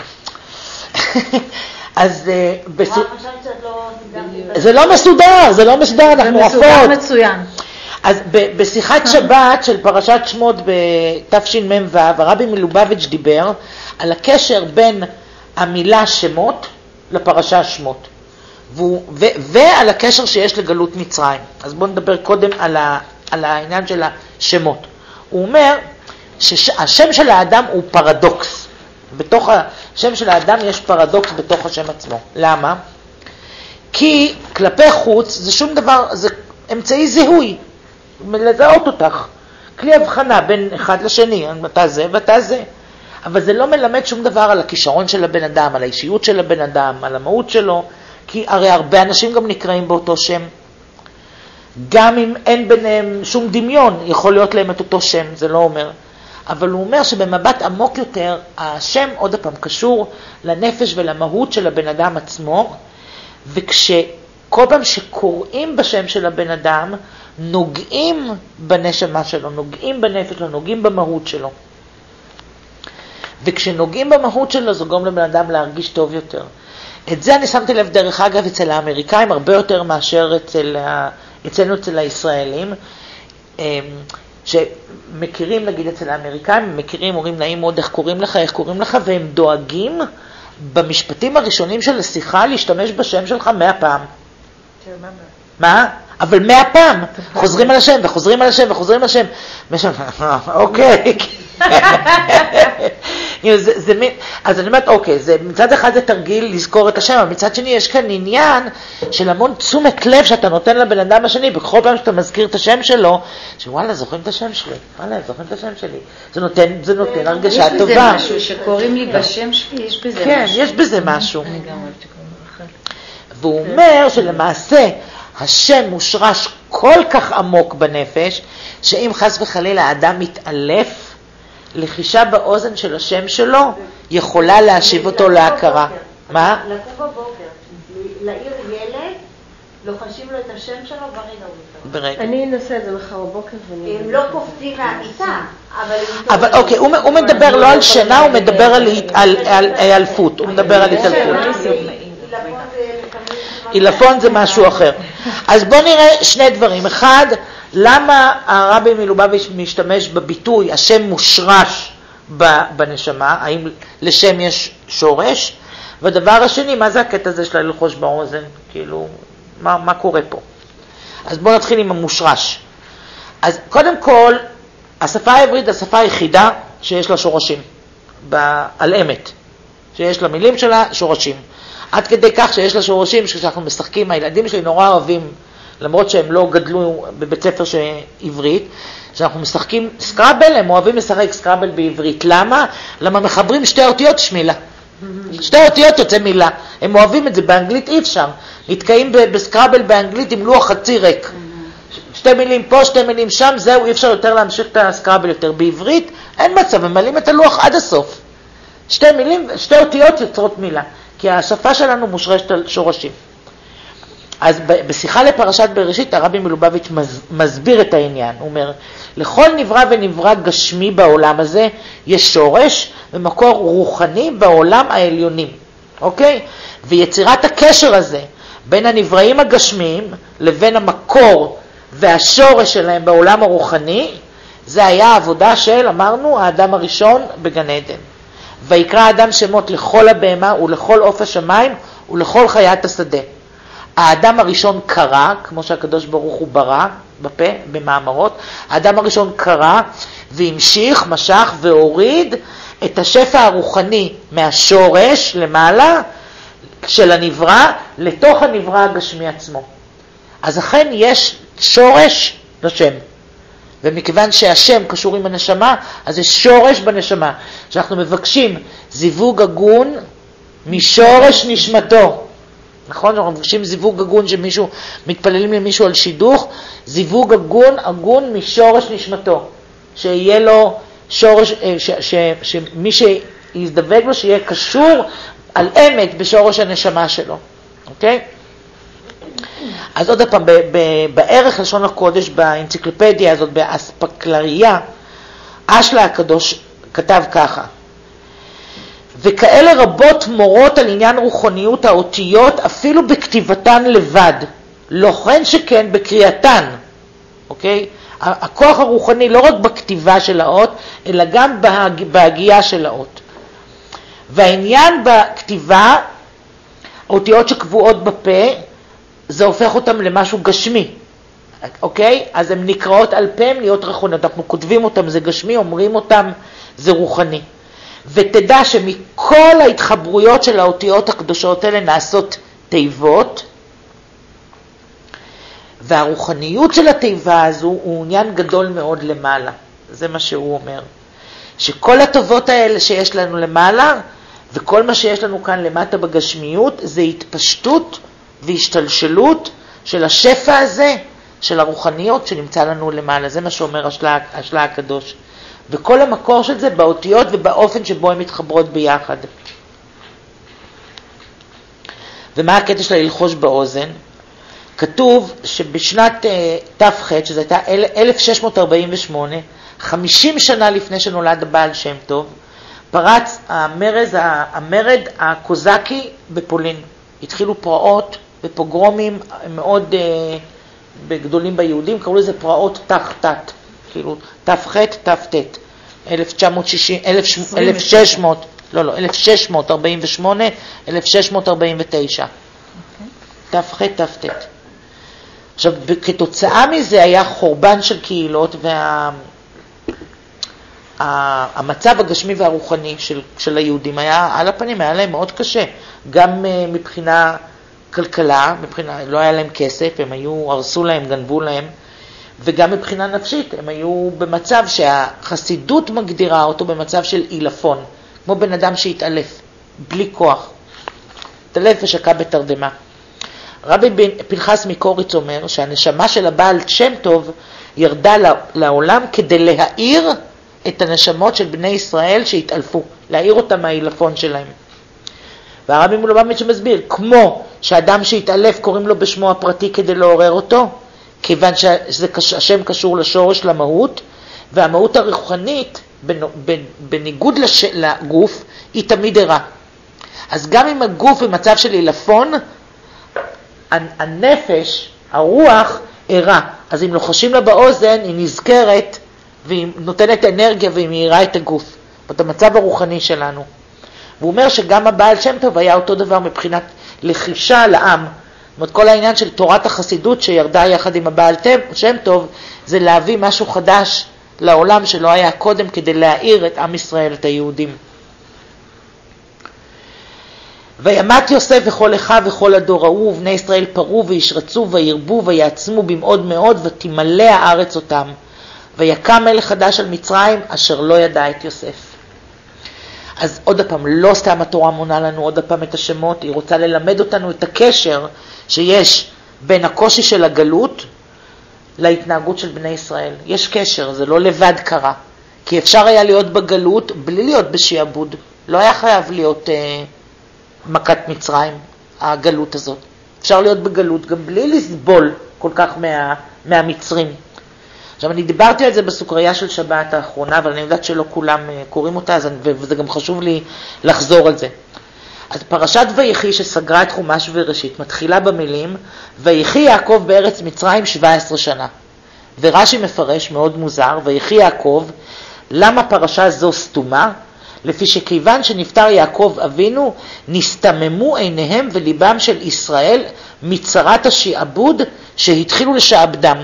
אז זה לא מסודר, זה לא מסודר, אנחנו עפות. זה מסודר מצוין. אז ב- בשיחת שבת של פרשת שמות בתשמ"ו, הרבי מלובביץ' דיבר על הקשר בין המילה שמות לפרשה שמות, והוא, ו- ועל הקשר שיש לגלות מצרים. אז בואו נדבר קודם על, ה- על העניין של השמות. הוא אומר שהשם של האדם הוא פרדוקס. בתוך השם של האדם יש פרדוקס בתוך השם עצמו. למה? כי כלפי חוץ זה שום דבר, זה אמצעי זיהוי, לזהות אותך. כלי הבחנה בין אחד לשני, אתה זה ואתה זה. אבל זה לא מלמד שום דבר על הכישרון של הבן אדם, על האישיות של הבן אדם, על המהות שלו, כי הרי הרבה אנשים גם נקראים באותו שם. גם אם אין ביניהם שום דמיון, יכול להיות להם את אותו שם, זה לא אומר. אבל הוא אומר שבמבט עמוק יותר, השם עוד הפעם קשור לנפש ולמהות של הבן אדם עצמו, וכשכל פעם שקוראים בשם של הבן אדם, נוגעים בנשמה שלו, נוגעים בנפש שלו, נוגעים במהות שלו. וכשנוגעים במהות שלו, זה גורם לבן אדם להרגיש טוב יותר. את זה אני שמתי לב דרך אגב אצל האמריקאים, הרבה יותר מאשר אצל, אצלנו אצל הישראלים, שמכירים נגיד אצל האמריקאים, מכירים, אומרים נעים מאוד איך קוראים לך, איך קוראים לך, והם דואגים במשפטים הראשונים של השיחה להשתמש בשם שלך מאה פעם. מה? אבל מאה פעם. חוזרים על השם וחוזרים על השם וחוזרים על השם. אוקיי. אז אני אומרת, אוקיי, מצד אחד זה תרגיל לזכור את השם, אבל מצד שני יש כאן עניין של המון תשומת לב שאתה נותן לבן אדם השני, בכל פעם שאתה מזכיר את השם שלו, שוואלה, זוכרים את השם שלי, וואלה, זוכרים את השם שלי. זה נותן, זה נותן הרגשה טובה. יש בזה משהו שקוראים לי בשם שלי, יש בזה משהו. כן, יש בזה משהו. אני גם אוהבת שקוראים רחל. והוא אומר שלמעשה השם מושרש כל כך עמוק בנפש, שאם חס וחלילה האדם מתעלף, לחישה באוזן של השם שלו יכולה להשיב אותו להכרה. מה? לקום בבוקר, להעיר ילד, לוחשים לו את השם שלו ברגע הוא. אני אנסה את זה מחר בבוקר. הם לא קופצים מהמיטה, אבל... אבל אוקיי, הוא מדבר לא על שינה, הוא מדבר על היעלפות, הוא מדבר על התעלפות. עילפון זה משהו אחר. אז בואו נראה שני דברים. אחד, למה הרבי מלובביץ' משתמש בביטוי השם מושרש בנשמה, האם לשם יש שורש? והדבר השני, מה זה הקטע הזה של ללחוש באוזן? כאילו, מה, מה קורה פה? אז בואו נתחיל עם המושרש. אז קודם כל, השפה העברית, השפה היחידה שיש לה שורשים, על אמת, שיש לה מילים שלה שורשים. עד כדי כך שיש לה שורשים, כשאנחנו משחקים, הילדים שלי נורא אוהבים, למרות שהם לא גדלו בבית ספר עברית, כשאנחנו משחקים סקרבל, הם אוהבים לשחק סקרבל בעברית. למה? למה מחברים שתי אותיות שמילה. שתי אותיות יוצא מילה. הם אוהבים את זה, באנגלית אי אפשר. נתקעים בסקרבל באנגלית עם לוח חצי ריק. שתי מילים פה, שתי מילים שם, זהו, אי אפשר יותר להמשיך את הסקרבל יותר. בעברית אין מצב, הם מלאים את הלוח עד הסוף. שתי מילים, שתי אותיות יוצרות מילה. כי השפה שלנו מושרשת על שורשים. אז בשיחה לפרשת בראשית, הרבי מלובביץ' מסביר את העניין. הוא אומר, לכל נברא ונברא גשמי בעולם הזה, יש שורש ומקור רוחני בעולם העליונים. אוקיי? ויצירת הקשר הזה, בין הנבראים הגשמיים, לבין המקור והשורש שלהם בעולם הרוחני, זה היה העבודה של, אמרנו, האדם הראשון בגן עדן. ויקרא האדם שמות לכל הבהמה ולכל עוף השמיים ולכל חיית השדה. האדם הראשון קרא, כמו שהקדוש ברוך הוא ברא בפה, במאמרות, האדם הראשון קרא והמשיך, משך והוריד את השפע הרוחני מהשורש למעלה של הנברא לתוך הנברא הגשמי עצמו. אז אכן יש שורש לשם. ומכיוון שהשם קשור עם הנשמה, אז יש שורש בנשמה. שאנחנו מבקשים זיווג הגון משורש נשמתו. נכון? אנחנו מבקשים זיווג הגון שמישהו, מתפללים למישהו על שידוך, זיווג הגון, הגון משורש נשמתו. שיהיה לו שורש, ש, ש, ש, שמי שיזדווג לו שיהיה קשור על אמת בשורש הנשמה שלו. אוקיי? אז עוד פעם, בערך לשון הקודש, באנציקלופדיה הזאת, באספקלריה, אשלה הקדוש כתב ככה, וכאלה רבות מורות על עניין רוחניות האותיות, אפילו בכתיבתן לבד, לא כן שכן בקריאתן. אוקיי? הכוח הרוחני לא רק בכתיבה של האות, אלא גם בהגייה של האות. והעניין בכתיבה, האותיות שקבועות בפה, זה הופך אותם למשהו גשמי, אוקיי? אז הן נקראות על פה, הן להיות רוחניות. אנחנו כותבים אותם, זה גשמי, אומרים אותם, זה רוחני. ותדע שמכל ההתחברויות של האותיות הקדושות האלה נעשות תיבות, והרוחניות של התיבה הזו הוא עניין גדול מאוד למעלה. זה מה שהוא אומר. שכל הטובות האלה שיש לנו למעלה, וכל מה שיש לנו כאן למטה בגשמיות, זה התפשטות והשתלשלות של השפע הזה, של הרוחניות שנמצא לנו למעלה. זה מה שאומר השלה, השלה הקדוש. וכל המקור של זה באותיות ובאופן שבו הן מתחברות ביחד. ומה הקטע שלה ללחוש באוזן? כתוב שבשנת uh, ת"ח, שזו הייתה אלף שש מאות ארבעים ושמונה, חמישים שנה לפני שנולד הבעל שם טוב, פרץ המרד, המרד הקוזקי בפולין. התחילו פרעות ופוגרומים מאוד uh, גדולים ביהודים, קראו לזה פרעות ת"ח, כאילו ת"ח, ת"ט, אלף שש מאות, לא, לא, אלף שש מאות ארבעים ושמונה, אלף שש מאות ארבעים ותשע. ת"ח, ת"ט. עכשיו, כתוצאה מזה היה חורבן של קהילות, והמצב הגשמי והרוחני של, של היהודים היה על הפנים, היה להם מאוד קשה. גם מבחינה כלכלה, מבחינה, לא היה להם כסף, הם היו, הרסו להם, גנבו להם, וגם מבחינה נפשית, הם היו במצב שהחסידות מגדירה אותו במצב של אילפון, כמו בן אדם שהתעלף, בלי כוח. התעלף ושקע בתרדמה. רבי פנחס מקוריץ אומר שהנשמה של הבעל שם טוב ירדה לעולם כדי להאיר את הנשמות של בני ישראל שהתעלפו, להאיר אותם מהאילפון שלהם. והרבי מלובביץ' מסביר, כמו שאדם שהתעלף קוראים לו בשמו הפרטי כדי לעורר אותו, כיוון שהשם קשור לשורש, למהות, והמהות הרוחנית, בניגוד לגוף, היא תמיד ערה. אז גם אם הגוף במצב של אילפון, הנפש, הרוח, ערה. אז אם לוחשים לה באוזן, היא נזכרת, והיא נותנת אנרגיה, והיא מאירה את הגוף. זאת המצב הרוחני שלנו. והוא אומר שגם הבעל שם טוב היה אותו דבר מבחינת לחישה לעם. זאת אומרת, כל העניין של תורת החסידות שירדה יחד עם הבעל שם טוב, זה להביא משהו חדש לעולם שלא היה קודם, כדי להאיר את עם ישראל, את היהודים. וימת יוסף וכל אחיו וכל הדור ההוא, ובני ישראל פרו וישרצו וירבו ויעצמו במאוד מאוד, ותמלא הארץ אותם. ויקם מלך חדש על מצרים, אשר לא ידע את יוסף. אז עוד הפעם, לא סתם התורה מונה לנו עוד הפעם את השמות, היא רוצה ללמד אותנו את הקשר שיש בין הקושי של הגלות להתנהגות של בני ישראל. יש קשר, זה לא לבד קרה. כי אפשר היה להיות בגלות בלי להיות בשיעבוד. לא היה חייב להיות אה, מכת מצרים, הגלות הזאת. אפשר להיות בגלות גם בלי לסבול כל כך מה, מהמצרים. עכשיו, אני דיברתי על זה בסוכריה של שבת האחרונה, אבל אני יודעת שלא כולם קוראים אותה, אז, וזה גם חשוב לי לחזור על זה. אז פרשת ויחי שסגרה את חומש וראשית, מתחילה במילים, ויחי יעקב בארץ מצרים שבע עשרה שנה. ורש"י מפרש מאוד מוזר, ויחי יעקב, למה פרשה זו סתומה? לפי שכיוון שנפטר יעקב אבינו, נסתממו עיניהם וליבם של ישראל מצרת השעבוד שהתחילו לשעבדם.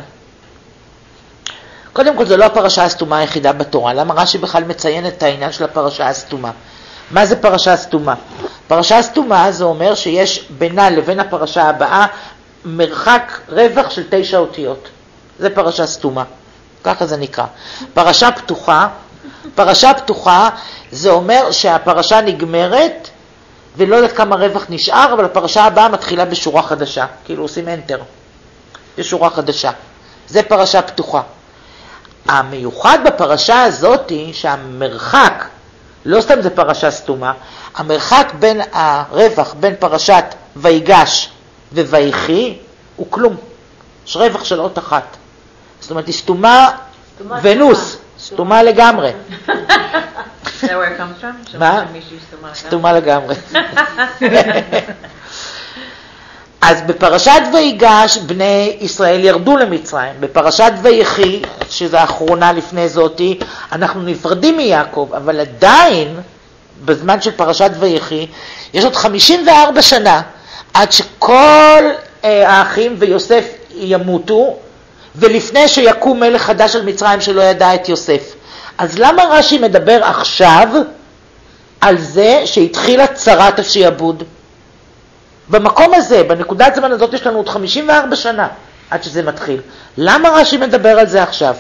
קודם כל, זו לא הפרשה הסתומה היחידה בתורה. למה רש"י בכלל מציין את העניין של הפרשה הסתומה? מה זה פרשה סתומה? פרשה סתומה זה אומר שיש בינה לבין הפרשה הבאה מרחק רווח של תשע אותיות. זה פרשה סתומה. ככה זה נקרא. פרשה פתוחה, פרשה פתוחה זה אומר שהפרשה נגמרת ולא יודעת כמה רווח נשאר, אבל הפרשה הבאה מתחילה בשורה חדשה. כאילו עושים אנטר. בשורה חדשה. זה פרשה פתוחה. המיוחד בפרשה הזאת היא שהמרחק, לא סתם זה פרשה סתומה, המרחק בין הרווח, בין פרשת ויגש וויחי, הוא כלום. יש רווח של אות אחת. זאת אומרת, היא סתומה ונוס, סתומה לגמרי. Is that where it comes from? מה? סתומה לגמרי. אז בפרשת ויגש בני ישראל ירדו למצרים, בפרשת ויחי, שזו האחרונה לפני זאתי, אנחנו נפרדים מיעקב, אבל עדיין, בזמן של פרשת ויחי, יש עוד חמישים וארבע שנה, עד שכל אה, האחים ויוסף ימותו, ולפני שיקום מלך חדש על מצרים שלא ידע את יוסף. אז למה רש"י מדבר עכשיו על זה שהתחילה צרת השעבוד? במקום הזה, בנקודת זמן הזאת יש לנו עוד חמישים וארבע שנה עד שזה מתחיל. למה רש"י מדבר על זה עכשיו?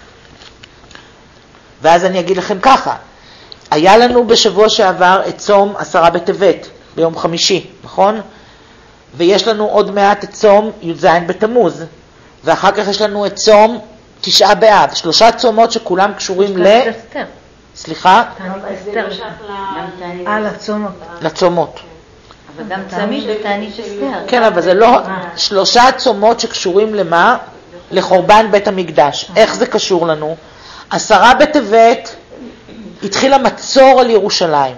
ואז אני אגיד לכם ככה, היה לנו בשבוע שעבר את צום עשרה בטבת, ביום חמישי, נכון? ויש לנו עוד מעט את צום י"ז בתמוז, ואחר כך יש לנו את צום תשעה באב, שלושה צומות שכולם קשורים ל... סליחה? על הצומות. לצומות. אבל גם צמיד ותענית אסתר. כן, אבל זה לא... שלושה צומות שקשורים למה? לחורבן בית המקדש. איך זה קשור לנו? עשרה בטבת התחילה מצור על ירושלים.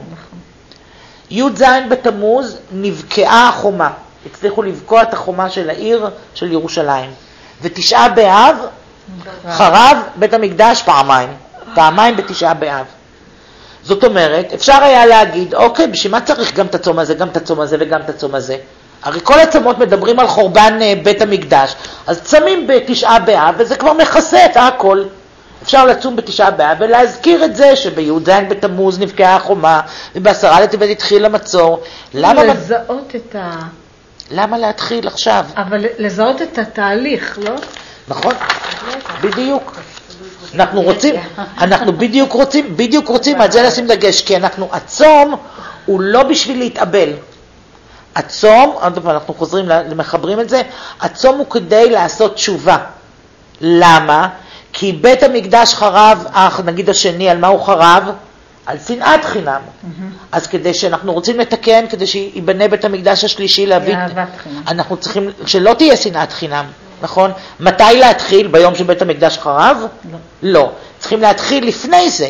י"ז בתמוז נבקעה החומה. הצליחו לבקוע את החומה של העיר של ירושלים. ותשעה באב חרב בית המקדש פעמיים. פעמיים בתשעה באב. זאת אומרת, אפשר היה להגיד, אוקיי, בשביל מה צריך גם את הצום הזה, גם את הצום הזה וגם את הצום הזה? הרי כל הצומות מדברים על חורבן בית המקדש, אז צמים בתשעה באב, וזה כבר מכסה את הכל. אפשר לצום בתשעה באב ולהזכיר את זה שבי"ז בתמוז נבקעה החומה, ובעשרה לטבת התחיל המצור. למה... לזהות את ה... למה להתחיל עכשיו? אבל לזהות את התהליך, לא? נכון, בדיוק. אנחנו רוצים, אנחנו בדיוק רוצים, בדיוק רוצים, על זה לשים דגש, כי אנחנו, הצום הוא לא בשביל להתאבל. הצום, אנחנו חוזרים, מחברים את זה, הצום הוא כדי לעשות תשובה. למה? כי בית המקדש חרב, נגיד השני, על מה הוא חרב? על שנאת חינם. אז כדי שאנחנו רוצים לתקן, כדי שיבנה בית המקדש השלישי להביא, אנחנו צריכים שלא תהיה שנאת חינם. נכון? מתי להתחיל? ביום שבית המקדש חרב? לא. לא. צריכים להתחיל לפני זה.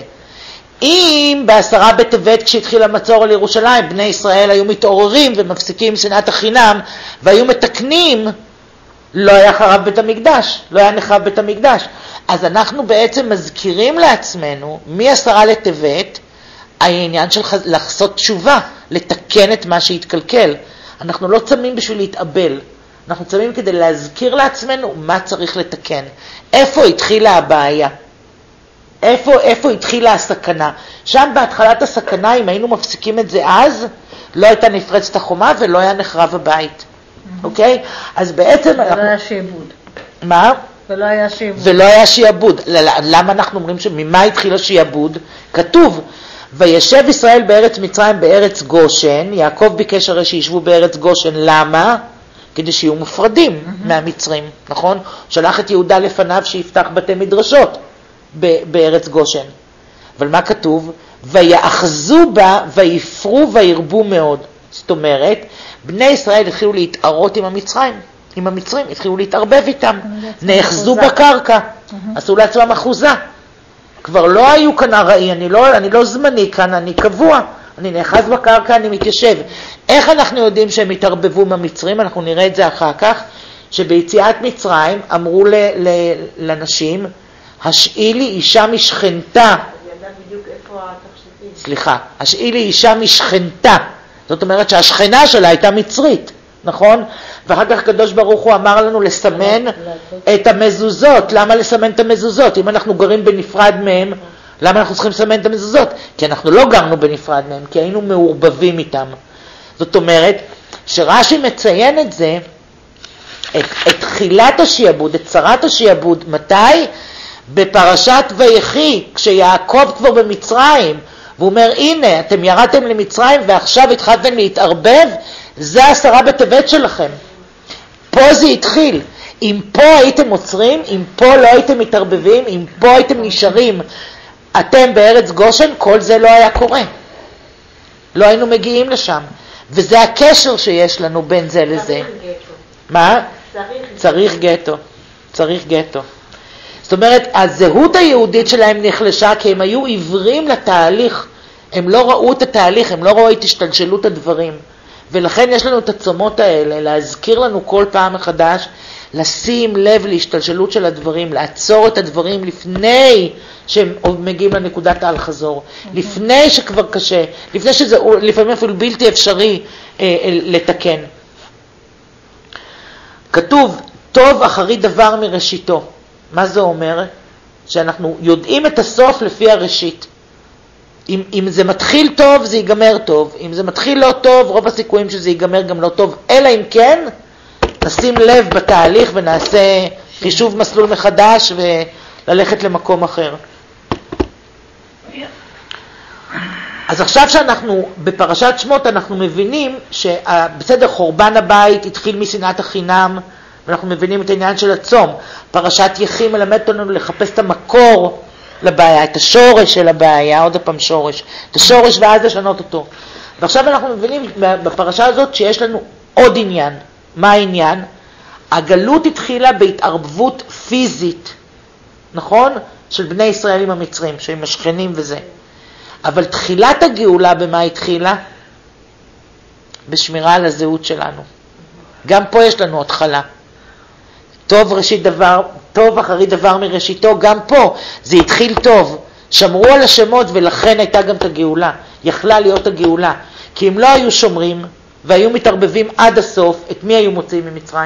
אם בעשרה בטבת כשהתחיל המצור על ירושלים, בני ישראל היו מתעוררים ומפסיקים שנאת החינם, והיו מתקנים, לא היה חרב בית המקדש, לא היה נחרב בית המקדש. אז אנחנו בעצם מזכירים לעצמנו, מעשרה לטבת, העניין של לחסות תשובה, לתקן את מה שהתקלקל. אנחנו לא צמים בשביל להתאבל. אנחנו צמים כדי להזכיר לעצמנו מה צריך לתקן. איפה התחילה הבעיה? איפה, איפה התחילה הסכנה? שם בהתחלת הסכנה, אם היינו מפסיקים את זה אז, לא הייתה נפרצת החומה ולא היה נחרב הבית. אוקיי? אז בעצם... ולא אנחנו... היה שיעבוד. מה? ולא היה שיעבוד. ולא היה שיעבוד. למה אנחנו אומרים שממה התחיל השיעבוד? כתוב, וישב ישראל בארץ מצרים בארץ גושן, יעקב ביקש הרי שישבו בארץ גושן, למה? כדי שיהיו מופרדים mm-hmm. מהמצרים, נכון? שלח את יהודה לפניו שיפתח בתי מדרשות בארץ גושן. אבל מה כתוב? ויאחזו בה ויפרו וירבו מאוד. זאת אומרת, בני ישראל התחילו להתערות עם המצרים, עם המצרים, התחילו להתערבב איתם, נאחזו בקרקע, mm-hmm. עשו לעצמם אחוזה. כבר לא היו כאן הראי, אני לא, אני לא זמני כאן, אני קבוע. אני נאחז בקרקע, אני מתיישב. איך אנחנו יודעים שהם התערבבו מהמצרים? אנחנו נראה את זה אחר כך, שביציאת מצרים אמרו ל, ל, לנשים, השאי לי אישה משכנתה. אני יודעת בדיוק איפה התכשיטים. סליחה, השאי לי אישה משכנתה. זאת אומרת שהשכנה שלה הייתה מצרית, נכון? ואחר כך קדוש ברוך הוא אמר לנו לסמן את המזוזות. למה לסמן את המזוזות? אם אנחנו גרים בנפרד מהם, למה אנחנו צריכים לסמן את המזוזות? כי אנחנו לא גרנו בנפרד מהם, כי היינו מעורבבים איתם. זאת אומרת, שרש"י מציין את זה, את, את תחילת השיעבוד, את צרת השיעבוד, מתי? בפרשת ויחי, כשיעקב כבר במצרים, והוא אומר, הנה, אתם ירדתם למצרים ועכשיו התחלתם להתערבב, זה עשרה בטבת שלכם. פה זה התחיל. אם פה הייתם עוצרים, אם פה לא הייתם מתערבבים, אם פה הייתם נשארים, אתם בארץ גושן, כל זה לא היה קורה. לא היינו מגיעים לשם. וזה הקשר שיש לנו בין זה לזה. צריך גטו. מה? צריך, צריך גטו. צריך גטו. זאת אומרת, הזהות היהודית שלהם נחלשה, כי הם היו עיוורים לתהליך. הם לא ראו את התהליך, הם לא ראו את השתלשלות הדברים. ולכן יש לנו את הצומות האלה, להזכיר לנו כל פעם מחדש, לשים לב להשתלשלות של הדברים, לעצור את הדברים לפני שהם מגיעים לנקודת האל חזור, לפני שכבר קשה, לפני שזה לפעמים אפילו בלתי אפשרי אה, לתקן. כתוב, טוב אחרי דבר מראשיתו. מה זה אומר? שאנחנו יודעים את הסוף לפי הראשית. אם, אם זה מתחיל טוב, זה ייגמר טוב. אם זה מתחיל לא טוב, רוב הסיכויים שזה ייגמר גם לא טוב. אלא אם כן, נשים לב בתהליך ונעשה חישוב מסלול מחדש וללכת למקום אחר. אז עכשיו שאנחנו בפרשת שמות, אנחנו מבינים שבסדר חורבן הבית התחיל משנאת החינם, ואנחנו מבינים את העניין של הצום. פרשת יחי מלמד אותנו לחפש את המקור לבעיה, את השורש של הבעיה, עוד הפעם שורש, את השורש ואז לשנות אותו. ועכשיו אנחנו מבינים בפרשה הזאת שיש לנו עוד עניין. מה העניין? הגלות התחילה בהתערבות פיזית, נכון? של בני ישראל עם המצרים, שהם השכנים וזה. אבל תחילת הגאולה במה התחילה? בשמירה על הזהות שלנו. גם פה יש לנו התחלה. טוב ראשית דבר, טוב אחרי דבר מראשיתו, גם פה זה התחיל טוב. שמרו על השמות ולכן הייתה גם את הגאולה. יכלה להיות הגאולה. כי אם לא היו שומרים והיו מתערבבים עד הסוף, את מי היו מוציאים ממצרים?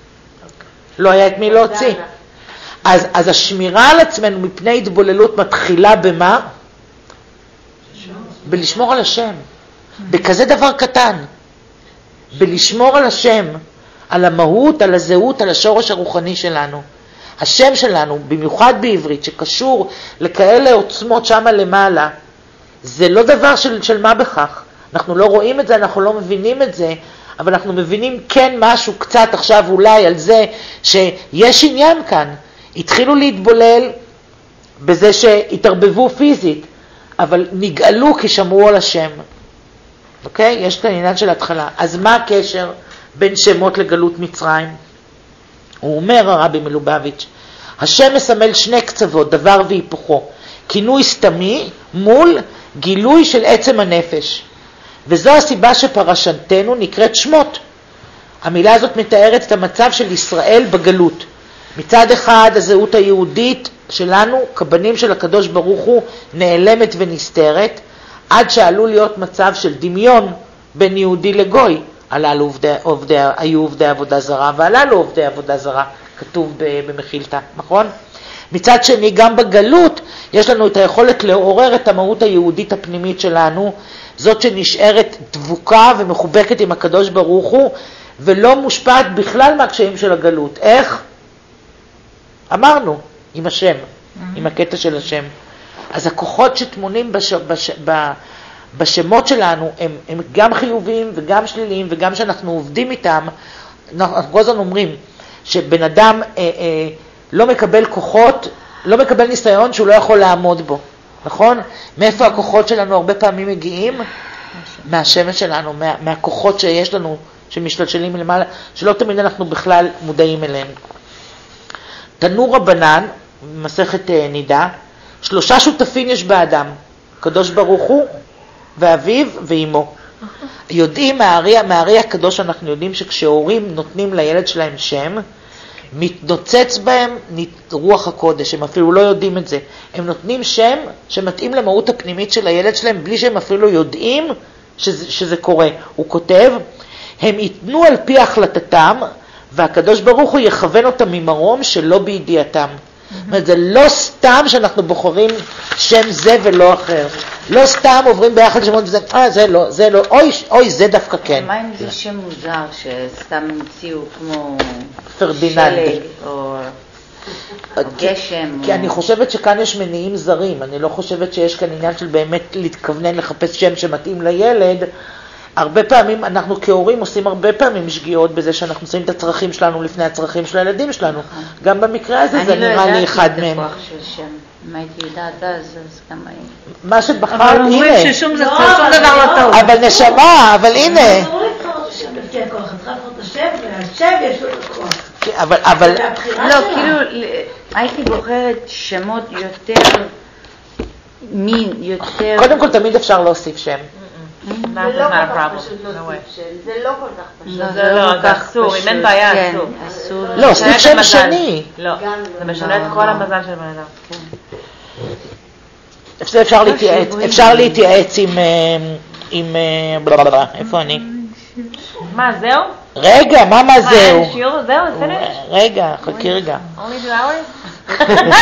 לא היה את מי להוציא. אז, אז השמירה על עצמנו מפני התבוללות מתחילה במה? בלשמור על השם. בכזה דבר קטן. בלשמור על השם. על המהות, על הזהות, על השורש הרוחני שלנו. השם שלנו, במיוחד בעברית, שקשור לכאלה עוצמות שמה למעלה, זה לא דבר של, של מה בכך. אנחנו לא רואים את זה, אנחנו לא מבינים את זה, אבל אנחנו מבינים כן משהו קצת עכשיו אולי על זה שיש עניין כאן. התחילו להתבולל בזה שהתערבבו פיזית, אבל נגאלו כי שמרו על השם. אוקיי? יש כאן עניין של התחלה. אז מה הקשר בין שמות לגלות מצרים? הוא אומר הרבי מלובביץ', השם מסמל שני קצוות, דבר והיפוכו. כינוי סתמי מול גילוי של עצם הנפש. וזו הסיבה שפרשתנו נקראת שמות. המילה הזאת מתארת את המצב של ישראל בגלות. מצד אחד הזהות היהודית שלנו, כבנים של הקדוש ברוך הוא, נעלמת ונסתרת, עד שעלול להיות מצב של דמיון בין יהודי לגוי. הללו עובדי, עובדי, היו עובדי עבודה זרה, והללו עובדי עבודה זרה, כתוב במחילתא, נכון? מצד שני, גם בגלות יש לנו את היכולת לעורר את המהות היהודית הפנימית שלנו, זאת שנשארת דבוקה ומחובקת עם הקדוש ברוך הוא, ולא מושפעת בכלל מהקשיים של הגלות. איך? אמרנו, עם השם, mm-hmm. עם הקטע של השם. אז הכוחות שתמונים בש... בש... ב... בשמות שלנו הם, הם גם חיוביים וגם שליליים, וגם שאנחנו עובדים איתם, אנחנו כל הזמן אומרים שבן אדם אה, אה, לא מקבל כוחות, לא מקבל ניסיון שהוא לא יכול לעמוד בו, נכון? מאיפה הכוחות שלנו הרבה פעמים מגיעים? מהשמש שלנו, מה, מהכוחות שיש לנו, שמשתלשלים למעלה, שלא תמיד אנחנו בכלל מודעים אליהם. תנו רבנן, מסכת נידה, שלושה שותפים יש באדם, קדוש ברוך הוא, ואביו ואימו. יודעים מהארי, מהארי הקדוש אנחנו יודעים שכשהורים נותנים לילד שלהם שם, מתנוצץ בהם רוח הקודש, הם אפילו לא יודעים את זה. הם נותנים שם שמתאים למהות הפנימית של הילד שלהם, בלי שהם אפילו אומרים שזה, שזה קורה. הוא כותב, הם ייתנו על פי החלטתם, והקדוש ברוך הוא יכוון אותם ממרום שלא בידיעתם. זאת אומרת, זה לא סתם שאנחנו בוחרים שם זה ולא אחר. לא סתם עוברים ביחד שמות וזה, אה, זה לא, זה לא, אוי, אוי, זה דווקא כן. מה אם זה שם מוזר שסתם המציאו כמו פרדיננד שלג או גשם? כי אני חושבת שכאן יש מניעים זרים, אני לא חושבת שיש כאן עניין של באמת להתכוונן לחפש שם שמתאים לילד. הרבה פעמים, אנחנו כהורים עושים הרבה פעמים שגיאות בזה שאנחנו עושים את הצרכים שלנו לפני הצרכים של הילדים שלנו. גם במקרה הזה זה נראה לי אחד מהם. אני לא ידעתי את הכוח של שם. אם הייתי יודעת אז, אז גם הייתי. מה שבחר, הנה. אבל אומרים ששום זה שום דבר לא טוב. אבל נשמה, אבל הנה. אסור לבחור את השם לפי הכוח, את צריכה לבחור את השם, והשם יש לו את הכוח. אבל, אבל... לא, כאילו, הייתי בוחרת שמות יותר מין, יותר... קודם כל תמיד אפשר להוסיף שם. זה לא not a כל כך problem. פשוט No להוסיף way. שם, זה לא כל כך פשוט. לא, זה לא, זה אסור, אם אין בעיה כן, אסור. אסור. לא, משנה סניף את שם המזל. שני. לא, גם זה לא. משנה את כל המזל של בן אדם. אפשר- אפשר להתייעץ, אפשר להתייעץ עם, אה, עם, אה, בלה בלה בלה, איפה אני? מה, זהו? רגע, מה מה מה, זהו? אין שיעור? זהו, finish? רגע, חכי רגע. only two hours?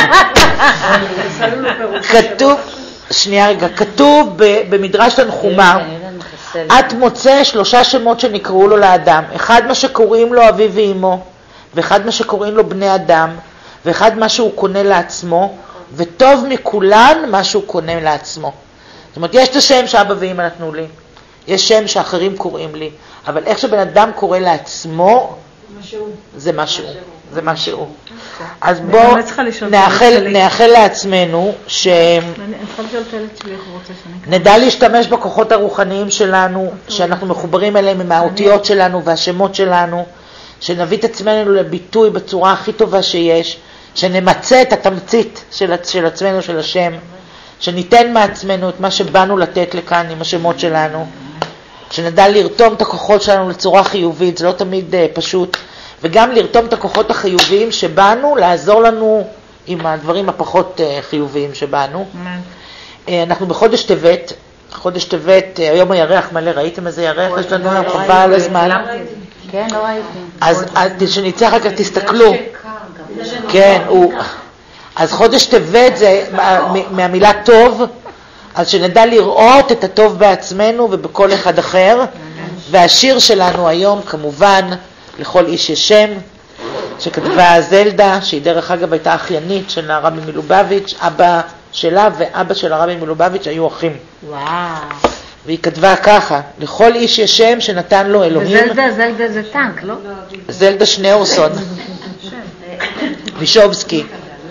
כתוב, שנייה רגע, כתוב ב- במדרש תנחומה, אני יודעת מחסל. את מוצא שלושה שמות שנקראו לו לאדם, אחד מה שקוראים לו אביו ואמו, ואחד מה שקוראים לו בני אדם, ואחד מה שהוא קונה לעצמו, וטוב מכולן מה שהוא קונה לעצמו. זאת אומרת, יש את השם שאבא ואמא נתנו לי, יש שם שאחרים קוראים לי, אבל איך שבן אדם קורא לעצמו, זה משהו, זה משהו. אז בואו אני צריכה לשאול את הילד נאחל, שלי. נאחל לעצמנו שנדע אני צריכה לשאול את הילד שלי איך הוא רוצה שאני אקרא. להשתמש בכוחות הרוחניים שלנו, שאנחנו מחוברים אליהם עם האותיות שלנו והשמות שלנו, שנביא את עצמנו לביטוי בצורה הכי טובה שיש, שנמצא את התמצית של, של עצמנו, של השם, שניתן מעצמנו את מה שבאנו לתת לכאן עם השמות שלנו, שנדע לרתום את הכוחות שלנו לצורה חיובית, זה לא תמיד uh, פשוט, וגם לרתום את הכוחות החיוביים שבאנו, לעזור לנו עם הדברים הפחות uh, חיוביים שבאנו. Uh, אנחנו בחודש טבת, חודש טבת, uh, היום הירח מלא, ראיתם איזה ירח? יש לנו היום חבל על הזמן. כן, לא ראיתי. אז כשנצא אחר כך תסתכלו. כן, הוא... אז חודש טבת זה מה- מהמילה טוב, אז שנדע לראות את הטוב בעצמנו ובכל אחד אחר. והשיר שלנו היום כמובן לכל איש יש שם, שכתבה זלדה, שהיא דרך אגב הייתה אחיינית של הרבי מלובביץ', אבא שלה ואבא של הרבי מלובביץ' היו אחים. וואו. והיא כתבה ככה, לכל איש יש שם שנתן לו אלוהים. וזלדה, זלדה זה טנק, לא? זלדה שניאורסון, וישובסקי.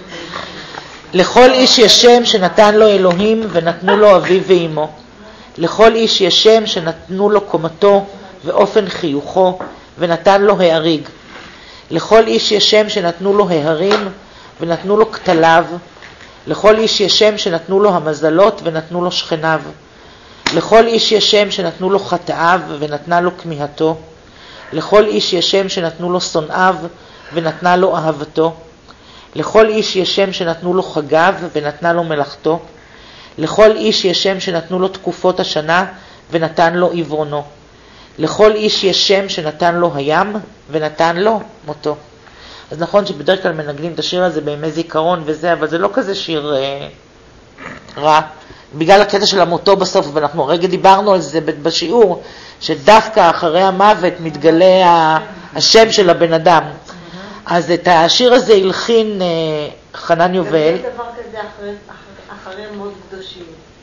לכל איש יש שם שנתן לו אלוהים ונתנו לו אביו ואמו. לכל איש יש שם שנתנו לו קומתו ואופן חיוכו ונתן לו העריג. לכל איש יש שם שנתנו לו ההרים ונתנו לו כתליו. לכל איש יש שם שנתנו לו המזלות ונתנו לו שכניו. לכל איש יש שם שנתנו לו חטאיו ונתנה לו כמיהתו. לכל איש יש שם שנתנו לו שונאיו ונתנה לו אהבתו. לכל איש יש שם שנתנו לו חגיו ונתנה לו מלאכתו. לכל איש יש שם שנתנו לו תקופות השנה ונתן לו עברונו. לכל איש יש שם שנתן לו הים ונתן לו מותו. אז נכון שבדרך כלל מנגנים את השיר הזה בימי זיכרון וזה, אבל זה לא כזה שיר אה, רע. בגלל הקטע של המותו בסוף, ואנחנו הרגע דיברנו על זה בשיעור, שדווקא אחרי המוות מתגלה השם של הבן אדם. אז את השיר הזה הלחין אה, חנן יובל. זה דבר כזה אחרי, אחרי מות קדושים.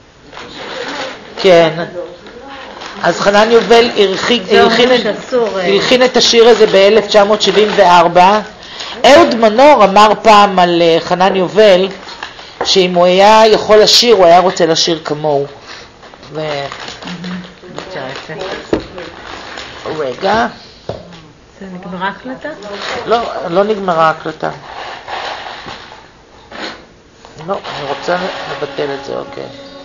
כן. אז חנן יובל הלחין, הלחין, הלחין את השיר הזה ב-אלף תשע מאות שבעים וארבע. אהוד מנור אמר פעם על אה, חנן יובל, שאם הוא היה יכול לשיר, הוא היה רוצה לשיר כמוהו. ו... רגע. זה נגמרה הקלטה? לא, לא נגמרה ההקלטה. לא, אני רוצה לבטל את זה, אוקיי.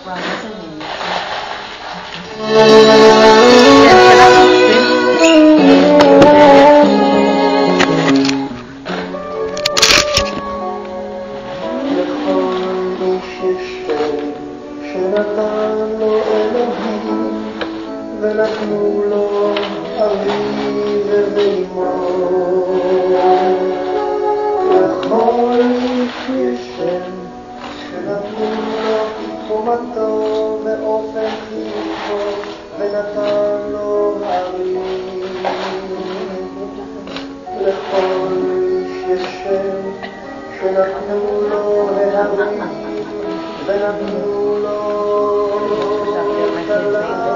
שנתן לו אלוהים ונתנו לו אביו ואמו. לכל איש יש שם שנתנו לו קומתו ואופן חיוכו ונתן לו הרים. לכל איש יש שם שנתנו לו ההרים ונתנו לו כתליו.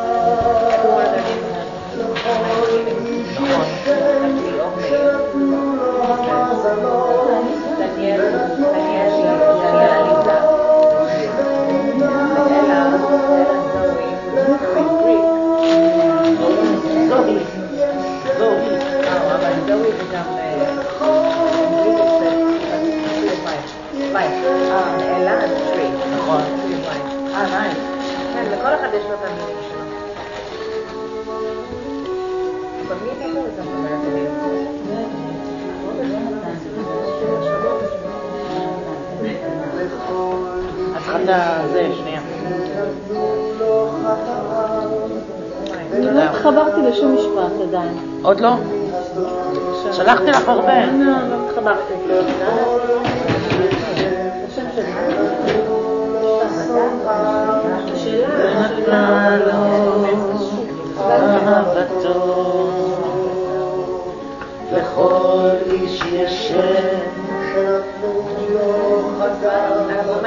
לכל איש יש שם שנתנו לו המזלות ונתנו אז חדה זה, שנייה. אני לא התחברתי לשום משפט עדיין. עוד לא? שלחתי לך הרבה. לא, לא התחברתי. השם שלי. נתנה לו אהבתו לכל איש יש שם שנתנו לו חזר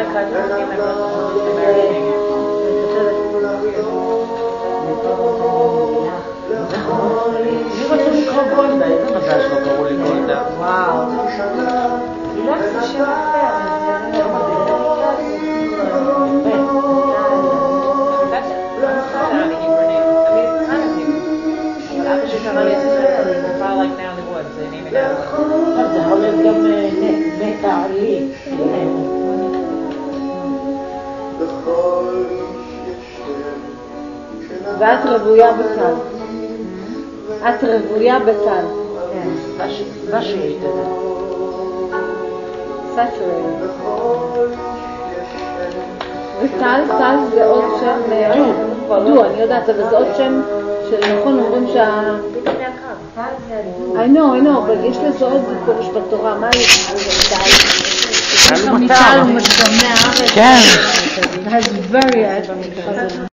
לכל איש יש שם גולדה, איזה מזל שלא קראו לי גולדה. וואו. הילה זה שם אחר. זה יכול להיות גם נטע לי. ואת רבויה בצד. את רבויה בצד. מה שהיא תדע. סטורייד. וטל, טל זה עוד שם, דו, אני יודעת, אבל זה עוד שם שנכון אומרים שה... I know, I know, אבל יש לזה עוד פירוש בתורה, מה יש לזה טל? טל מטל ומשלמי הארץ. כן. It has very